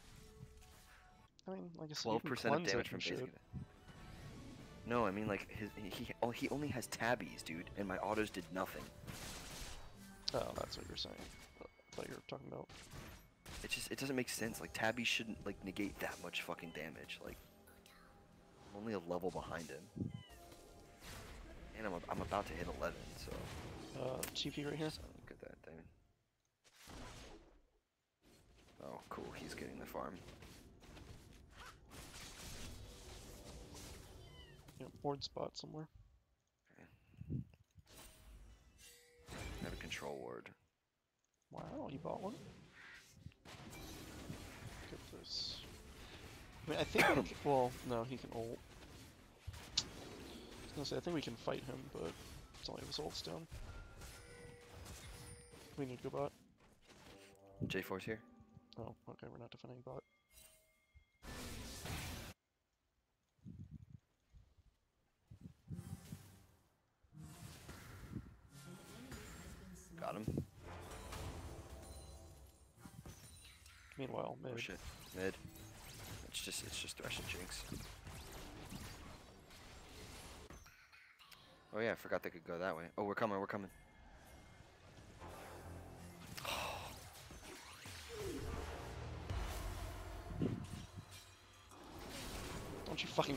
I mean, like I said, you 12% can of cleanse it damage from and shit. basic. No, I mean like he only has tabbies, dude, and my autos did nothing. Oh, that's what you're saying. I thought you were talking about. It doesn't make sense. Like tabbies shouldn't like negate that much fucking damage. Like I'm only a level behind him, and I'm about to hit 11, so. TP right here. So look at that thing. Oh, cool. He's getting the farm. Yeah, board spot somewhere. Okay. I have a control ward. Wow, you bought one? Get this. I mean, I think we can, well, no, he can ult. I was gonna say, I think we can fight him, but it's only if his ult's down. We need to go bot. J4's here. Oh, okay, we're not defending bot. Got him. Meanwhile, mid. Oh shit. Mid. It's just Thresh and Jinx. Oh yeah, I forgot they could go that way. Oh, we're coming, we're coming. Don't you fucking.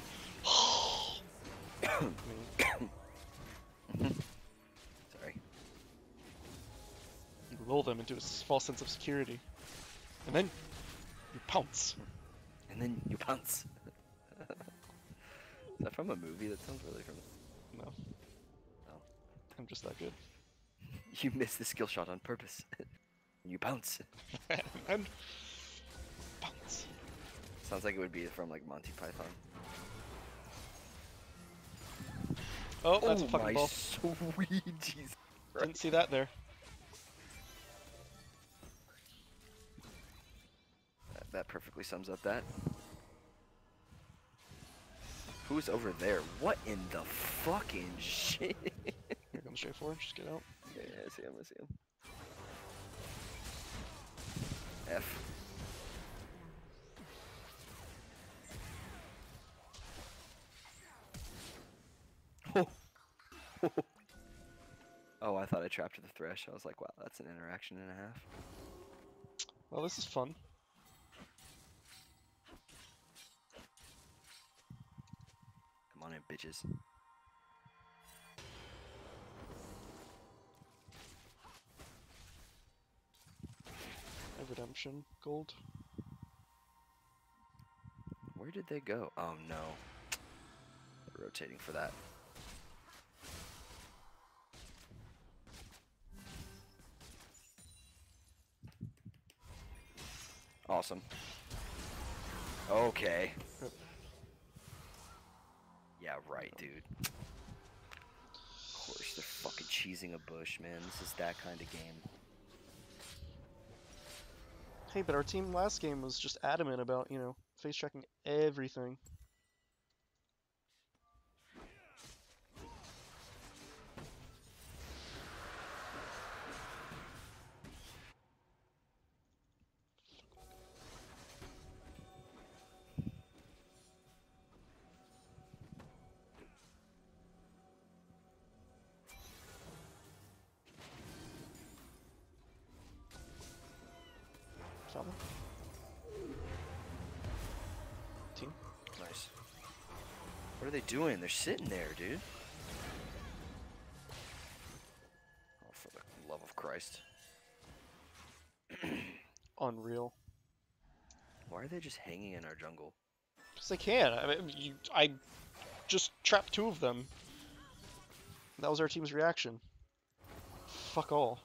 Sorry. You lull them into a false sense of security. And then you pounce. And then you pounce. Is that from a movie? That sounds really from. No. Oh. I'm just that good. You missed the skill shot on purpose. You bounce. And bounce. Sounds like it would be from like Monty Python. Oh, that's a Oh fucking my ball. sweet Jesus. Didn't see that there. That perfectly sums up that. Who's over there? What in the fucking shit? Here comes J4, just get out. Yeah, I see him, I see him. F. Oh, I thought I trapped the Thresh. I was like, wow, that's an interaction and a half. Well, this is fun. Come on in, bitches. redemption gold. Where did they go? Oh no. They're rotating for that. Awesome. Okay. Yep. Yeah, right, dude. Of course, they're fucking cheesing a bush, man. This is that kind of game. Hey, but our team last game was just adamant about, you know, face tracking everything. Falcon? Team? Nice. What are they doing? They're sitting there, dude. Oh, for the love of Christ. Unreal. Why are they just hanging in our jungle? Because they can. I mean, I just trapped 2 of them. That was our team's reaction. Fuck all.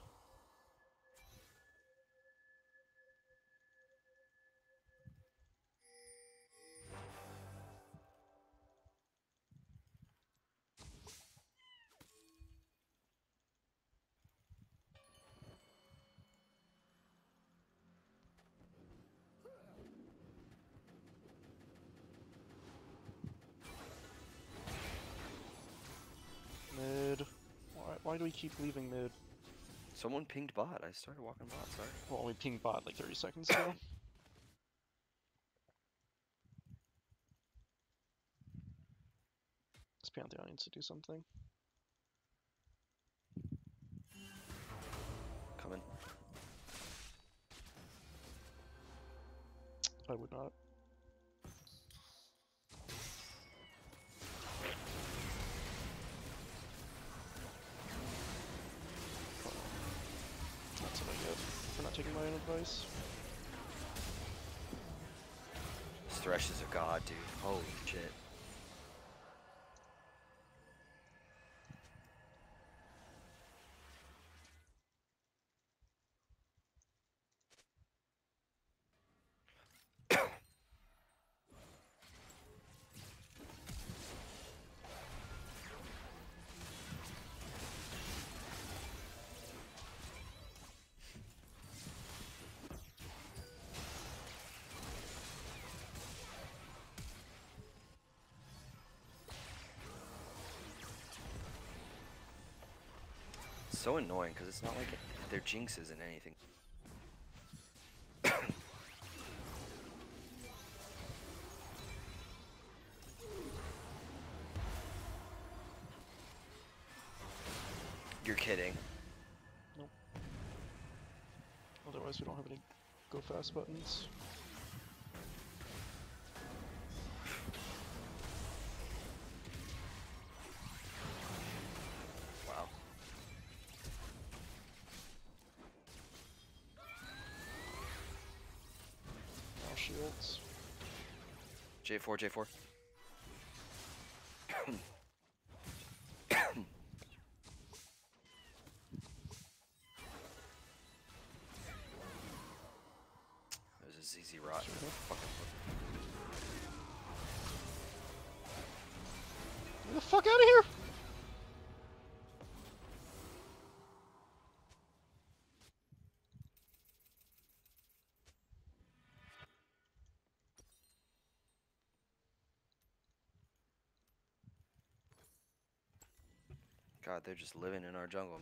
Mid. Why do we keep leaving mid? Someone pinged bot. I started walking bot, sorry. Well, we pinged bot like 30 seconds ago. This Pantheon needs to do something. Coming. I would not. That's what I get for not taking my own advice. This Thresh is a god, dude. Holy shit. It's so annoying because it's not like their jinx isn't anything. You're kidding. Nope. Otherwise, we don't have any go fast buttons. Wow. Now shields. J4, J4. There's a ZZ rot. Get the fuck out of here! God, they're just living in our jungle.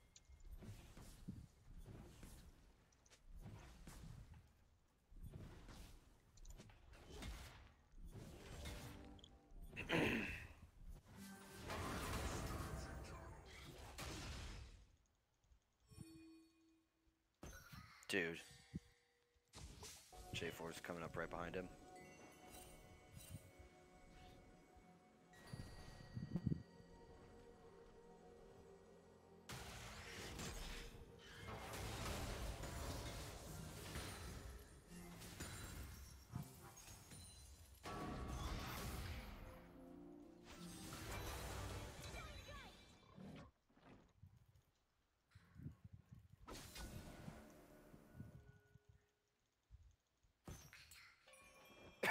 Dude. J4's coming up right behind him.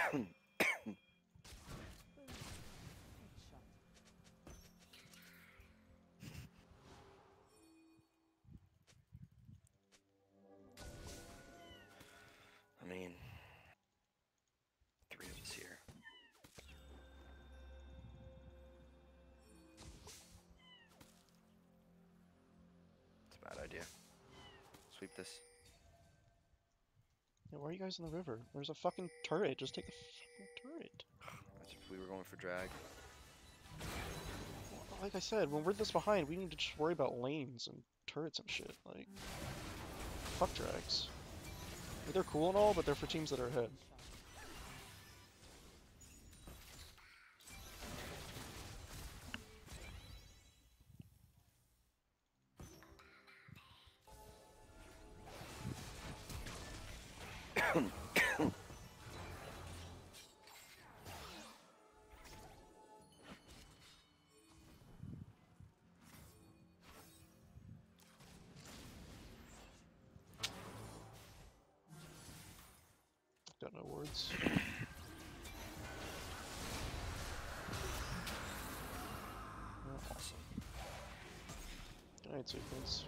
I mean, 3 of us here. It's a bad idea. Sweep this. Yeah, why are you guys in the river? There's a fucking turret. Just take the fucking turret. That's if we were going for drag. Like I said, when we're this behind, we need to just worry about lanes and turrets and shit. Like, fuck drags. Like, they're cool and all, but they're for teams that are ahead. Got no words. Awesome. Good night, sequence.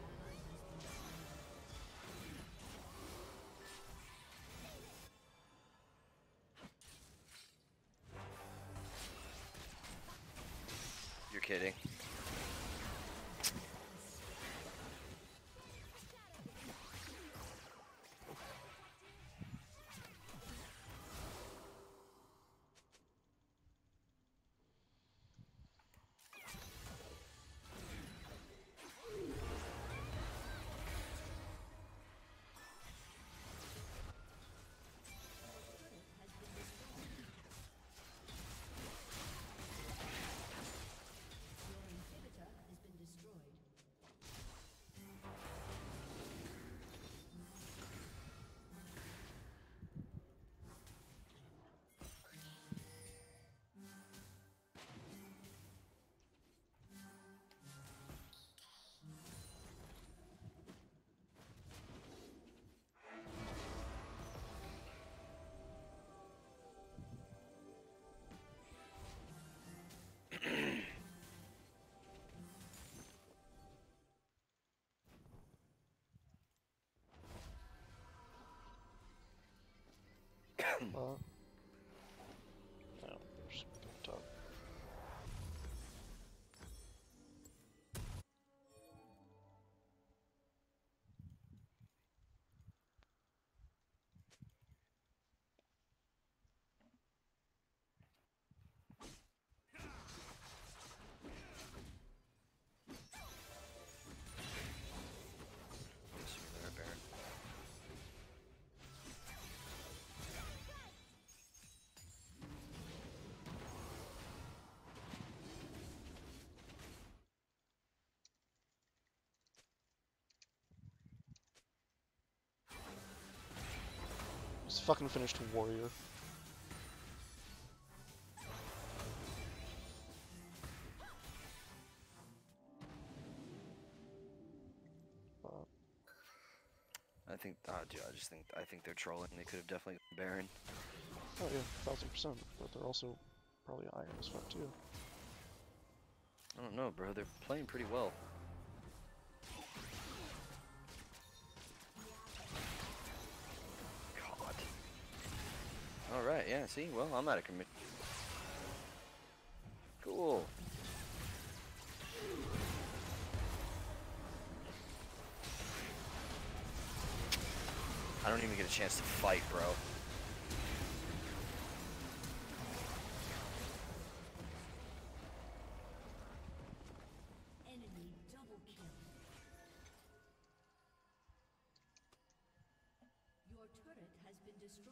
You're kidding. Your inhibitor has been destroyed. No, there's top. Yes, you're there, Baron. Just fucking finished warrior. I think they're trolling. They could have definitely gone Baron. Oh yeah, 1000%. But they're also probably iron as fuck too. I don't know, bro. They're playing pretty well. God. Alright, yeah, see? Well, I'm out of commit. Cool. I don't even get a chance to fight, bro. Enemy double kill. Your turret has been destroyed.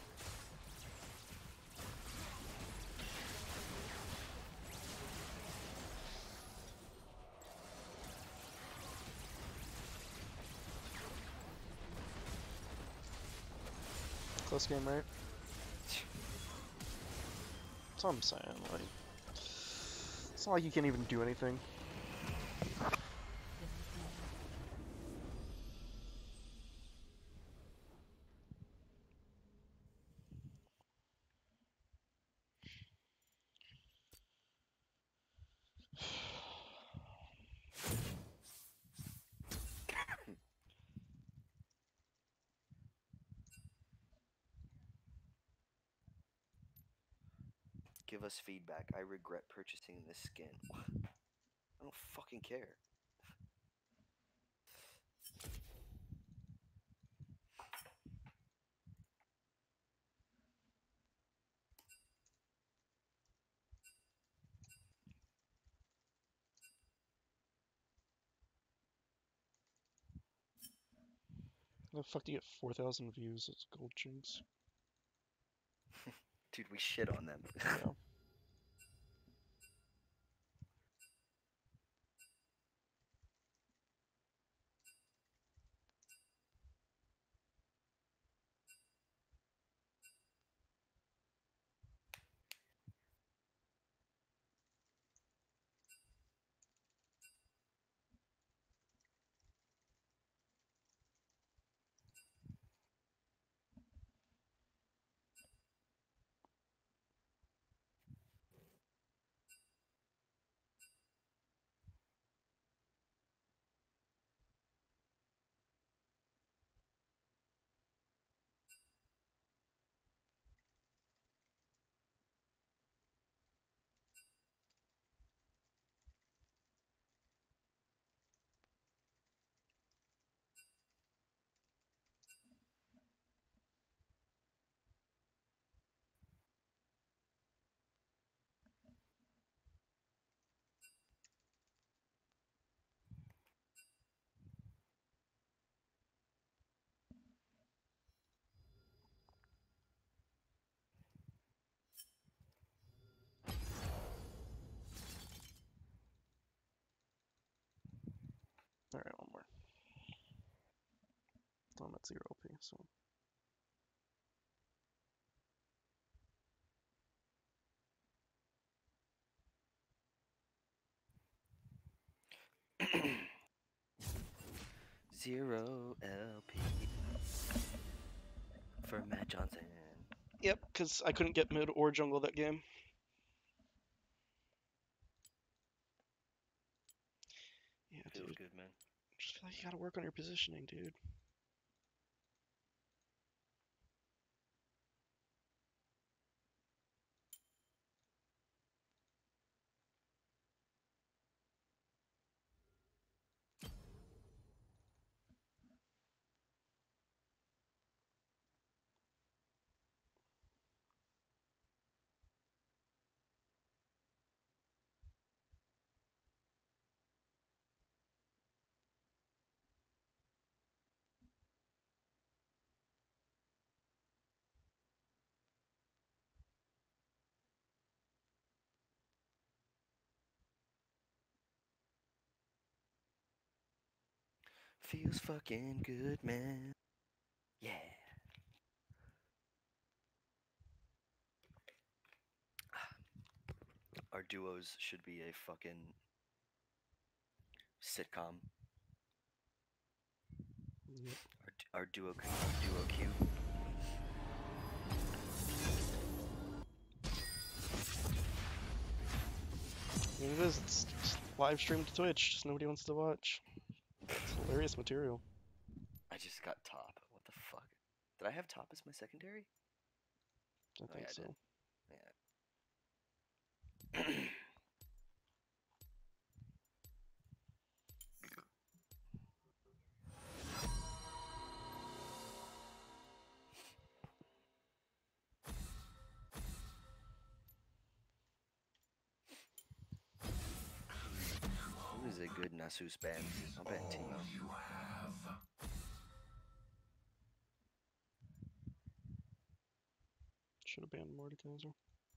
Close game, right? That's what I'm saying, like... It's not like you can't even do anything. Give us feedback. I regret purchasing this skin. I don't fucking care. How the fuck do you get 4,000 views as gold jinx? Dude, we shit on them. Yeah. Alright, one more. I'm at 0 LP, so. Zero LP for Matt Johnson. Yep, because I couldn't get mid or jungle that game. Yeah, Feels dude. good, man. Just feel like you gotta work on your positioning, dude. Feels fucking good, man. Yeah. Our duos should be a fucking sitcom. Yep. Our duo queue. I mean, it is. It's just live streamed to Twitch. Just nobody wants to watch. It's hilarious material. I just got top. What the fuck? Did I have top as my secondary? I think yeah, I so. did. Yeah. Who is a good Nasus ban? I'll ban Timo. You have. Should have banned Mordekaiser.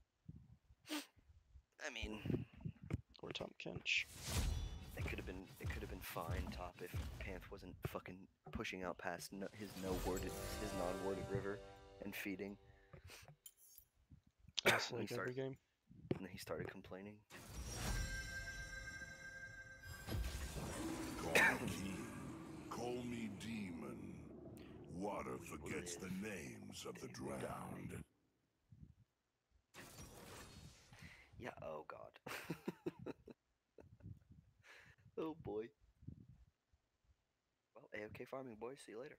I mean, Or Tom Kench. it could have been fine top if Panth wasn't fucking pushing out past his non-worded river and feeding. That's When he like every started- game. And then he started complaining. Call me king, call me demon. Water forgets the names of the drowned. Yeah, oh god. Oh boy. Well, AFK farming, boys. See you later.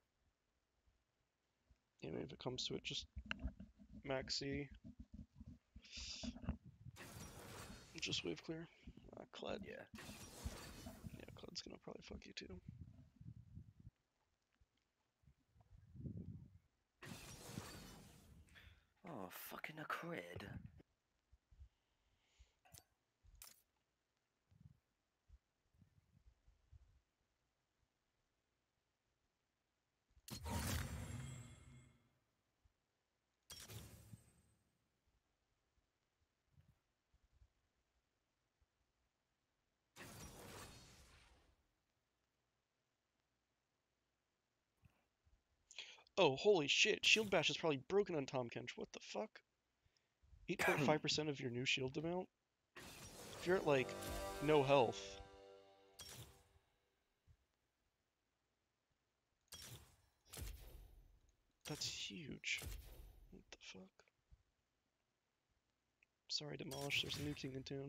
Yeah, maybe if it comes to it, just Maxi. just wave clear. Kled. Yeah. Yeah, Kled's gonna probably fuck you too. Oh, fucking a cred. Oh, holy shit! Shield Bash is probably broken on Tom Kench. What the fuck? 8.5% of your new shield amount? If you're at, like, no health... That's huge. What the fuck? Sorry, Demolish, there's a new king in town.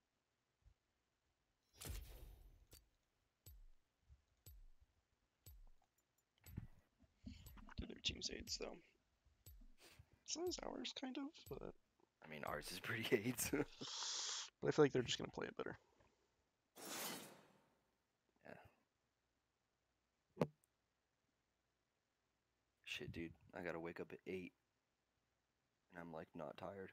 Do their team's aids, though. It's not as ours, kind of, but... I mean, ours is pretty AIDS. But I feel like they're just gonna play it better. Shit, dude. I gotta wake up at 8. And I'm, like, not tired.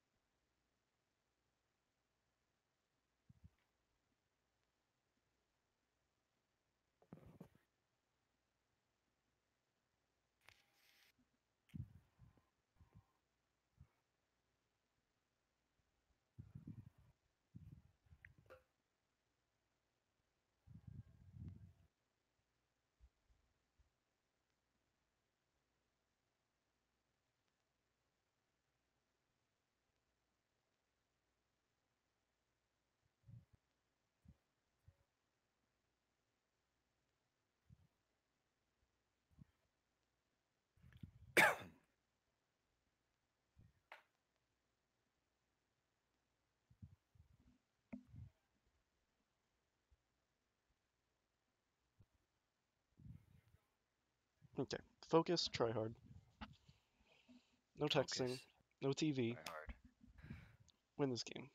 Okay, focus, try hard. No texting, Focus. no TV. Try hard. Win this game.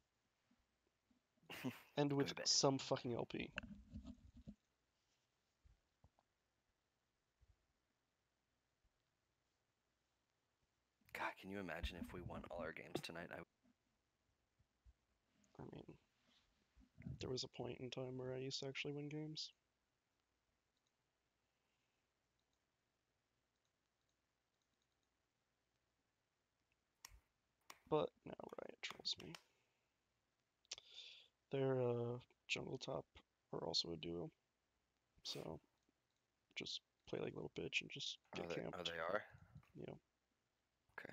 End Go with to bed. some fucking LP. God, can you imagine if we won all our games tonight? I mean, there was a point in time where I used to actually win games. But now Riot trolls me. Their jungle top are also a duo. So just play like a little bitch and just get camped. Oh, they are? Yeah. Okay.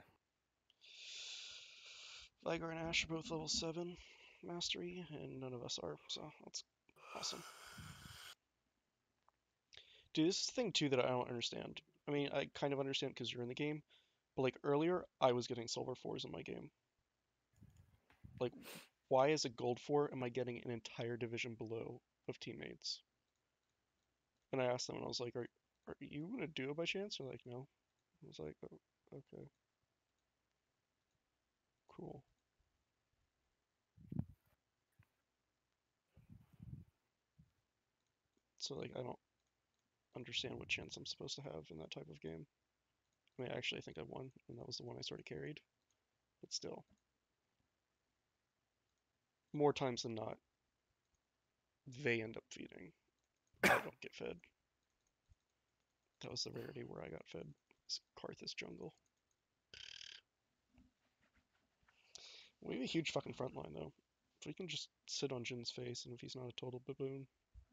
Vigar and Ashe are both level 7 mastery, and none of us are, so that's awesome. Dude, this is the thing too that I don't understand. I mean, I kind of understand because you're in the game, but like earlier, I was getting silver 4s in my game. Like, why as a gold 4 am I getting an entire division below of teammates? And I asked them, and I was like, are you gonna do it by chance? They're like, no. I was like, oh, okay. Cool. So, like, I don't understand what chance I'm supposed to have in that type of game. I mean, actually, I think I won, and that was the one I sort of carried. But still. More times than not, they end up feeding. I don't get fed. That was the rarity where I got fed. It's Karthus jungle. We have a huge fucking front line, though. If we can just sit on Jin's face, and if he's not a total baboon.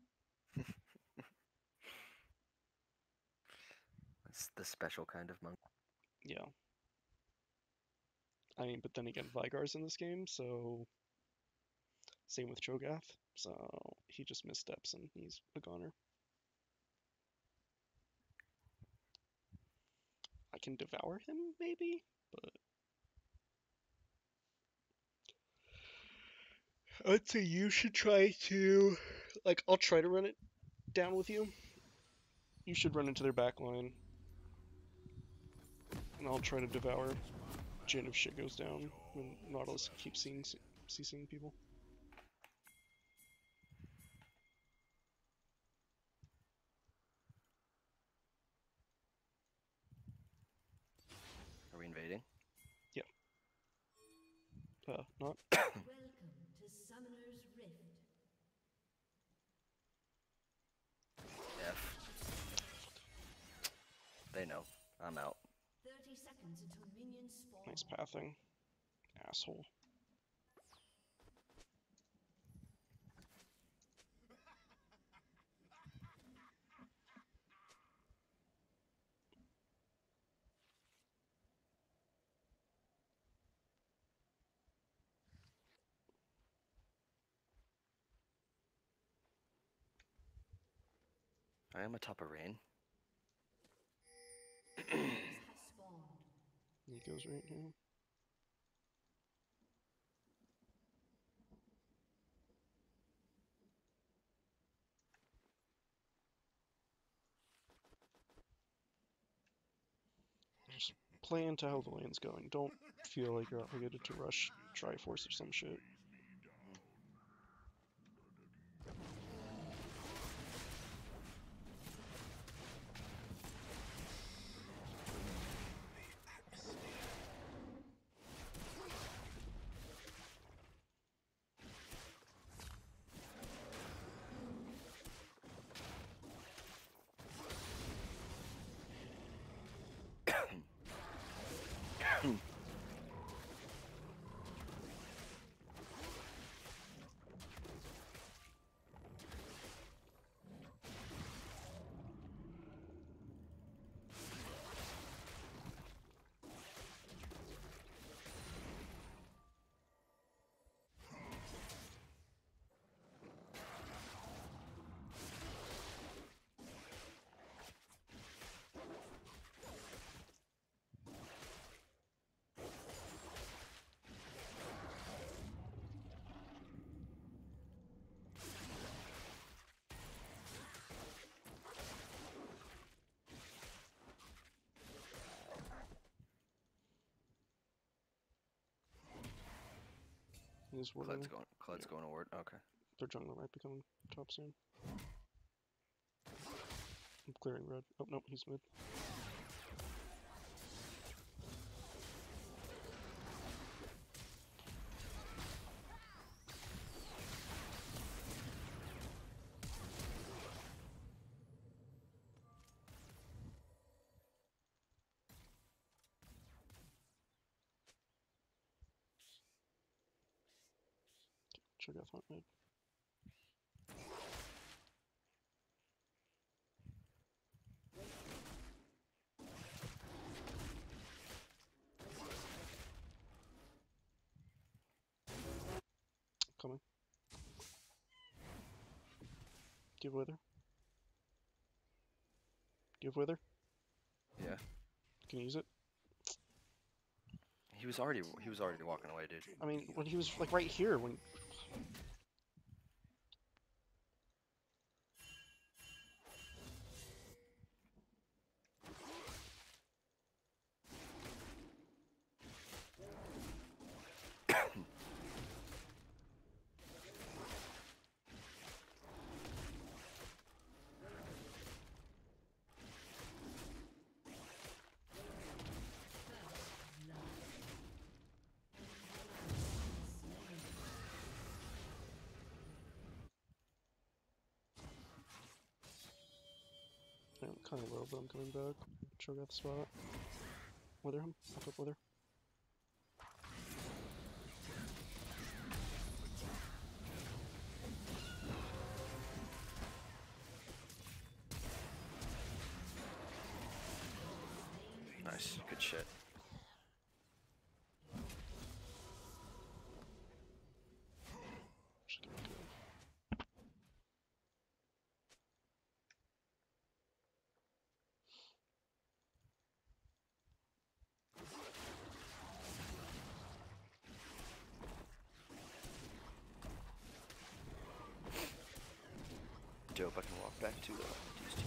It's the special kind of monk. Yeah. I mean, but then again, Vigar's in this game, so... Same with Cho'Gath, so he just missteps and he's a goner. I can devour him, maybe? But... I'd say you should try to... Like, I'll try to run it down with you. You should run into their back line. And I'll try to devour Jin if shit goes down. And Nautilus keeps CCing people. Are we invading? Not. Welcome to Summoner's Rift. F. They know. I'm out. 30 seconds until minions spawn. Nice pathing. Asshole. I am atop a rain. Has spawned. He goes right here. Just play into how the lane's going. Don't feel like you're obligated to rush Triforce or some shit. He's warding. Cled's going to ward. Okay. Their jungler might be coming top soon. I'm clearing red. Oh, no, he's mid. Cho'Gath went mid. Coming. Do you have Wither? Do you have Wither? Yeah. Can you use it? He was already walking away, dude. I mean, when he was like right here, when I'm kind of low, but I'm coming back. Cho'Gath spot. Wither him. I'll flip Wither. Nice. Good shit. Just gonna go. Dope. I can walk back to these two.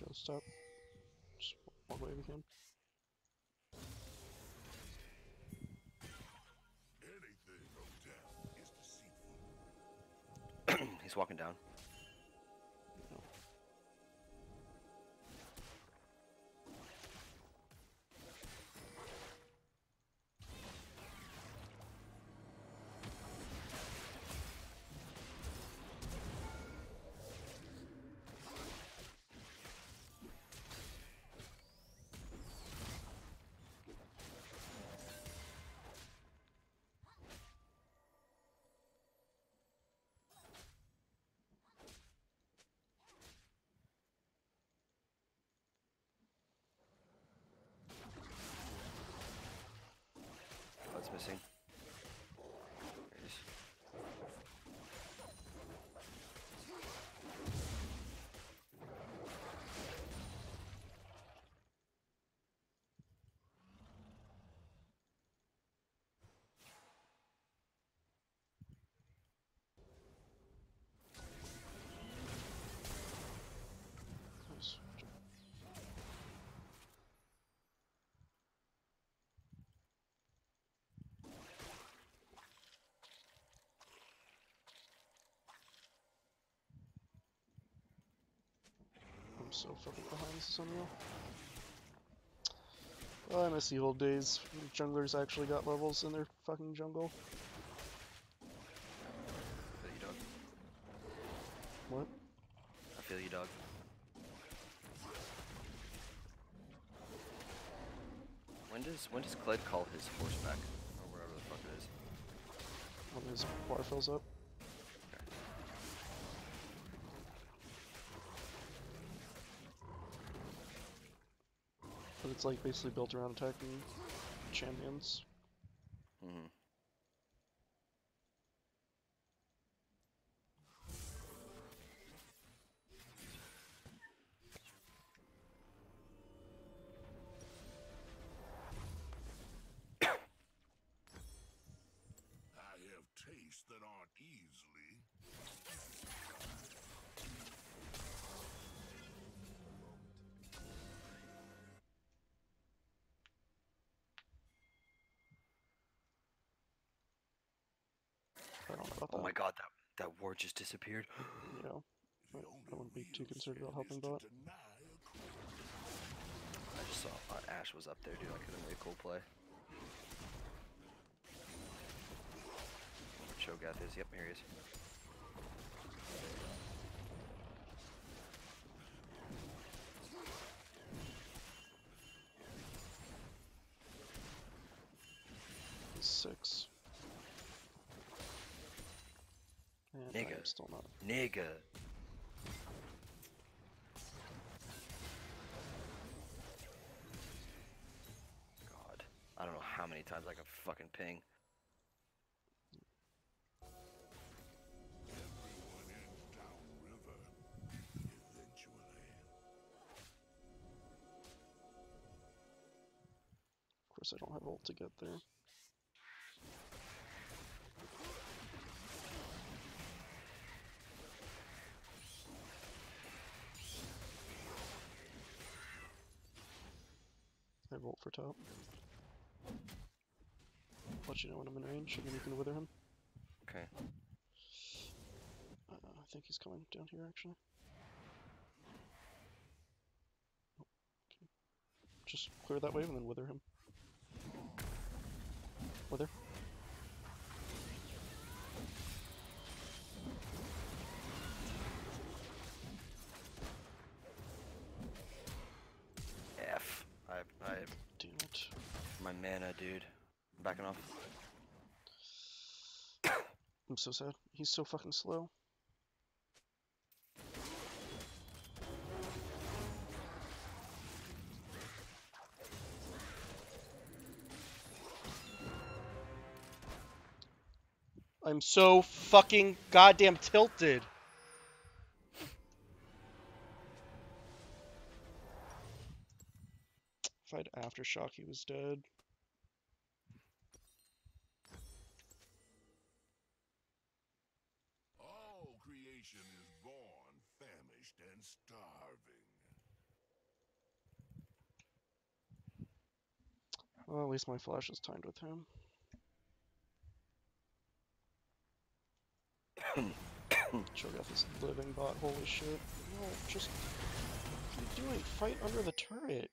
Joe, stop. Just walk away if you can. Anything of death is deceitful. He's walking down. What's missing? There it is. Nice. I'm so fucking behind, this is unreal. Oh, I miss the old days when junglers actually got levels in their fucking jungle. I feel you, dog. What? I feel you, dog. When does Cled call his horse back? Or whatever the fuck it is. When his bar fills up. Okay. But it's like basically built around attacking champions. Mm-hmm. I have tastes that aren't easily. I don't know about Oh that. my god, that ward just disappeared. You know, The I only wouldn't be too real concerned about sin helping is to bot. deny a crime. I just saw Ash was up there, dude. I could have made a cool play. Where Cho'Gath is. Yep, here he is. He's 6. And Nigga. I'm still not. Nigga. God. I don't know how many times I can fucking ping. Everyone ends downriver, eventually. Of course, I don't have ult to get there. I have ult for top. Let you know when I'm in range, and then you can wither him. Okay. I think he's coming down here, actually. Okay. Just clear that wave and then wither him. Wither. F. I Damn it. my mana, dude. I'm backing off. I'm so sad. He's so fucking slow. I'm so fucking goddamn tilted. If I'd aftershock, he was dead. All creation is born, famished, and starving. Well, at least my flash is timed with him. Choke out this living bot, holy shit. No, just... What are you doing? Fight under the turret!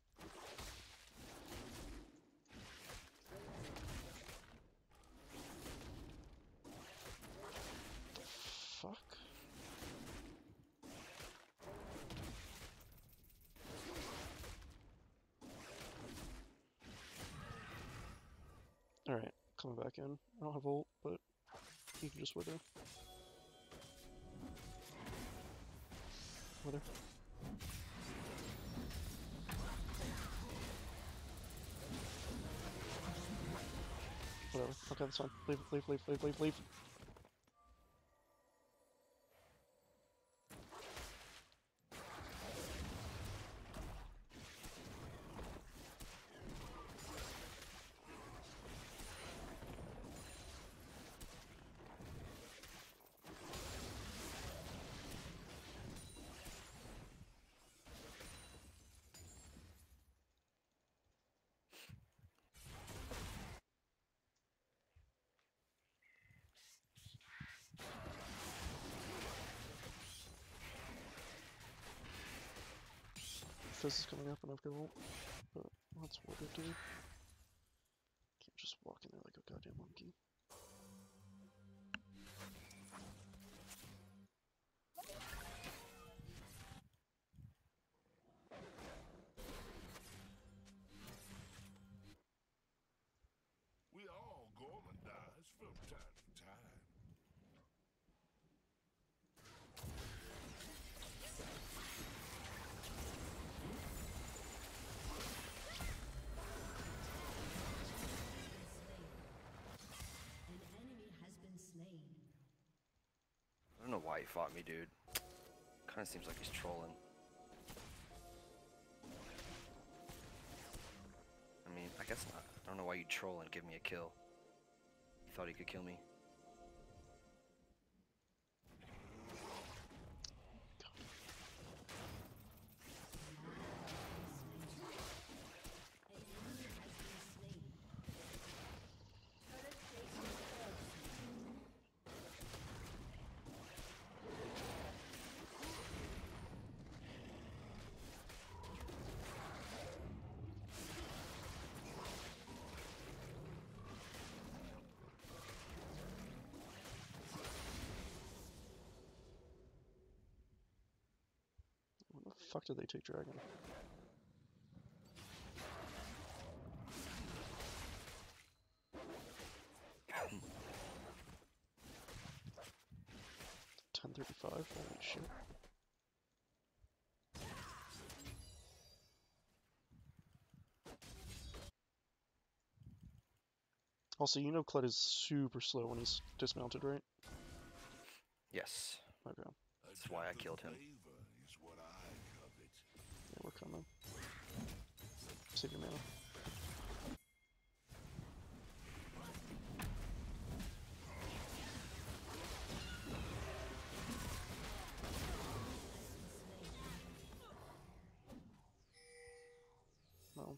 Fuck? Alright, coming back in. I don't have ult, but you can just wither. Wither. Whatever. Okay, that's fine. Leave, leave, leave, leave, leave, leave. Fizz is coming up and I've got ult, but that's what I do. Can't just walk in there like a goddamn monkey. We all gormandize from time to time. An enemy has been slain. I don't know why he fought me, dude. Kind of seems like he's trolling. I mean, I guess not. I don't know why you troll and give me a kill. He thought he could kill me. When the fuck did they take Dragon? $10.35? Holy shit. Also, you know Kled is super slow when he's dismounted, right? Yes. Okay. That's why I killed him. Flavor is what I covet. Yeah, we're coming. Save your mana. No.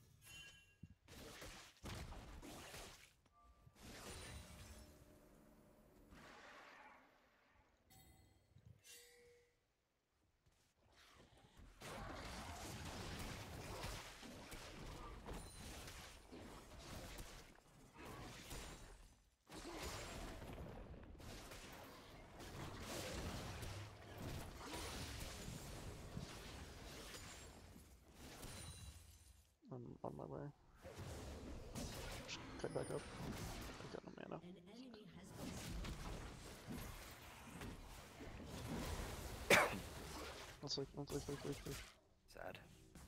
I'm on my way. Just cut back up. I got no mana. An enemy has been slain. Let's leave. Sad.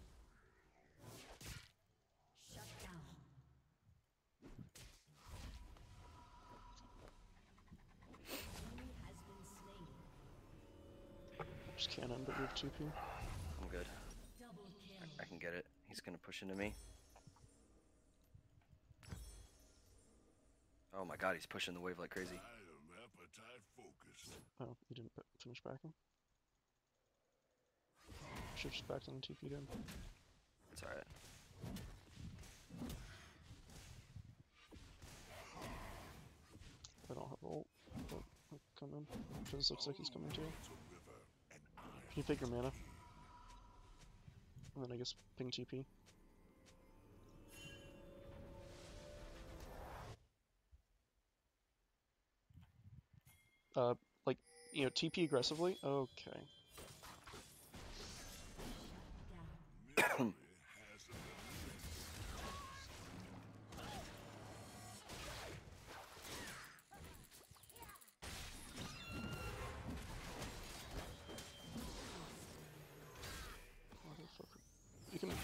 Shut down. Enemy has been slain. Just cannon, but we have 2P. I'm good. Double kill. I can get it. He's gonna push into me. Oh my god, he's pushing the wave like crazy. I am appetite focused. Oh, you didn't finish backing? Should've just backed and TP'd in. It's alright. come in? Because looks like he's coming too. It's a river, and Can you pick your mana? And then I guess ping TP. Like, you know, TP aggressively? Okay. Misery has an Motherfucker. You can...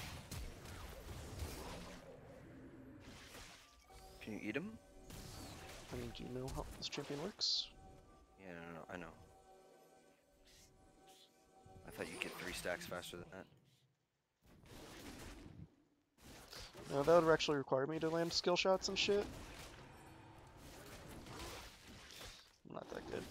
Can you eat him? I mean, do you know how this champion works? Yeah, no, I know. I thought you'd get 3 stacks faster than that. No, that would actually require me to land skill shots and shit. I'm not that good.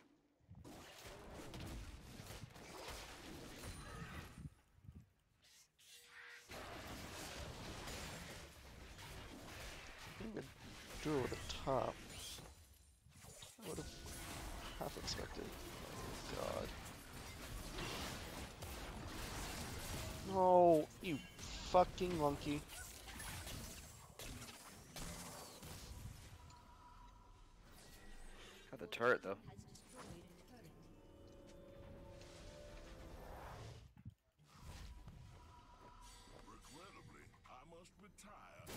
I think I'd do it with a top. I would have half expected. Oh, God. No, you fucking monkey. Got the turret though. Has destroyed a turret. Regrettably, I must retire.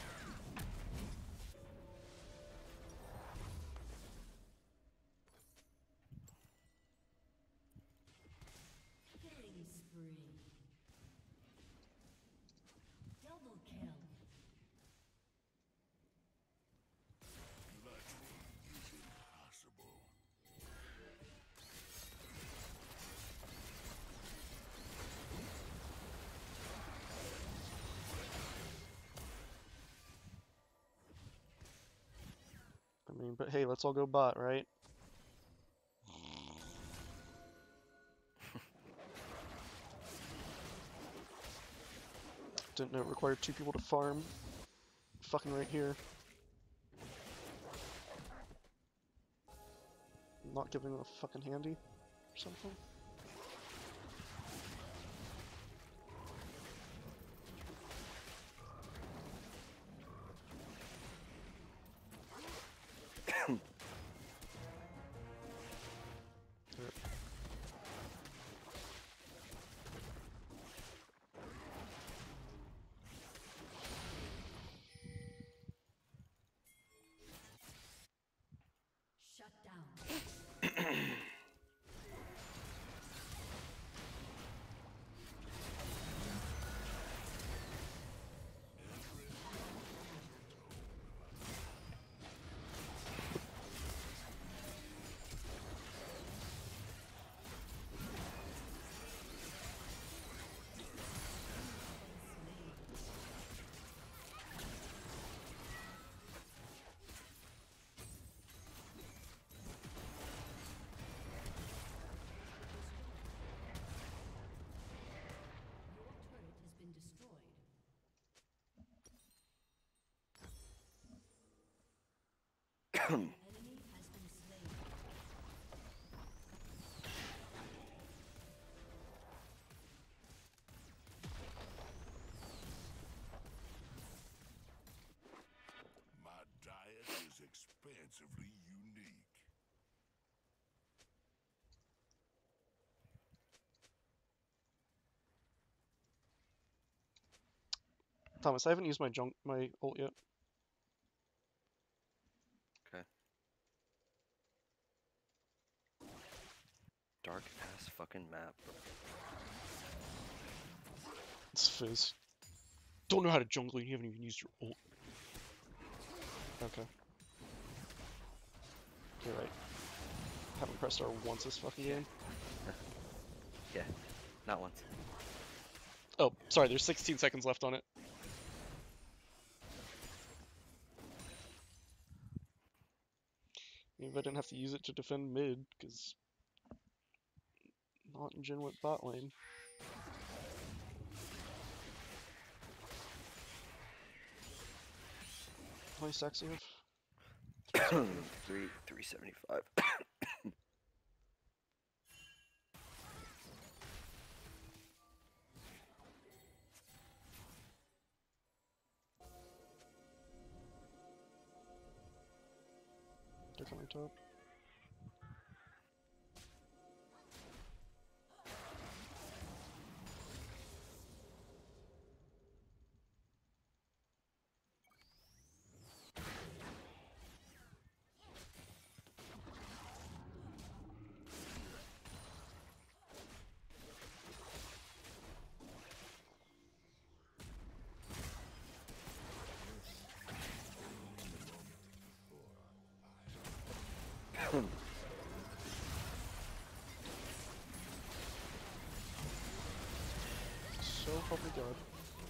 Killing spree. Double kill. Blood is impossible. I mean, but hey, let's all go bot, right? Didn't know it required 2 people to farm. Fucking right here. Not giving them a fucking handy or something. Yep. Shut down. Your turret has been destroyed. Enemy has been slain. My diet is expansively unique. Thomas, I haven't used my ult yet. Okay. Dark ass fucking map, bro. It's Fizz. Don't know how to jungle, you haven't even used your ult. Okay. You're right. Haven't pressed R once this fucking game. Yeah, not once. Oh, sorry, there's 16 seconds left on it. Maybe I didn't have to use it to defend mid, because... Not in Gen with bot lane. How many stacks do you have? 375. coming top. So help me God.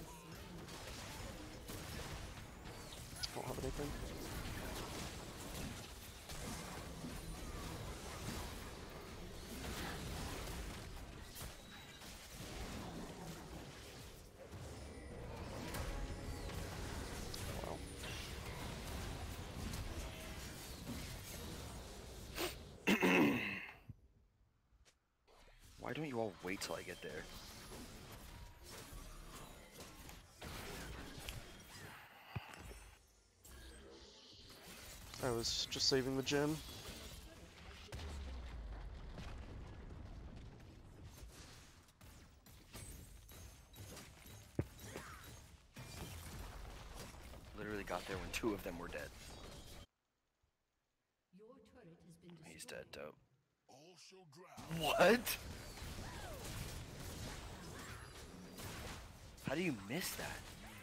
Don't have anything. Wow. Why don't you all wait till I get there? I was just saving the gem. Literally got there when 2 of them were dead. Your turret has been destroyed. He's dead, dope. Also drown. What? How do you miss that?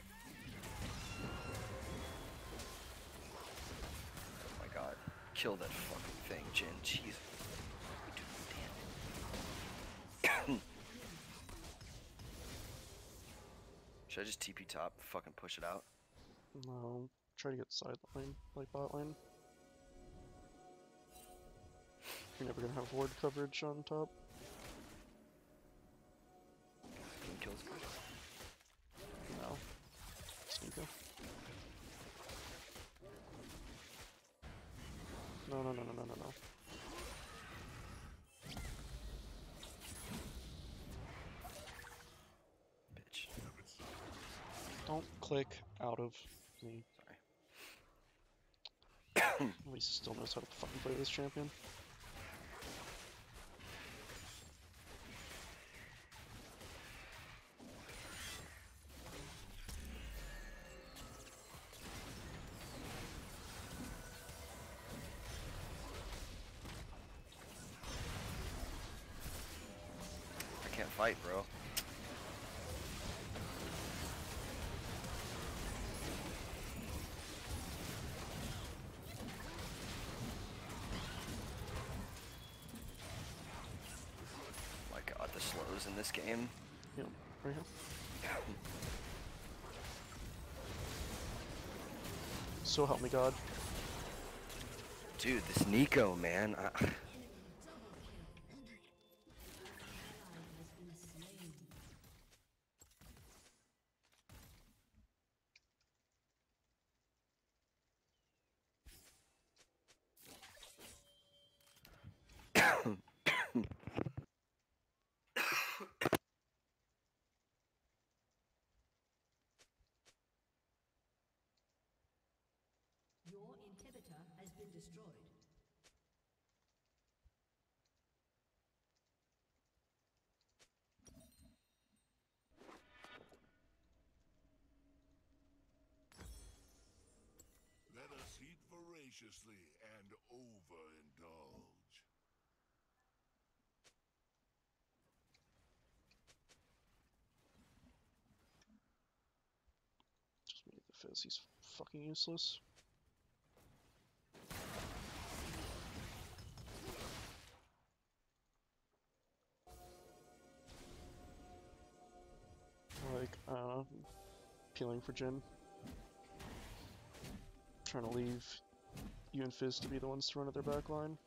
Oh my god. Kill that fucking thing, Jin. Jeez. Damn. Should I just TP top, fucking push it out? No, try to get side lane, like bot lane. You're never gonna have ward coverage on top. Team kills good. No. Sneaker. No, no, no, no, no, no, no. Bitch. Don't click out of me. Sorry. At least he still knows how to fucking play this champion. I can't fight, bro. My god, the slows in this game. Yep, right here. So help me God. Dude, this Nico, man. Your inhibitor has been destroyed. Let us eat voraciously and overindulge. Just me the fizz, he's fucking useless. Like, peeling for Jin. Trying to leave you and Fizz to be the ones to run at their back line.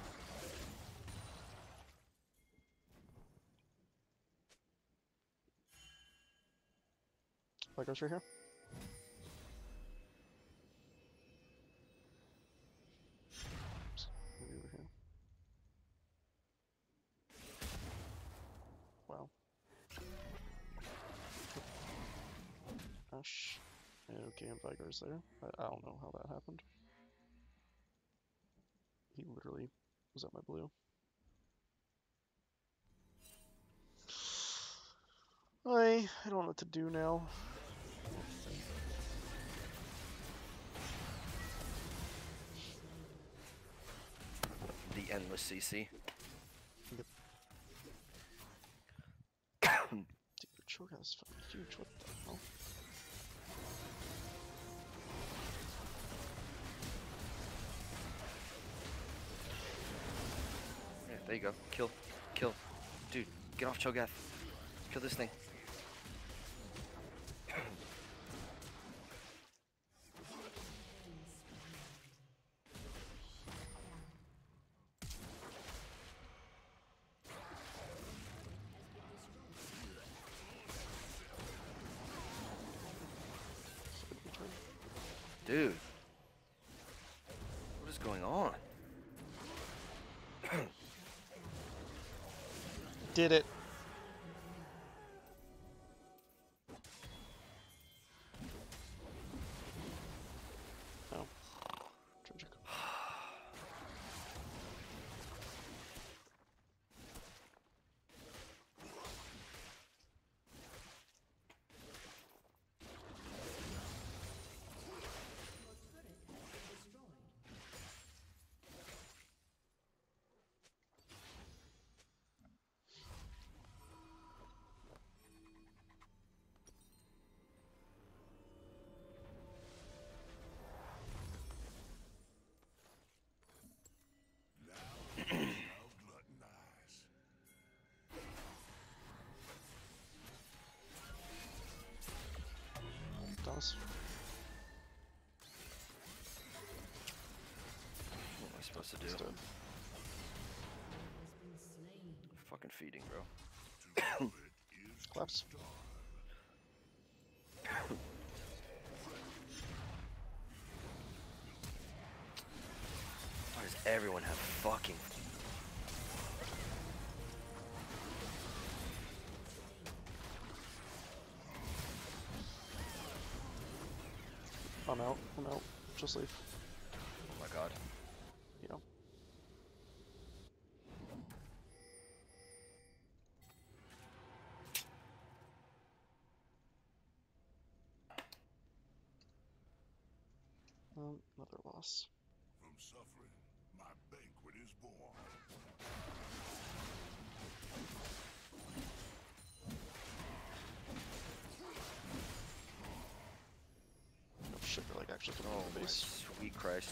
Like right here. Oops, maybe over here. Wow. Ash. Okay, and Vigar's there. I don't know how that happened. He literally was at my blue. I don't know what to do now. The endless CC. Dude, your choke is fucking huge. What the hell? Yeah, there you go. Kill. Kill. Dude, get off Cho'Gath. Kill this thing. Dude. What is going on? Did it. Oh. Tragic. Does. What am I supposed to do? It's dead. Fucking feeding, bro. Collapse. Why does everyone have fucking... I'm out. I'm out. Just leave. Oh my god. You know. Another loss. From suffering, my banquet is born. Oh shit, they're like actually coming Oh to the my base. sweet Christ.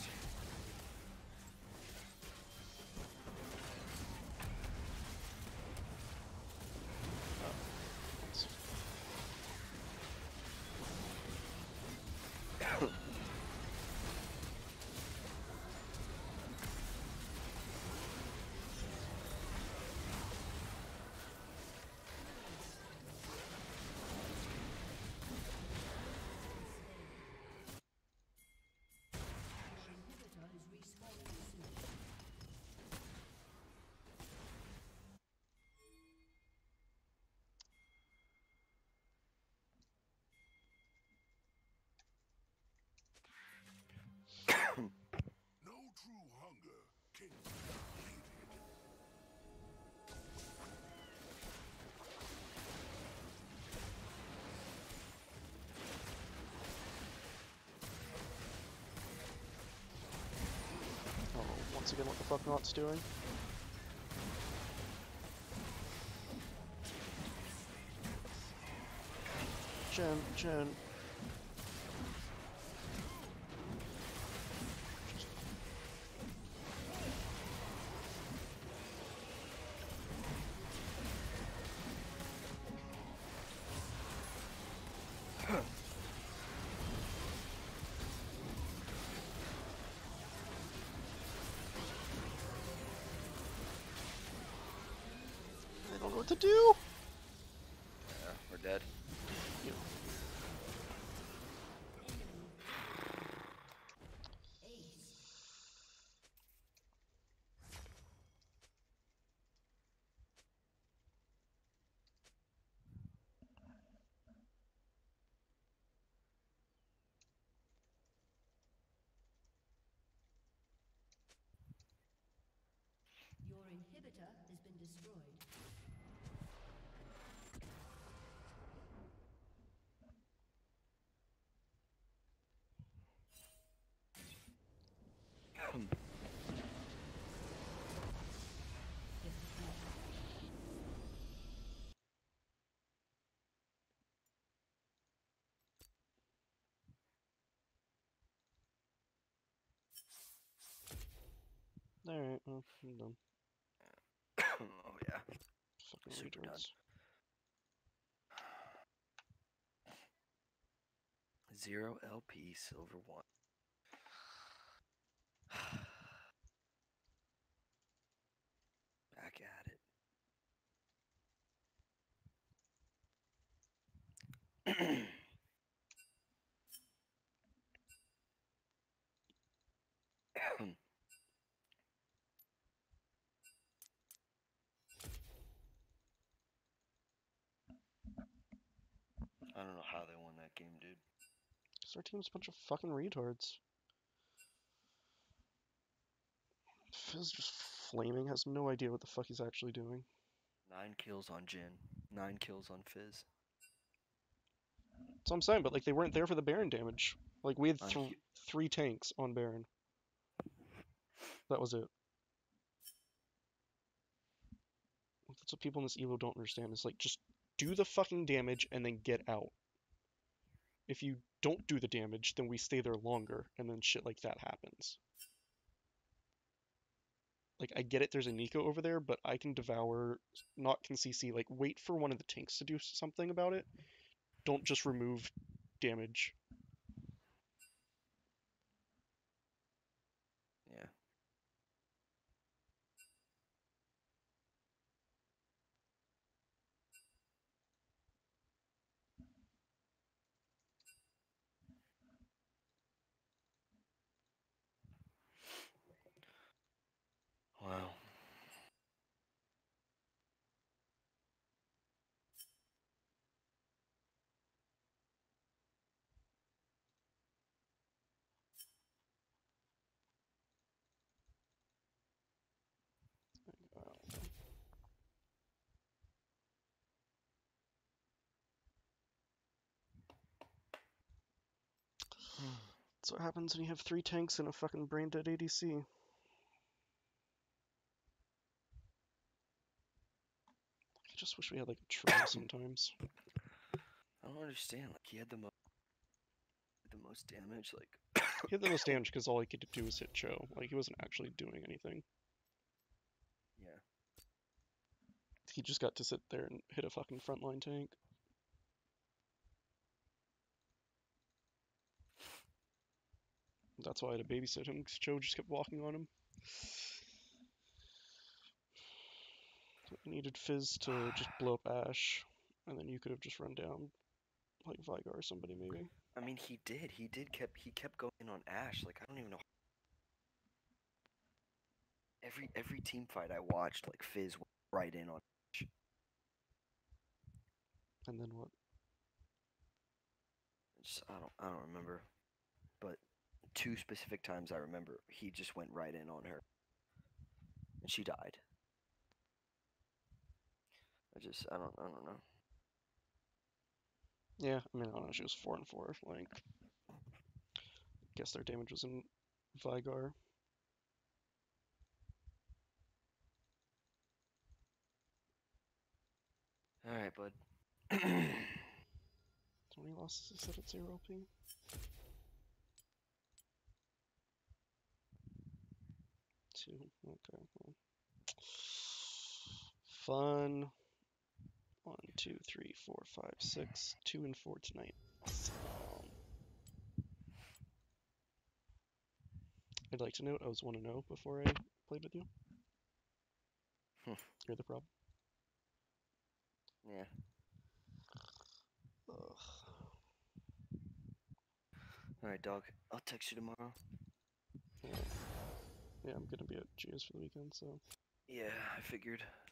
No true hunger can be completed. Oh, once again, what the fuck Not's doing? Jen. I don't know what to do. Yeah, we're dead. You. inhibitor has been destroyed. Alright, well, I'm done. Oh yeah. Fucking Super done. retards. 0 LP silver 1. Back at it. I don't know how they won that game, dude. Cause our team's a bunch of fucking retards. Fizz just flaming, has no idea what the fuck he's actually doing. 9 kills on Jin. 9 kills on Fizz. That's what I'm saying, but like they weren't there for the Baron damage. Like we had On Hu- 3 tanks on Baron. That was it. That's what people in this Evo don't understand. Is like just do the fucking damage and then get out. If you don't do the damage, then we stay there longer, and then shit like that happens. Like, I get it, there's a Nico over there, but I can devour, not can CC. Like, wait for one of the tanks to do something about it. Don't just remove damage. Yeah. Wow. That's what happens when you have 3 tanks and a fucking brain dead ADC. I just wish we had like a troll sometimes. I don't understand. Like he had the most damage. Like He had the most damage because all he could do was hit Cho. Like, he wasn't actually doing anything. yeah. He just got to sit there and hit a fucking frontline tank. That's why I had to babysit him, because Cho just kept walking on him. I needed Fizz to just blow up Ashe, and then you could have just run down, like, Vigar or somebody, maybe. I mean, he did. He kept going in on Ashe. Like I don't even know. Every team fight I watched, like Fizz went right in on Ashe. And then what? I don't remember, but 2 specific times I remember he just went right in on her, and she died. I don't know. Yeah, I mean, I don't know, she was 4 and 4, like, guess their damage was in Vigar. All right, bud. How many losses is that at 0 LP? 2, okay, well. Fun. 1, 2, 3, 4, 5, 6. 2 and 4 tonight. I'd like to note I was 1 and 0 before I played with you. You're the problem. Yeah. Ugh. All right, dog. I'll text you tomorrow. Yeah. Yeah, I'm gonna be at Geo's for the weekend, so. Yeah, I figured.